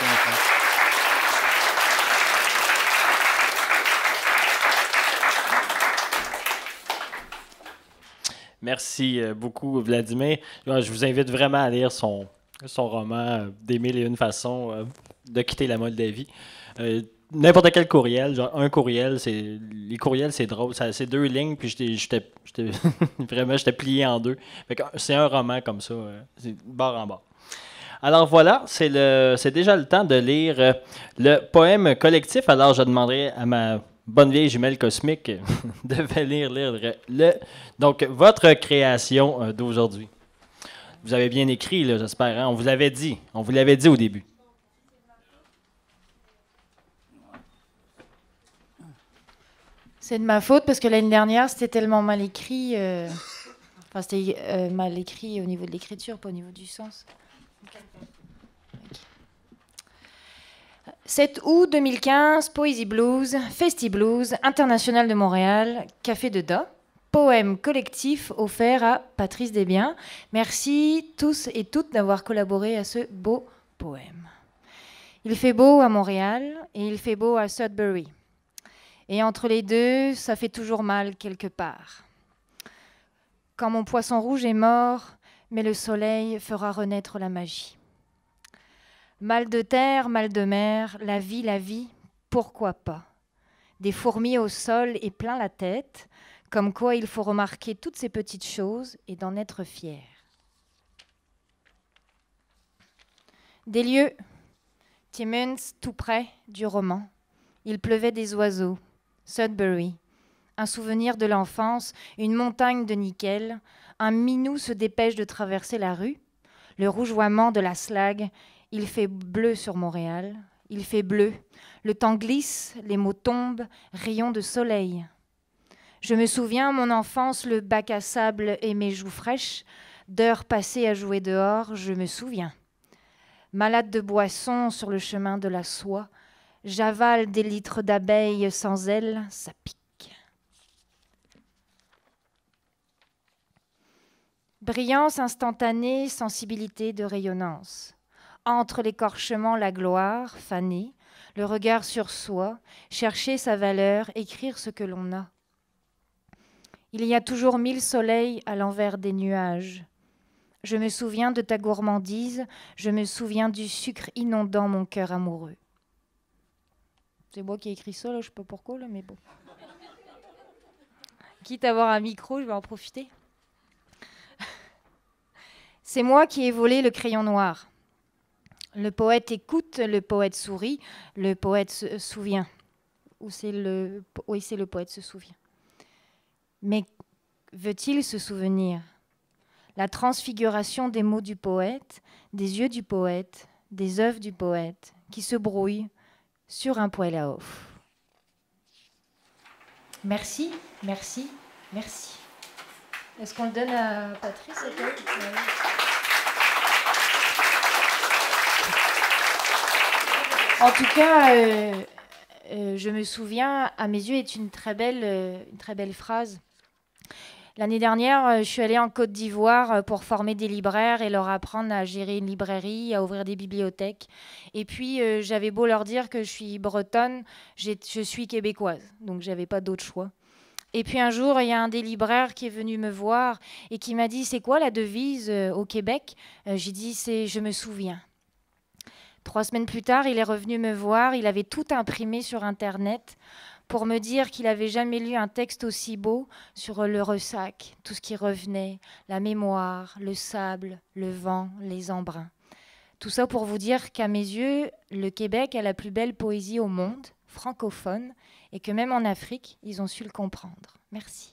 Merci beaucoup, Vladimir. Je vous invite vraiment à lire son roman Des mille et une façons de quitter la Moldavie. N'importe quel courriel, genre un courriel, les courriels c'est drôle, c'est 2 lignes, puis j'étais plié en 2. C'est un roman comme ça, c'est barre en barre. Alors voilà, c'est déjà le temps de lire le poème collectif. Alors je demanderai à ma bonne vieille jumelle cosmique de lire donc votre création d'aujourd'hui. Vous avez bien écrit, là, j'espère, hein? On vous l'avait dit au début. C'est de ma faute parce que l'année dernière, c'était tellement mal écrit. Enfin, c'était mal écrit au niveau de l'écriture, pas au niveau du sens. Okay. 7 août 2015, Poésie Blues, Festi Blues, International de Montréal, Café de Da. Poème collectif offert à Patrice Desbiens. Merci tous et toutes d'avoir collaboré à ce beau poème. Il fait beau à Montréal et il fait beau à Sudbury. Et entre les deux, ça fait toujours mal quelque part. Quand mon poisson rouge est mort, mais le soleil fera renaître la magie. Mal de terre, mal de mer, la vie, pourquoi pas? Des fourmis au sol et plein la tête, comme quoi il faut remarquer toutes ces petites choses et d'en être fier. Des lieux, Timmins, tout près du roman. Il pleuvait des oiseaux. Sudbury, un souvenir de l'enfance, une montagne de nickel, un minou se dépêche de traverser la rue, le rougeoiement de la slag, il fait bleu sur Montréal, il fait bleu, le temps glisse, les mots tombent, rayons de soleil. Je me souviens, mon enfance, le bac à sable et mes joues fraîches, d'heures passées à jouer dehors, je me souviens. Malade de boisson sur le chemin de la soie, j'avale des litres d'abeilles sans ailes, ça pique. Brillance instantanée, sensibilité de rayonnance. Entre l'écorchement, la gloire, fanée, le regard sur soi, chercher sa valeur, écrire ce que l'on a. Il y a toujours 1000 soleils à l'envers des nuages. Je me souviens de ta gourmandise, je me souviens du sucre inondant mon cœur amoureux. C'est moi qui ai écrit ça, là, je sais pas pourquoi, là, mais bon. Quitte à avoir un micro, je vais en profiter. C'est moi qui ai volé le crayon noir. Le poète écoute, le poète sourit, le poète se souvient. Oui, c'est le poète se souvient. Mais veut-il se souvenir? La transfiguration des mots du poète, des yeux du poète, des œuvres du poète, qui se brouillent sur un poêle à off. Merci, merci, merci. Est-ce qu'on le donne à Patrice? En tout cas, je me souviens, à mes yeux, est une très belle phrase. L'année dernière, je suis allée en Côte d'Ivoire pour former des libraires et leur apprendre à gérer une librairie, à ouvrir des bibliothèques. Et puis, j'avais beau leur dire que je suis bretonne, je suis québécoise, donc je n'avais pas d'autre choix. Et puis un jour, il y a un des libraires qui est venu me voir et qui m'a dit « C'est quoi la devise au Québec ?» J'ai dit « C'est « Je me souviens ». 3 semaines plus tard, il est revenu me voir, il avait tout imprimé sur Internet pour me dire qu'il n'avait jamais lu un texte aussi beau sur le ressac, tout ce qui revenait, la mémoire, le sable, le vent, les embruns. Tout ça pour vous dire qu'à mes yeux, le Québec a la plus belle poésie au monde, francophone, et que même en Afrique, ils ont su le comprendre. Merci.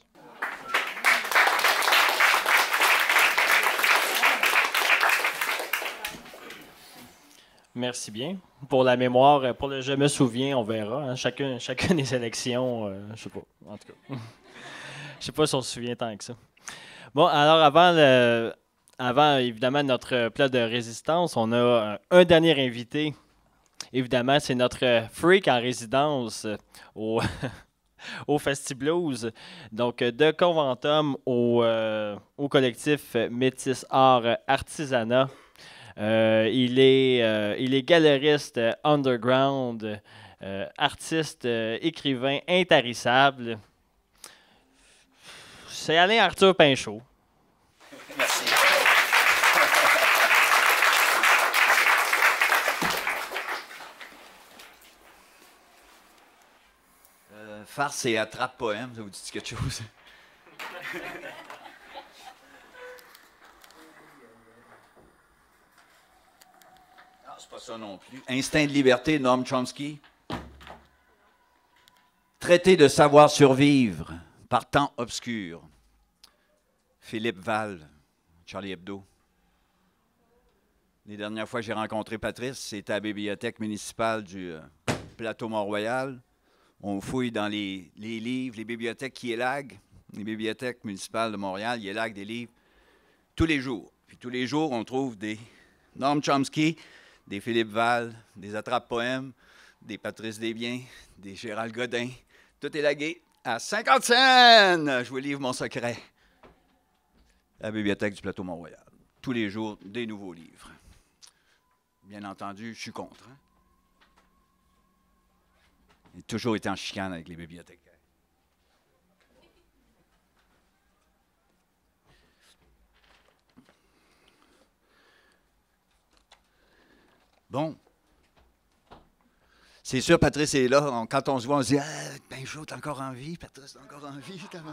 Merci bien. Pour la mémoire, pour le je me souviens, on verra. Hein, chacune des élections, je sais pas. En tout cas, je sais pas si on se souvient tant que ça. Bon, alors avant évidemment notre plat de résistance, on a un dernier invité. Évidemment, c'est notre freak en résidence au Festiblues. Donc, de Conventum au collectif Métis Art Artisanat. Il est galeriste underground, artiste, écrivain intarissable. C'est Alain Arthur Pinchot. Merci. Farce et attrape poème, ça vous dit quelque chose? Non, c'est pas ça non plus. Instinct de liberté, Noam Chomsky. Traité de savoir survivre par temps obscur. Philippe Val, Charlie Hebdo. Les dernières fois que j'ai rencontré Patrice, c'était à la bibliothèque municipale du plateau Mont-Royal. On fouille dans les livres, les bibliothèques qui élaguent, les bibliothèques municipales de Montréal, ils élaguent des livres tous les jours. Puis tous les jours, on trouve des Noam Chomsky, des Philippe Val, des attrape-poèmes, des Patrice Desbiens, des Gérald Godin. Tout élagué à 50 cents! Je vous livre mon secret. La bibliothèque du plateau Mont-Royal. Tous les jours, des nouveaux livres. Bien entendu, je suis contre. Hein? J'ai toujours été en chicane avec les bibliothécaires. Bon. C'est sûr, Patrice est là. Quand on se voit, on se dit « Ah, Pinchot, t'es encore en vie. Patrice, t'es encore en vie, tabarnak. »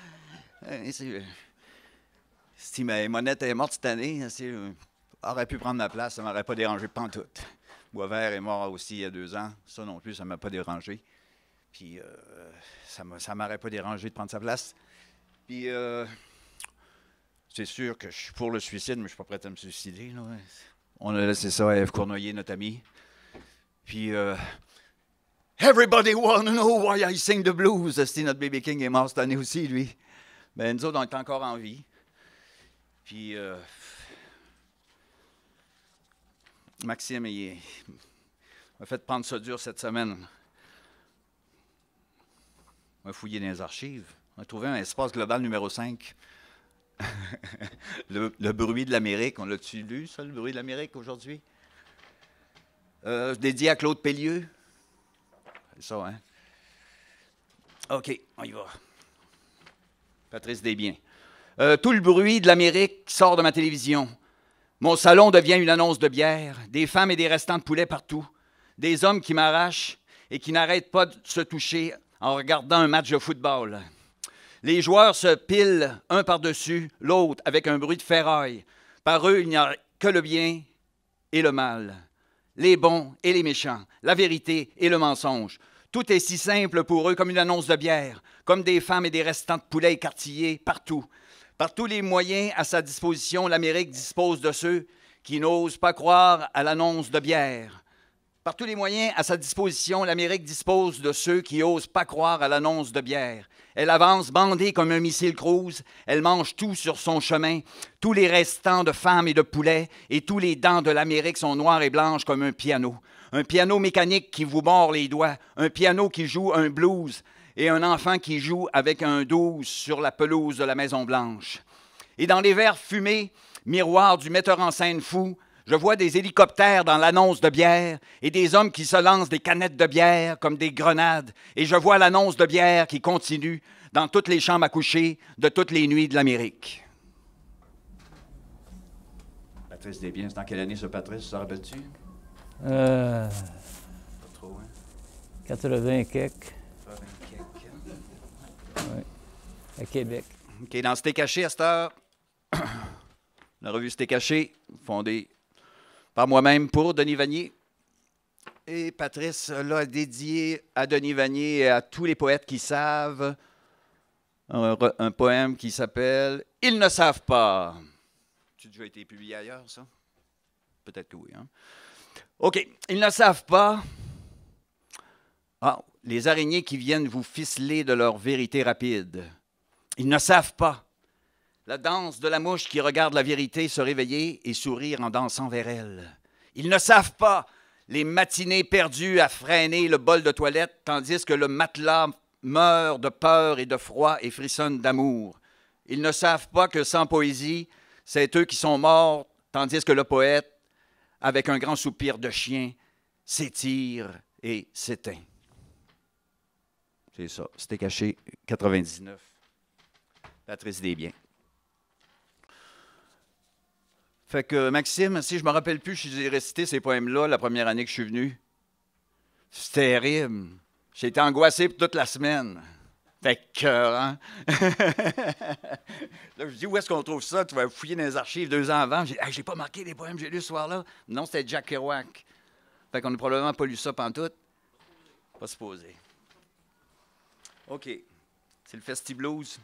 Si ma Monette est morte cette année, aurait pu prendre ma place, ça ne m'aurait pas dérangé pantoute. Boisvert est mort aussi il y a 2 ans. Ça non plus, ça ne m'a pas dérangé. Puis, ça ne m'aurait pas dérangé de prendre sa place. Puis, c'est sûr que je suis pour le suicide, mais je ne suis pas prêt à me suicider. Là. On a laissé ça à Ève Cournoyer, notre ami. Puis, Everybody wanna know why I sing the blues. C'était notre Baby King est mort cette année aussi, lui. Ben, nous autres, on est encore en vie. Puis, Maxime, il m'a fait prendre ça dur cette semaine. On a fouillé dans les archives. On a trouvé un espace global numéro 5. le bruit de l'Amérique. On l'a-tu lu, ça, le bruit de l'Amérique, aujourd'hui? Dédié à Claude Pellieux. C'est ça, hein? OK, on y va. Patrice Desbiens. Tout le bruit de l'Amérique sort de ma télévision. Mon salon devient une annonce de bière, des femmes et des restants de poulet partout, des hommes qui m'arrachent et qui n'arrêtent pas de se toucher en regardant un match de football. Les joueurs se pilent un par-dessus l'autre avec un bruit de ferraille. Par eux, il n'y a que le bien et le mal, les bons et les méchants, la vérité et le mensonge. Tout est si simple pour eux comme une annonce de bière, comme des femmes et des restants de poulet écartillés partout. Par tous les moyens à sa disposition, l'Amérique dispose de ceux qui n'osent pas croire à l'annonce de bière. Par tous les moyens à sa disposition, l'Amérique dispose de ceux qui n'osent pas croire à l'annonce de bière. Elle avance bandée comme un missile cruise, elle mange tout sur son chemin, tous les restants de femmes et de poulets, et tous les dents de l'Amérique sont noires et blanches comme un piano mécanique qui vous mord les doigts, un piano qui joue un blues, et un enfant qui joue avec un 12 sur la pelouse de la Maison-Blanche. Et dans les verres fumés, miroirs du metteur en scène fou, je vois des hélicoptères dans l'annonce de bière et des hommes qui se lancent des canettes de bière comme des grenades. Et je vois l'annonce de bière qui continue dans toutes les chambres à coucher de toutes les nuits de l'Amérique. Patrice Desbiens, c'est dans quelle année ce Patrice, te rappelles-tu? Pas trop, hein? 80 quelques. Oui, à Québec. OK, dans C'était caché à cette heure, la revue C'était caché, fondée par moi-même pour Denis Vanier. Et Patrice l'a dédié à Denis Vanier et à tous les poètes qui savent un poème qui s'appelle « Ils ne savent pas ». Tu as déjà été publié ailleurs, ça? Peut-être que oui, hein? OK. Ils ne savent pas. Ah, les araignées qui viennent vous ficeler de leur vérité rapide. Ils ne savent pas. La danse de la mouche qui regarde la vérité se réveiller et sourire en dansant vers elle. Ils ne savent pas les matinées perdues à freiner le bol de toilette, tandis que le matelas meurt de peur et de froid et frissonne d'amour. Ils ne savent pas que sans poésie, c'est eux qui sont morts, tandis que le poète, avec un grand soupir de chien, s'étire et s'éteint. C'est ça. C'était caché 99. Patrice Desbiens. Fait que, Maxime, si je me rappelle plus, j'ai récité ces poèmes-là la première année que je suis venu. C'est terrible. J'ai été angoissé pour toute la semaine. Fait que, hein? Là, je dis, où est-ce qu'on trouve ça? Tu vas fouiller dans les archives 2 ans avant. J'ai pas marqué les poèmes que j'ai lus ce soir-là. Non, c'était Jack Kerouac. Fait qu'on n'a probablement pas lu ça pantoute. Pas supposé. OK. C'est le Festi Blues.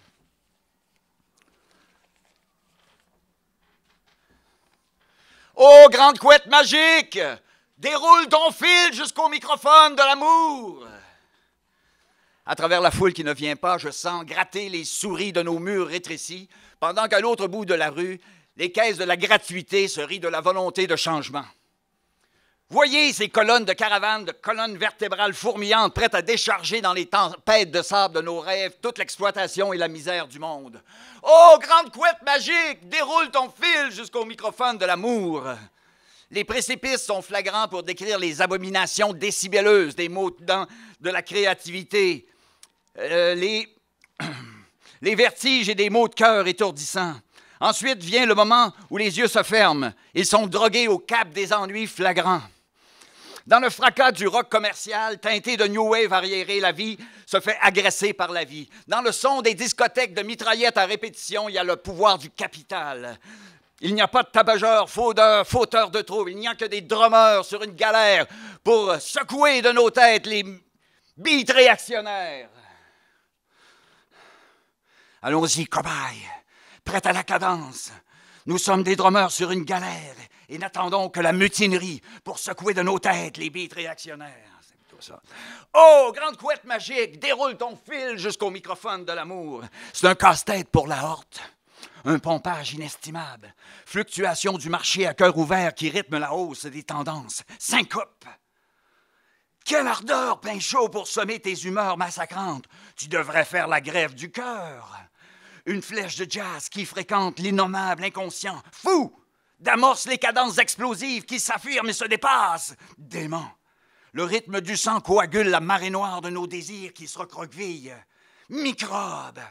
Ô grande couette magique, déroule ton fil jusqu'au microphone de l'amour. À travers la foule qui ne vient pas, je sens gratter les souris de nos murs rétrécis, pendant qu'à l'autre bout de la rue, les caisses de la gratuité se rient de la volonté de changement. Voyez ces colonnes de caravanes, de colonnes vertébrales fourmillantes, prêtes à décharger dans les tempêtes de sable de nos rêves toute l'exploitation et la misère du monde. Ô grande couette magique, déroule ton fil jusqu'au microphone de l'amour. Les précipices sont flagrants pour décrire les abominations décibelleuses des mots de la créativité, les vertiges et des maux de cœur étourdissants. Ensuite vient le moment où les yeux se ferment. Ils sont drogués au cap des ennuis flagrants. Dans le fracas du rock commercial, teinté de new wave arriéré, la vie se fait agresser par la vie. Dans le son des discothèques de mitraillettes à répétition, il y a le pouvoir du capital. Il n'y a pas de tabageurs, fauteurs de troubles. Il n'y a que des drummers sur une galère pour secouer de nos têtes les beats réactionnaires. Allons-y, cobayes, prêts à la cadence. Nous sommes des drummers sur une galère et n'attendons que la mutinerie pour secouer de nos têtes les beats réactionnaires. C'est plutôt ça. Oh, grande couette magique, déroule ton fil jusqu'au microphone de l'amour. C'est un casse-tête pour la horte. Un pompage inestimable. Fluctuation du marché à cœur ouvert qui rythme la hausse des tendances. Syncope. Quelle ardeur, pain chaud, pour semer tes humeurs massacrantes. Tu devrais faire la grève du cœur. Une flèche de jazz qui fréquente l'innommable inconscient. Fou! D'amorce les cadences explosives qui s'affirment et se dépassent. Dément. Le rythme du sang coagule la marée noire de nos désirs qui se recroquevillent. Microbe.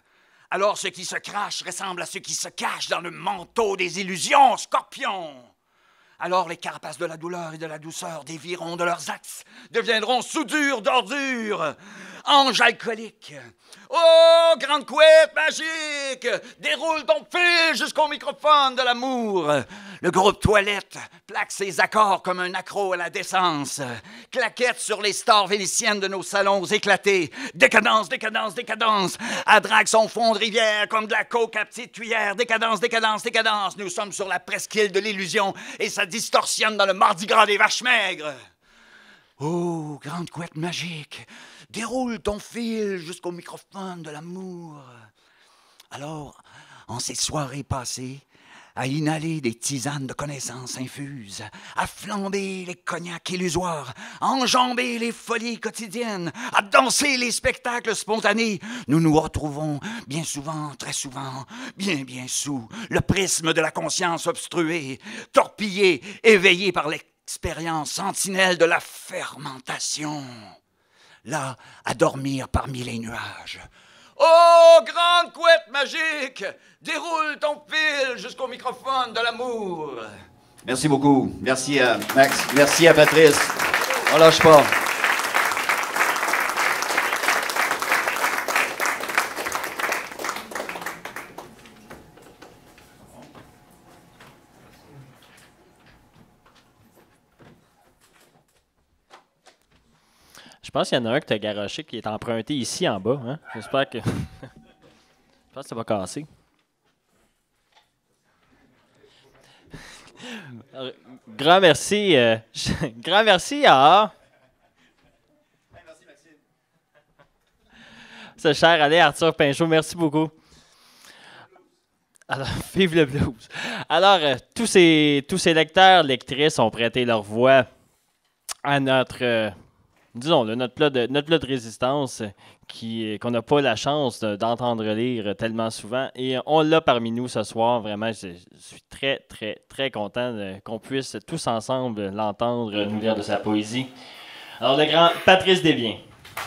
Alors ce qui se crache ressemble à ce qui se cache dans le manteau des illusions, scorpion. Alors les carapaces de la douleur et de la douceur dévieront de leurs axes, deviendront soudure d'ordure, ange alcoolique. Oh, grande couette magique, déroule ton fil jusqu'au microphone de l'amour. Le groupe Toilette plaque ses accords comme un accro à la décence. Claquette sur les stars vénitiennes de nos salons éclatés. Décadence, décadence, décadence. Elle drague son fond de rivière comme de la coke à petite cuillère. Décadence, décadence, décadence. Nous sommes sur la presqu'île de l'illusion et ça distorsionne dans le mardi gras des vaches maigres. Oh, grande couette magique, déroule ton fil jusqu'au microphone de l'amour. Alors, en ces soirées passées, à inhaler des tisanes de connaissances infuses, à flamber les cognacs illusoires, à enjamber les folies quotidiennes, à danser les spectacles spontanés, nous nous retrouvons bien souvent, très souvent, bien sous le prisme de la conscience obstruée, torpillée, éveillée par l'expérience sentinelle de la fermentation. Là, à dormir parmi les nuages. Oh, grande couette magique, déroule ton fil jusqu'au microphone de l'amour. Merci beaucoup. Merci à Max. Merci à Patrice. On lâche pas. Je pense qu'il y en a un que tu as garoché qui est emprunté ici en bas. Hein? J'espère que. Je pense que ça va casser. Grand merci. Grand merci à. Merci, Maxime. Ce cher ami Arthur Pinchot, merci beaucoup. Alors, vive le blues. Alors, tous ces lecteurs, lectrices ont prêté leur voix à notre. Disons-le, notre plat de résistance qu'on n'a pas la chance d'entendre lire tellement souvent. Et on l'a parmi nous ce soir. Vraiment, je suis très, très, très content qu'on puisse tous ensemble l'entendre nous lire de sa poésie. Alors, le grand Patrice Desbiens.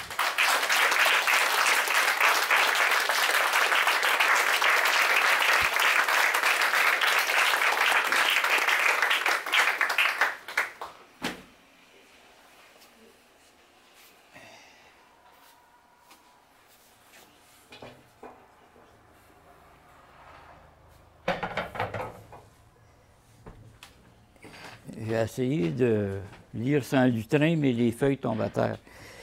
J'ai essayé de lire sans lutrin, mais les feuilles tombent à terre.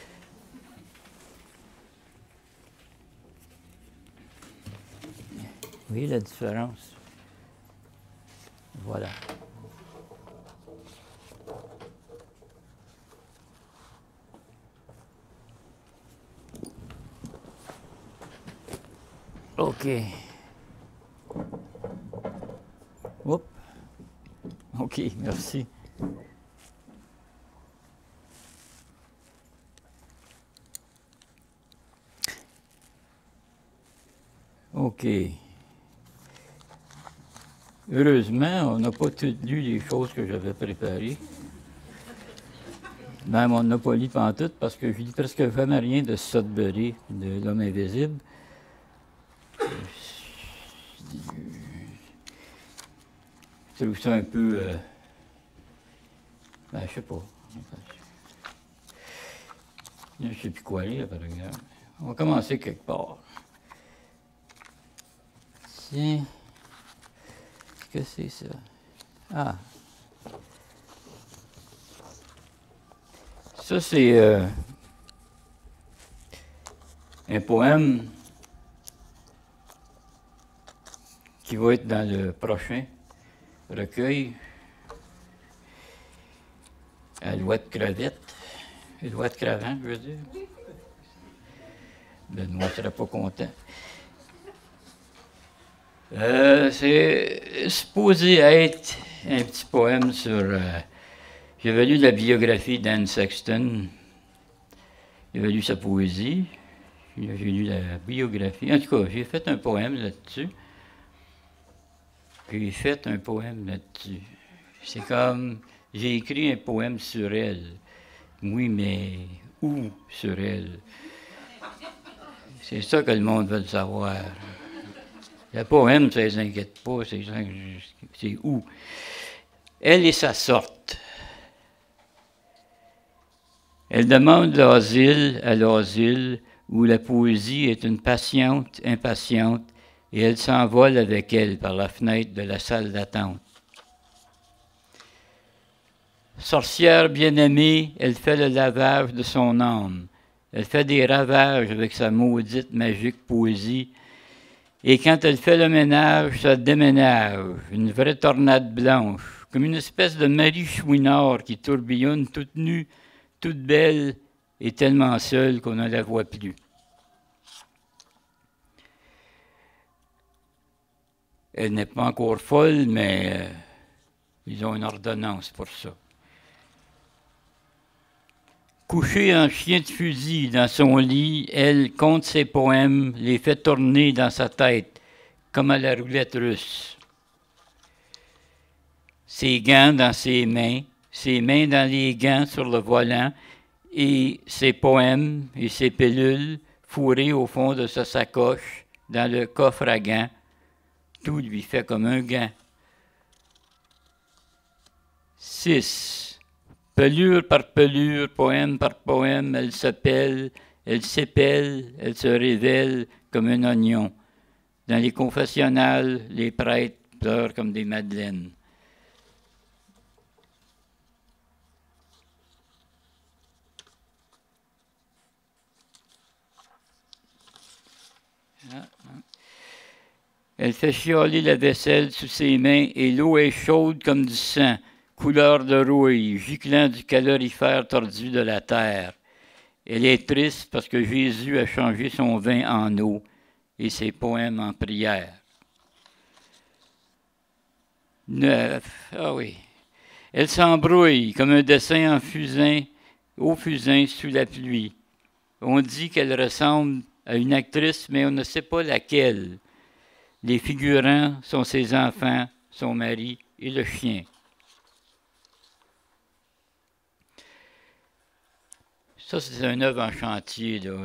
Vous voyez la différence? Voilà. OK. Oups. OK, merci. OK. Heureusement, on n'a pas tout lu les choses que j'avais préparées. Même on n'a pas lu pantoute parce que je lis presque jamais rien de Sudbury, de L'Homme invisible. Je trouve ça un peu... ben, je sais pas. Je sais plus quoi lire, par exemple. On va commencer quelque part. Tiens. Qu'est-ce que c'est, ça? Ah. Ça, c'est un poème qui va être dans le prochain recueil. Alouette Crevette. Alouette Cravant, je veux dire. Benoît ne serait pas content. C'est supposé être un petit poème sur... J'avais lu la biographie d'Anne Sexton. J'avais lu sa poésie. J'ai lu la biographie. En tout cas, j'ai fait un poème là-dessus. C'est comme... J'ai écrit un poème sur elle. Oui, mais où sur elle? C'est ça que le monde veut savoir. Le poème, ça ne les inquiète pas, c'est où? Elle et sa sorte. Elle demande l'asile à l'asile où la poésie est une patiente impatiente et elle s'envole avec elle par la fenêtre de la salle d'attente. Sorcière bien-aimée, elle fait le lavage de son âme. Elle fait des ravages avec sa maudite magique poésie. Et quand elle fait le ménage, ça déménage, une vraie tornade blanche, comme une espèce de Marie Chouinard qui tourbillonne toute nue, toute belle et tellement seule qu'on ne la voit plus. Elle n'est pas encore folle, mais ils ont une ordonnance pour ça. Couchée en chien de fusil dans son lit, elle compte ses poèmes, les fait tourner dans sa tête, comme à la roulette russe. Ses gants dans ses mains dans les gants sur le volant, et ses poèmes et ses pilules fourrées au fond de sa sacoche, dans le coffre à gants. Tout lui fait comme un gant. 6. Pelure par pelure, poème par poème, elle se pèle, elle s'épelle, elle se révèle comme un oignon. Dans les confessionnals, les prêtres pleurent comme des madeleines. Elle fait chialer la vaisselle sous ses mains et l'eau est chaude comme du sang, couleur de rouille, giclant du calorifère tordu de la terre. Elle est triste parce que Jésus a changé son vin en eau et ses poèmes en prière. 9. Ah oui. Elle s'embrouille comme un dessin en fusain, au fusain sous la pluie. On dit qu'elle ressemble à une actrice, mais on ne sait pas laquelle. Les figurants sont ses enfants, son mari et le chien. Ça, c'est un œuvre en chantier, là.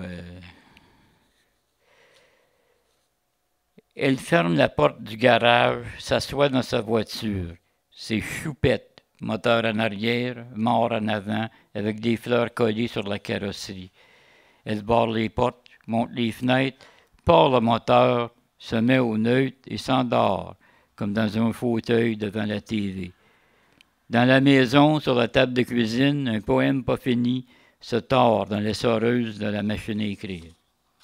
Elle ferme la porte du garage, s'assoit dans sa voiture. C'est choupette, moteur en arrière, mort en avant, avec des fleurs collées sur la carrosserie. Elle barre les portes, monte les fenêtres, part le moteur, se met au neutre et s'endort, comme dans un fauteuil devant la TV. Dans la maison, sur la table de cuisine, un poème pas fini se tord dans l'essoreuse de la machine à écrire.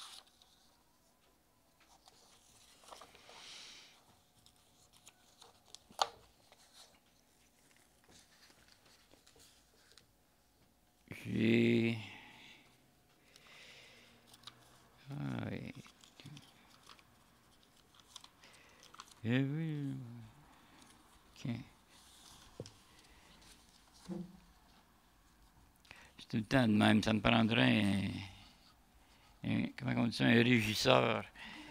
J'ai... Ah oui. OK. C'est tout le temps de même. Ça me prendrait comment on dit ça, un régisseur.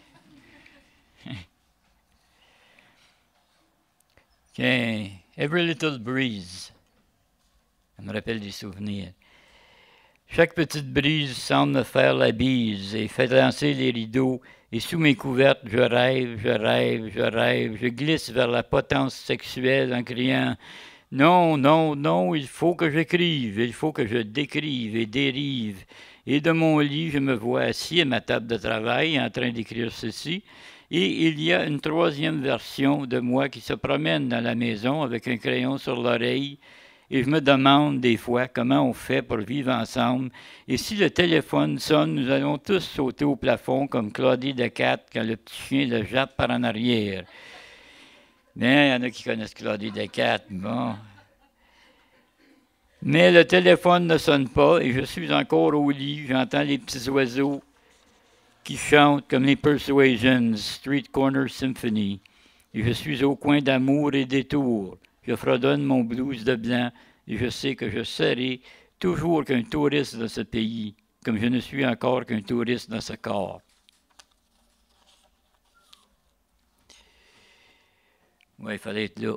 OK. Every Little Breeze. Ça me rappelle des souvenirs. Chaque petite brise semble me faire la bise et fait danser les rideaux. Et sous mes couvertes, je rêve, je rêve, je rêve. Je glisse vers la potence sexuelle en criant « Non, non, non, il faut que j'écrive, il faut que je décrive et dérive. » Et de mon lit, je me vois assis à ma table de travail en train d'écrire ceci. Et il y a une troisième version de moi qui se promène dans la maison avec un crayon sur l'oreille. Et je me demande des fois comment on fait pour vivre ensemble. Et si le téléphone sonne, nous allons tous sauter au plafond comme Claudie Descartes quand le petit chien le jappe par en arrière. Mais il y en a qui connaissent Claudie Descartes, bon. Mais le téléphone ne sonne pas et je suis encore au lit. J'entends les petits oiseaux qui chantent comme les Persuasions, Street Corner Symphony. Et je suis au coin d'amour et détour. Je fredonne mon blues de blanc et je sais que je serai toujours qu'un touriste de ce pays, comme je ne suis encore qu'un touriste dans ce corps. Oui, il fallait être là.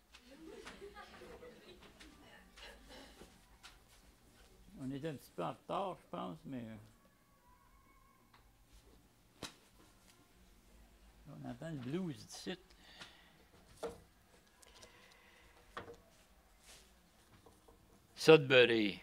On est un petit peu en retard, je pense, mais... On On entend le blues d'ici. Sudbury.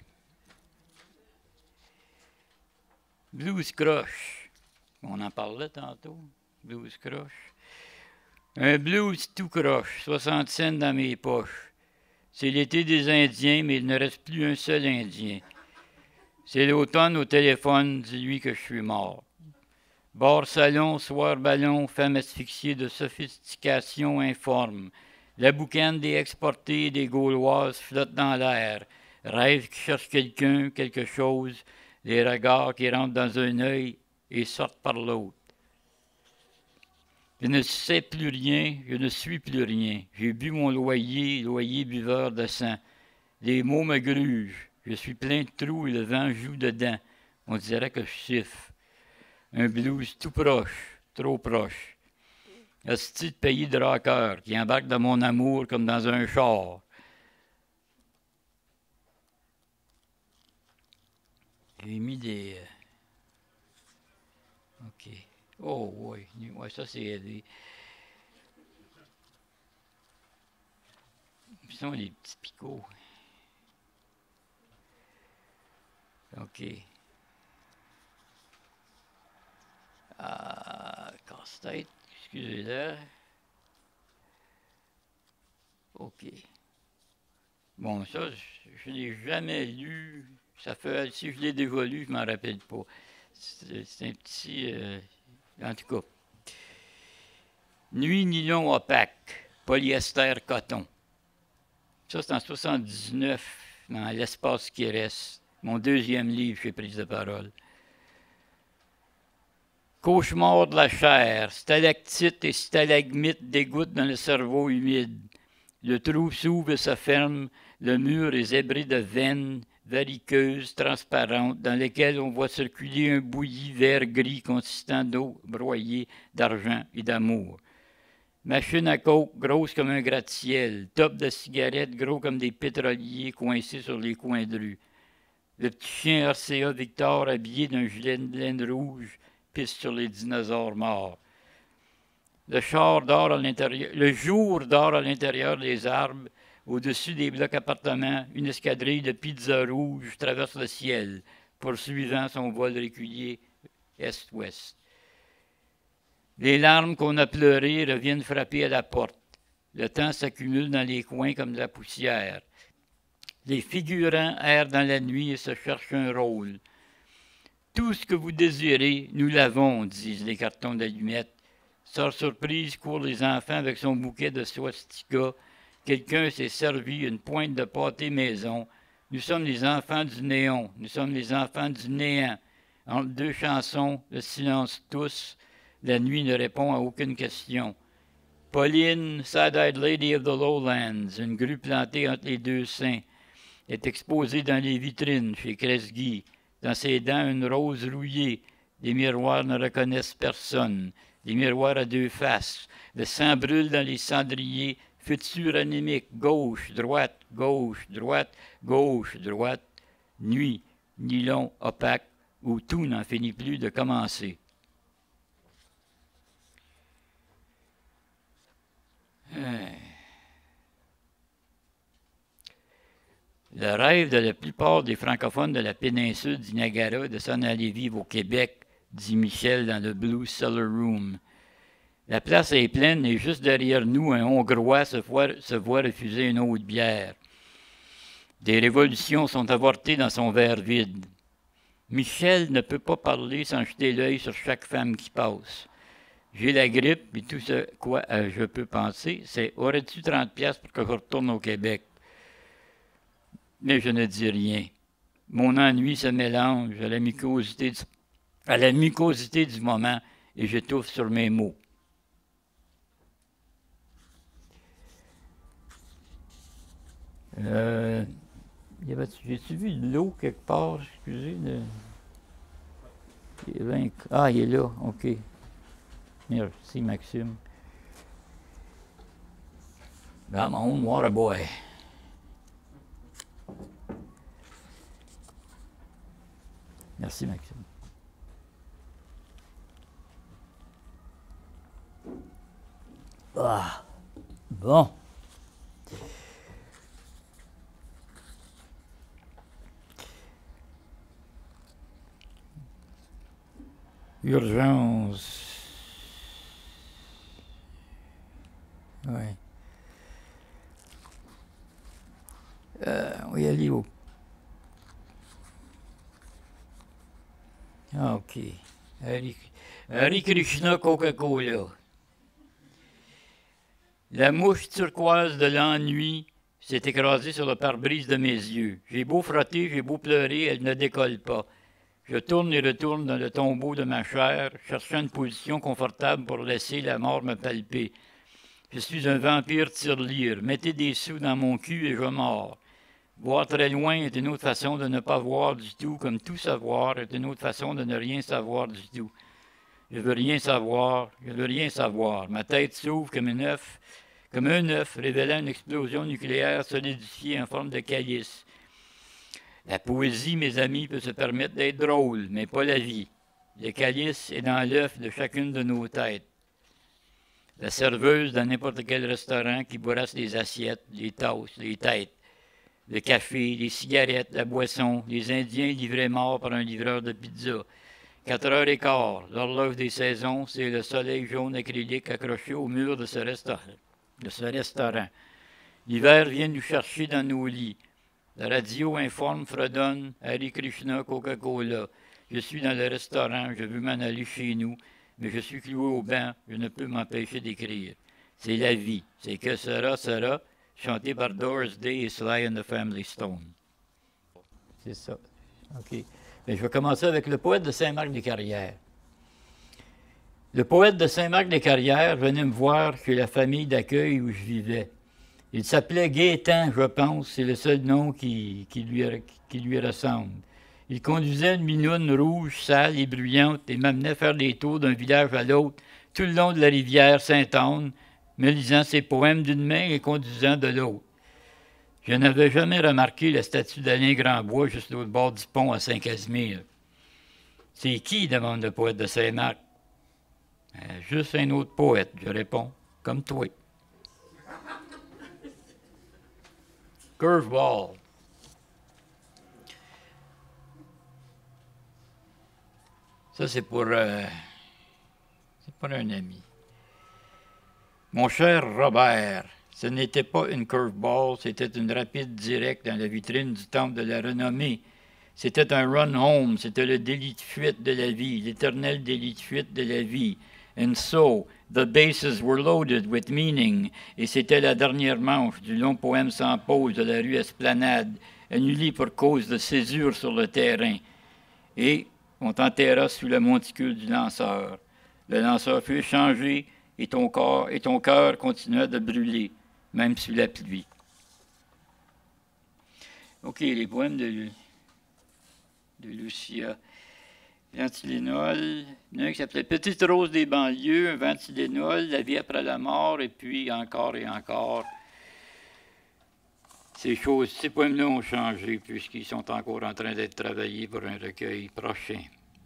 Blues croche. On en parlait tantôt. Blues croche. Un blues tout croche. 60 cents dans mes poches. C'est l'été des Indiens, mais il ne reste plus un seul Indien. C'est l'automne au téléphone, dis-lui que je suis mort. Bar salon, soir ballon, femme asphyxiée de sophistication informe. La boucane des exportés et des Gauloises flotte dans l'air. Rêve qui cherche quelqu'un, quelque chose, les regards qui rentrent dans un œil et sortent par l'autre. Je ne sais plus rien, je ne suis plus rien. J'ai bu mon loyer, loyer buveur de sang. Les mots me grugent. Je suis plein de trous et le vent joue dedans. On dirait que je siffle. Un blues tout proche, trop proche. Hostie de pays de rocker qui embarque dans mon amour comme dans un char. J'ai mis des... OK. Oh, oui. Ouais, ça, c'est des... Ce sont des petits picots. OK. Casse-tête. Excusez-le. OK. Bon, ça, je ne l'ai jamais lu. Ça fait, si je l'ai déjà lu, je ne m'en rappelle pas. C'est un petit... en tout cas. Nuit nylon opaque, polyester coton. Ça, c'est en 79, dans l'espace qui reste. Mon deuxième livre chez Prise de parole. Cauchemar de la chair, stalactites et stalagmites dégoûtent dans le cerveau humide. Le trou s'ouvre et se ferme, le mur est zébré de veines variqueuses, transparentes, dans lesquelles on voit circuler un bouilli vert-gris consistant d'eau broyée, d'argent et d'amour. Machine à coke grosse comme un gratte-ciel, top de cigarettes gros comme des pétroliers coincés sur les coins de rue. Le petit chien RCA Victor habillé d'un gilet de laine rouge pisse sur les dinosaures morts. Le jour dort à l'intérieur des arbres. Au-dessus des blocs appartements, une escadrille de pizza rouge traverse le ciel, poursuivant son vol régulier est-ouest. Les larmes qu'on a pleurées reviennent frapper à la porte. Le temps s'accumule dans les coins comme de la poussière. Les figurants errent dans la nuit et se cherchent un rôle. Tout ce que vous désirez, nous l'avons, disent les cartons d'allumettes. Sort surprise, courent les enfants avec son bouquet de swastika. Quelqu'un s'est servi une pointe de pâté maison. Nous sommes les enfants du néon, nous sommes les enfants du néant. Entre deux chansons, le silence tousse. La nuit ne répond à aucune question. Pauline, Sad-Eyed Lady of the Lowlands, une grue plantée entre les deux seins, est exposée dans les vitrines chez Kresge. Dans ses dents, une rose rouillée. Les miroirs ne reconnaissent personne. Les miroirs à deux faces. Le sang brûle dans les cendriers. Futur anémique, gauche, droite, gauche, droite, gauche, droite. Nuit, nylon opaque, où tout n'en finit plus de commencer. Le rêve de la plupart des francophones de la péninsule du Niagara de s'en aller vivre au Québec, dit Michel dans le Blue Cellar Room. La place est pleine et juste derrière nous, un Hongrois se voit refuser une autre bière. Des révolutions sont avortées dans son verre vide. Michel ne peut pas parler sans jeter l'œil sur chaque femme qui passe. J'ai la grippe et tout ce quoi je peux penser, c'est « Aurais-tu 30$ pour que je retourne au Québec? » Mais je ne dis rien. Mon ennui se mélange à la mucosité du moment et j'étouffe sur mes mots. J'ai-tu vu de l'eau quelque part? Excusez. Il est là, OK. Merci, Maxime. Come on, water boy. Merci, Maxime. Ah, bon. Urgence. Oui. On va y aller au... Ah, OK. Hare Krishna Coca-Cola. La mouche turquoise de l'ennui s'est écrasée sur le pare-brise de mes yeux. J'ai beau frotter, j'ai beau pleurer, elle ne décolle pas. Je tourne et retourne dans le tombeau de ma chair, cherchant une position confortable pour laisser la mort me palper. Je suis un vampire tirelire. Mettez des sous dans mon cul et je mords. Voir très loin est une autre façon de ne pas voir du tout, comme tout savoir est une autre façon de ne rien savoir du tout. Je veux rien savoir, je veux rien savoir. Ma tête s'ouvre comme un œuf révélant une explosion nucléaire solidifiée en forme de calice. La poésie, mes amis, peut se permettre d'être drôle, mais pas la vie. Le calice est dans l'œuf de chacune de nos têtes. La serveuse dans n'importe quel restaurant qui bourrasse les assiettes, les tasses, les têtes. Le café, les cigarettes, la boisson, les Indiens livrés morts par un livreur de pizza. 4h15, l'horloge des saisons, c'est le soleil jaune acrylique accroché au mur de ce restaurant. L'hiver vient nous chercher dans nos lits. La radio informe, fredonne, Hare Krishna, Coca-Cola. Je suis dans le restaurant, je veux m'en aller chez nous, mais je suis cloué au banc, je ne peux m'empêcher d'écrire. C'est la vie, c'est que sera, sera, chanté par Doris Day et Sly and the Family Stone. C'est ça. OK. Mais je vais commencer avec le poète de Saint-Marc-des-Carrières. Le poète de Saint-Marc-des-Carrières venait me voir chez la famille d'accueil où je vivais. Il s'appelait Gaétan, je pense, c'est le seul nom qui lui ressemble. Il conduisait une minoune rouge, sale et bruyante et m'amenait faire des tours d'un village à l'autre, tout le long de la rivière Sainte-Anne, me lisant ses poèmes d'une main et conduisant de l'autre. Je n'avais jamais remarqué la statue d'Alain Grandbois juste au bord du pont à Saint-Casimir. « C'est qui ?» demande le poète de Saint-Marc. « Juste un autre poète, je réponds, comme toi. » Curveball. Ça, c'est pour un ami. Mon cher Robert, ce n'était pas une curveball, c'était une rapide directe dans la vitrine du temple de la renommée. C'était un run home, c'était le délit de fuite de la vie, l'éternel délit de fuite de la vie. And so, the bases were loaded with meaning, et c'était la dernière manche du long poème sans pause de la rue Esplanade, annulée pour cause de césure sur le terrain. Et on t'enterra sous le monticule du lanceur. Le lanceur fut échangé, et ton cœur continua de brûler, même sous la pluie. OK, les poèmes de Lucia. Ventilénol, il y en a un qui s'appelait Petite rose des banlieues, un ventilénol, La vie après la mort, et puis encore et encore. Ces poèmes-là ont changé puisqu'ils sont encore en train d'être travaillés pour un recueil prochain.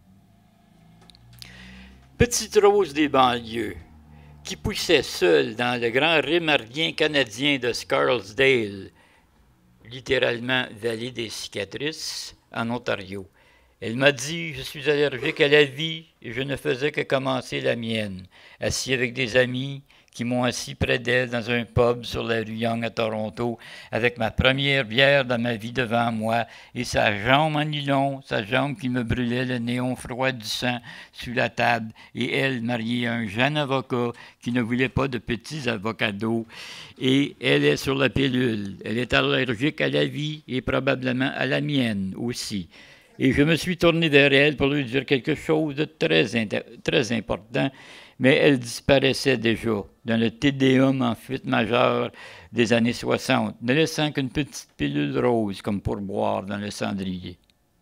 Petite rose des banlieues, qui poussait seule dans le grand rémarien canadien de Scarsdale, littéralement vallée des cicatrices, en Ontario. Elle m'a dit, je suis allergique à la vie et je ne faisais que commencer la mienne, assis avec des amis qui m'ont assis près d'elle dans un pub sur la rue Yonge à Toronto, avec ma première bière de ma vie devant moi et sa jambe en nylon, sa jambe qui me brûlait le néon froid du sang sous la table, et elle mariée à un jeune avocat qui ne voulait pas de petits avocados, et elle est sur la pilule. Elle est allergique à la vie et probablement à la mienne aussi. Et je me suis tourné vers elle pour lui dire quelque chose de très important, mais elle disparaissait déjà dans le Tédéum en fuite majeure des années 60, ne laissant qu'une petite pilule rose comme pour boire dans le cendrier.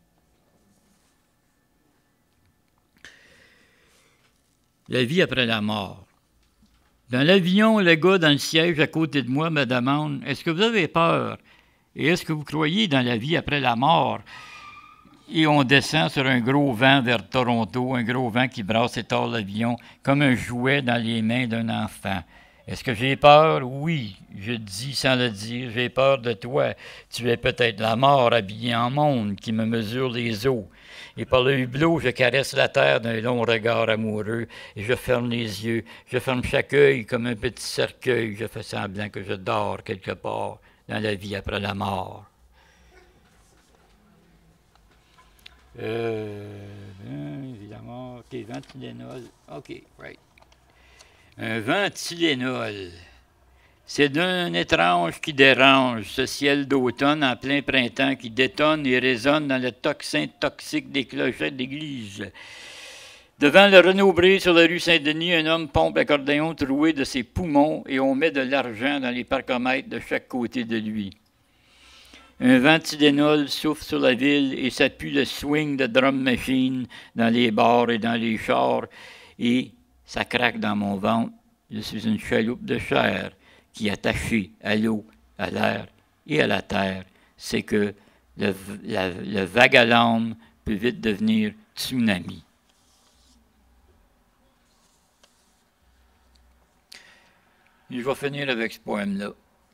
La vie après la mort. Dans l'avion, le gars dans le siège à côté de moi me demande « Est-ce que vous avez peur? Et est-ce que vous croyez dans la vie après la mort? » Et on descend sur un gros vent vers Toronto, un gros vent qui brasse et tord l'avion comme un jouet dans les mains d'un enfant. Est-ce que j'ai peur? Oui, je dis sans le dire, j'ai peur de toi. Tu es peut-être la mort habillée en monde qui me mesure les os. Et par le hublot, je caresse la terre d'un long regard amoureux et je ferme les yeux. Je ferme chaque œil comme un petit cercueil. Je fais semblant que je dors quelque part dans la vie après la mort. Évidemment, OK, ventilénol. OK, right. Un ventilénol. C'est d'un étrange qui dérange, ce ciel d'automne en plein printemps qui détonne et résonne dans le tocsin toxique des clochettes d'église. Devant le Renaud-Bré sur la rue Saint-Denis, un homme pompe l'accordéon troué de ses poumons et on met de l'argent dans les parcomètres de chaque côté de lui. Un vent Tylenol souffle sur la ville et ça pue le swing de drum machine dans les bars et dans les chars et ça craque dans mon ventre. Je suis une chaloupe de chair qui est attachée à l'eau, à l'air et à la terre. C'est que le vague-à-l'âme peut vite devenir tsunami. Je vais finir avec ce poème-là.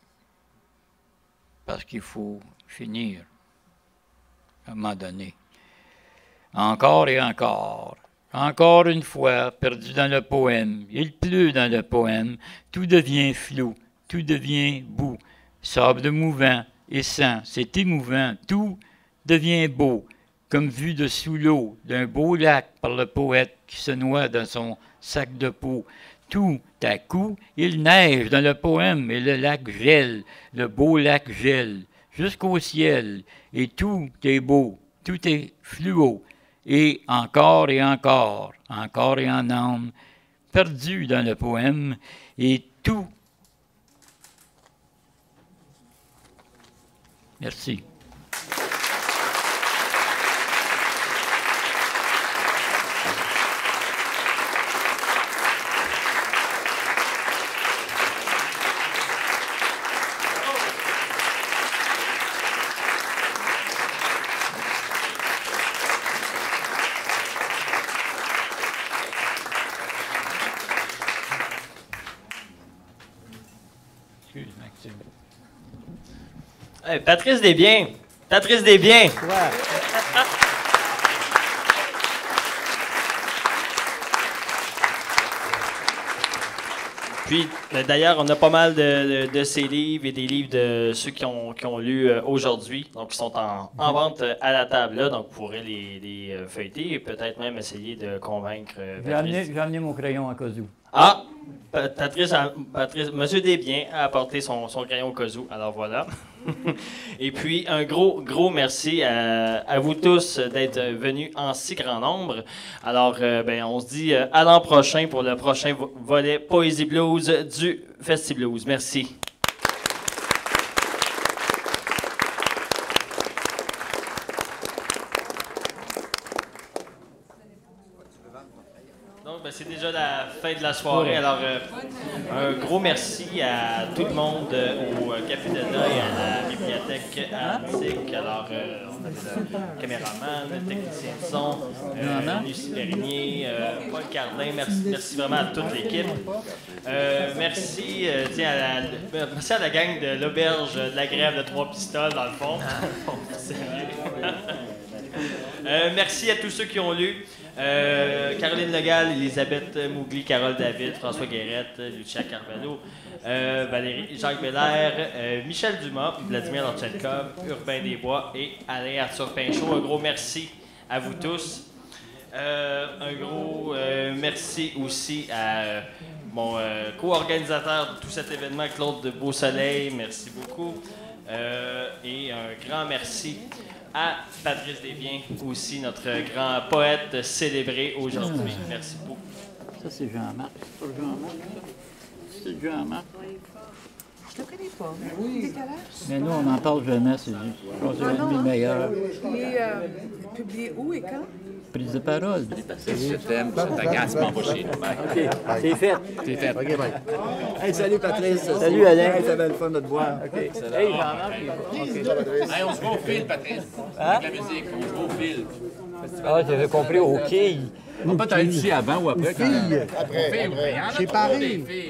Parce qu'il faut finir, à un moment donné. Encore et encore. Encore une fois, perdu dans le poème. Il pleut dans le poème. Tout devient flou, tout devient bout. Sable mouvant et sang, c'est émouvant. Tout devient beau, comme vu de sous l'eau d'un beau lac par le poète qui se noie dans son sac de peau. Tout à coup, il neige dans le poème et le lac gèle, le beau lac gèle, jusqu'au ciel. Et tout est beau, tout est fluo. Et encore en âme, perdu dans le poème. Et tout. Merci. Hey, Patrice Desbiens. Patrice Desbiens. Ouais. Puis, d'ailleurs, on a pas mal de ces livres et des livres de ceux qui ont lu aujourd'hui. Donc, ils sont en vente à la table là. Donc, vous pourrez les feuilleter et peut-être même essayer de convaincre Patrice. J'ai amené mon crayon à Kazoo. Ah! Patrice, Monsieur Desbiens a apporté son crayon au cas où. Alors voilà. Et puis, un gros merci à vous tous d'être venus en si grand nombre. Alors, on se dit à l'an prochain pour le prochain volet Poésie Blues du Festi-Blues. Merci. C'est déjà la fin de la soirée. Alors, un gros merci à tout le monde au Café de Deuil, à la bibliothèque artistique. Alors, on avait le caméraman, le technicien de son, Lucie Bernier, Paul Cardin. Merci vraiment à toute l'équipe. Merci à la gang de l'auberge de la grève de Trois-Pistoles, dans le fond. Merci à tous ceux qui ont lu. Caroline Legal, Elisabeth Mougli, Carole David, François Guérette, Lucia Carvalho, Valérie Jacques Belair, Michel Dumas, Vladimir Lorchenkov, Urbain Desbois et Alain Arthur Pinchot. Un gros merci à vous tous. Un gros merci aussi à mon co-organisateur de tout cet événement, Claude de Beausoleil. Merci beaucoup. Et un grand merci à Patrice Desbiens, aussi notre grand poète célébré aujourd'hui. Merci beaucoup. Ça, c'est Jean-Marc. C'est pas Jean-Marc, ça? C'est Jean-Marc. Je te connais pas. Oui. T'es quel âge? Mais nous, on n'en parle jamais, c'est lui. Je pense que c'est un de mes meilleurs. Il est publié où et quand? Prise de parole. Je t'aime, je t'agace, m'en va chez nous. OK, c'est fait. C'est fait. OK, bye. Hey, salut Patrice. Salut Alain. Hey, ça va le fun de te voir. OK. Hey, Jean-Marc. Hey, on se voit au fil, Patrice. Avec la musique, on se voit au fil. Ah, j'avais compris, OK. On peut être ici avant ou après? Après. Chez Paris. OK.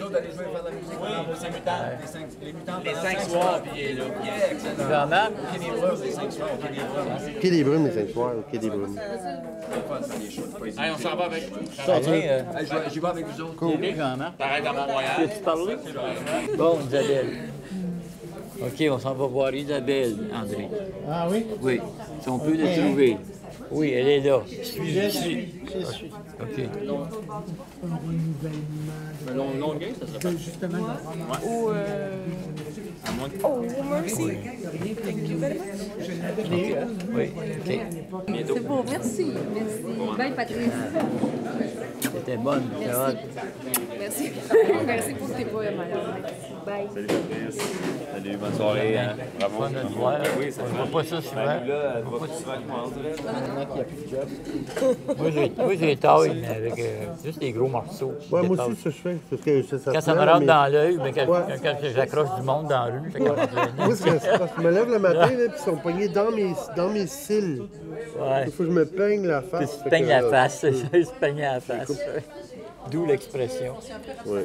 autres d'aller jouer faire de la musique pendant vos 5 mutants. Les mutants. Les 5 soirs, puis il est là. Yeah, excellent. Jean-Marc? Quai des Brumes, les 5 soirs, au Quai des Brumes. Quai des Brumes, les 5 soirs, au Quai des Brumes. Allez, on s'en va avec. J'y vais avec vous autres. Cool. Jean-Marc. T'arrêtes à Mont-Royal. Peux-tu parler? Bon, Isabelle. OK, on s'en va voir Isabelle, André. Ah oui? Oui, si on peut la trouver. Oui, elle est là. Je suis. OK. Un renouvellement Non, game, ça serait pas. justement, Ou... Oh, merci. Thank you very much. Oui, OK. C'est beau, merci. Merci. Bye, Patrice. C'était bonne, c'est hot. Merci. Merci pour tes poèmes. Bye. Salut Patrice. Salut, bonne soirée. Hein. Bravo. Fun de te voir. Oui, ça On fait. voit pas ça souvent. Là, elle va pas souvent que moi, on dirait. Maintenant qu'il n'y a plus de job. Moi, j'ai taille, mais avec juste des gros morceaux. Ouais, Des moi tailles. aussi, ça je fais. Parce que ça Quand ça se me lève, rentre mais- dans l'œil, mais quand, Ouais. quand j'accroche du monde dans la rue, ça commence à Moi, c'est parce que je me lève le matin, là, puis ils sont poignés dans mes cils. Ouais. Il faut que je me peigne la face. Tu te peignes la face, c'est ça, il se peigne la face. D'où l'expression. Oui.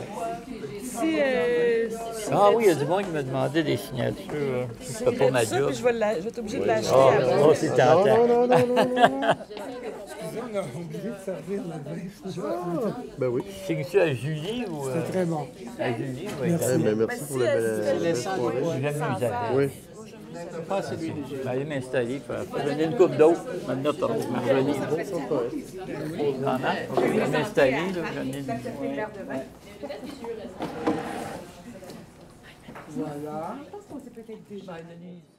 Ah oui, il y a du monde qui m'a demandé des signatures. Je fais pas ma job. Je vais t'obliger de l'acheter. Oh, c'est tentant. Non. Excusez, on a oublié de servir le vin. Ben oui. Signes-tu à Julie ou... C'était très bon. À Julie, oui. Merci. Ben, merci pour la belle soirée. J'aime mieux Isabelle. Oui. Je vais aller m'installer, faut donner une coupe d'eau. Maintenant, pour Marjorie. Je vais m'installer, là, je vais donner Voilà. Je pense qu'on s'est peut-être déjà.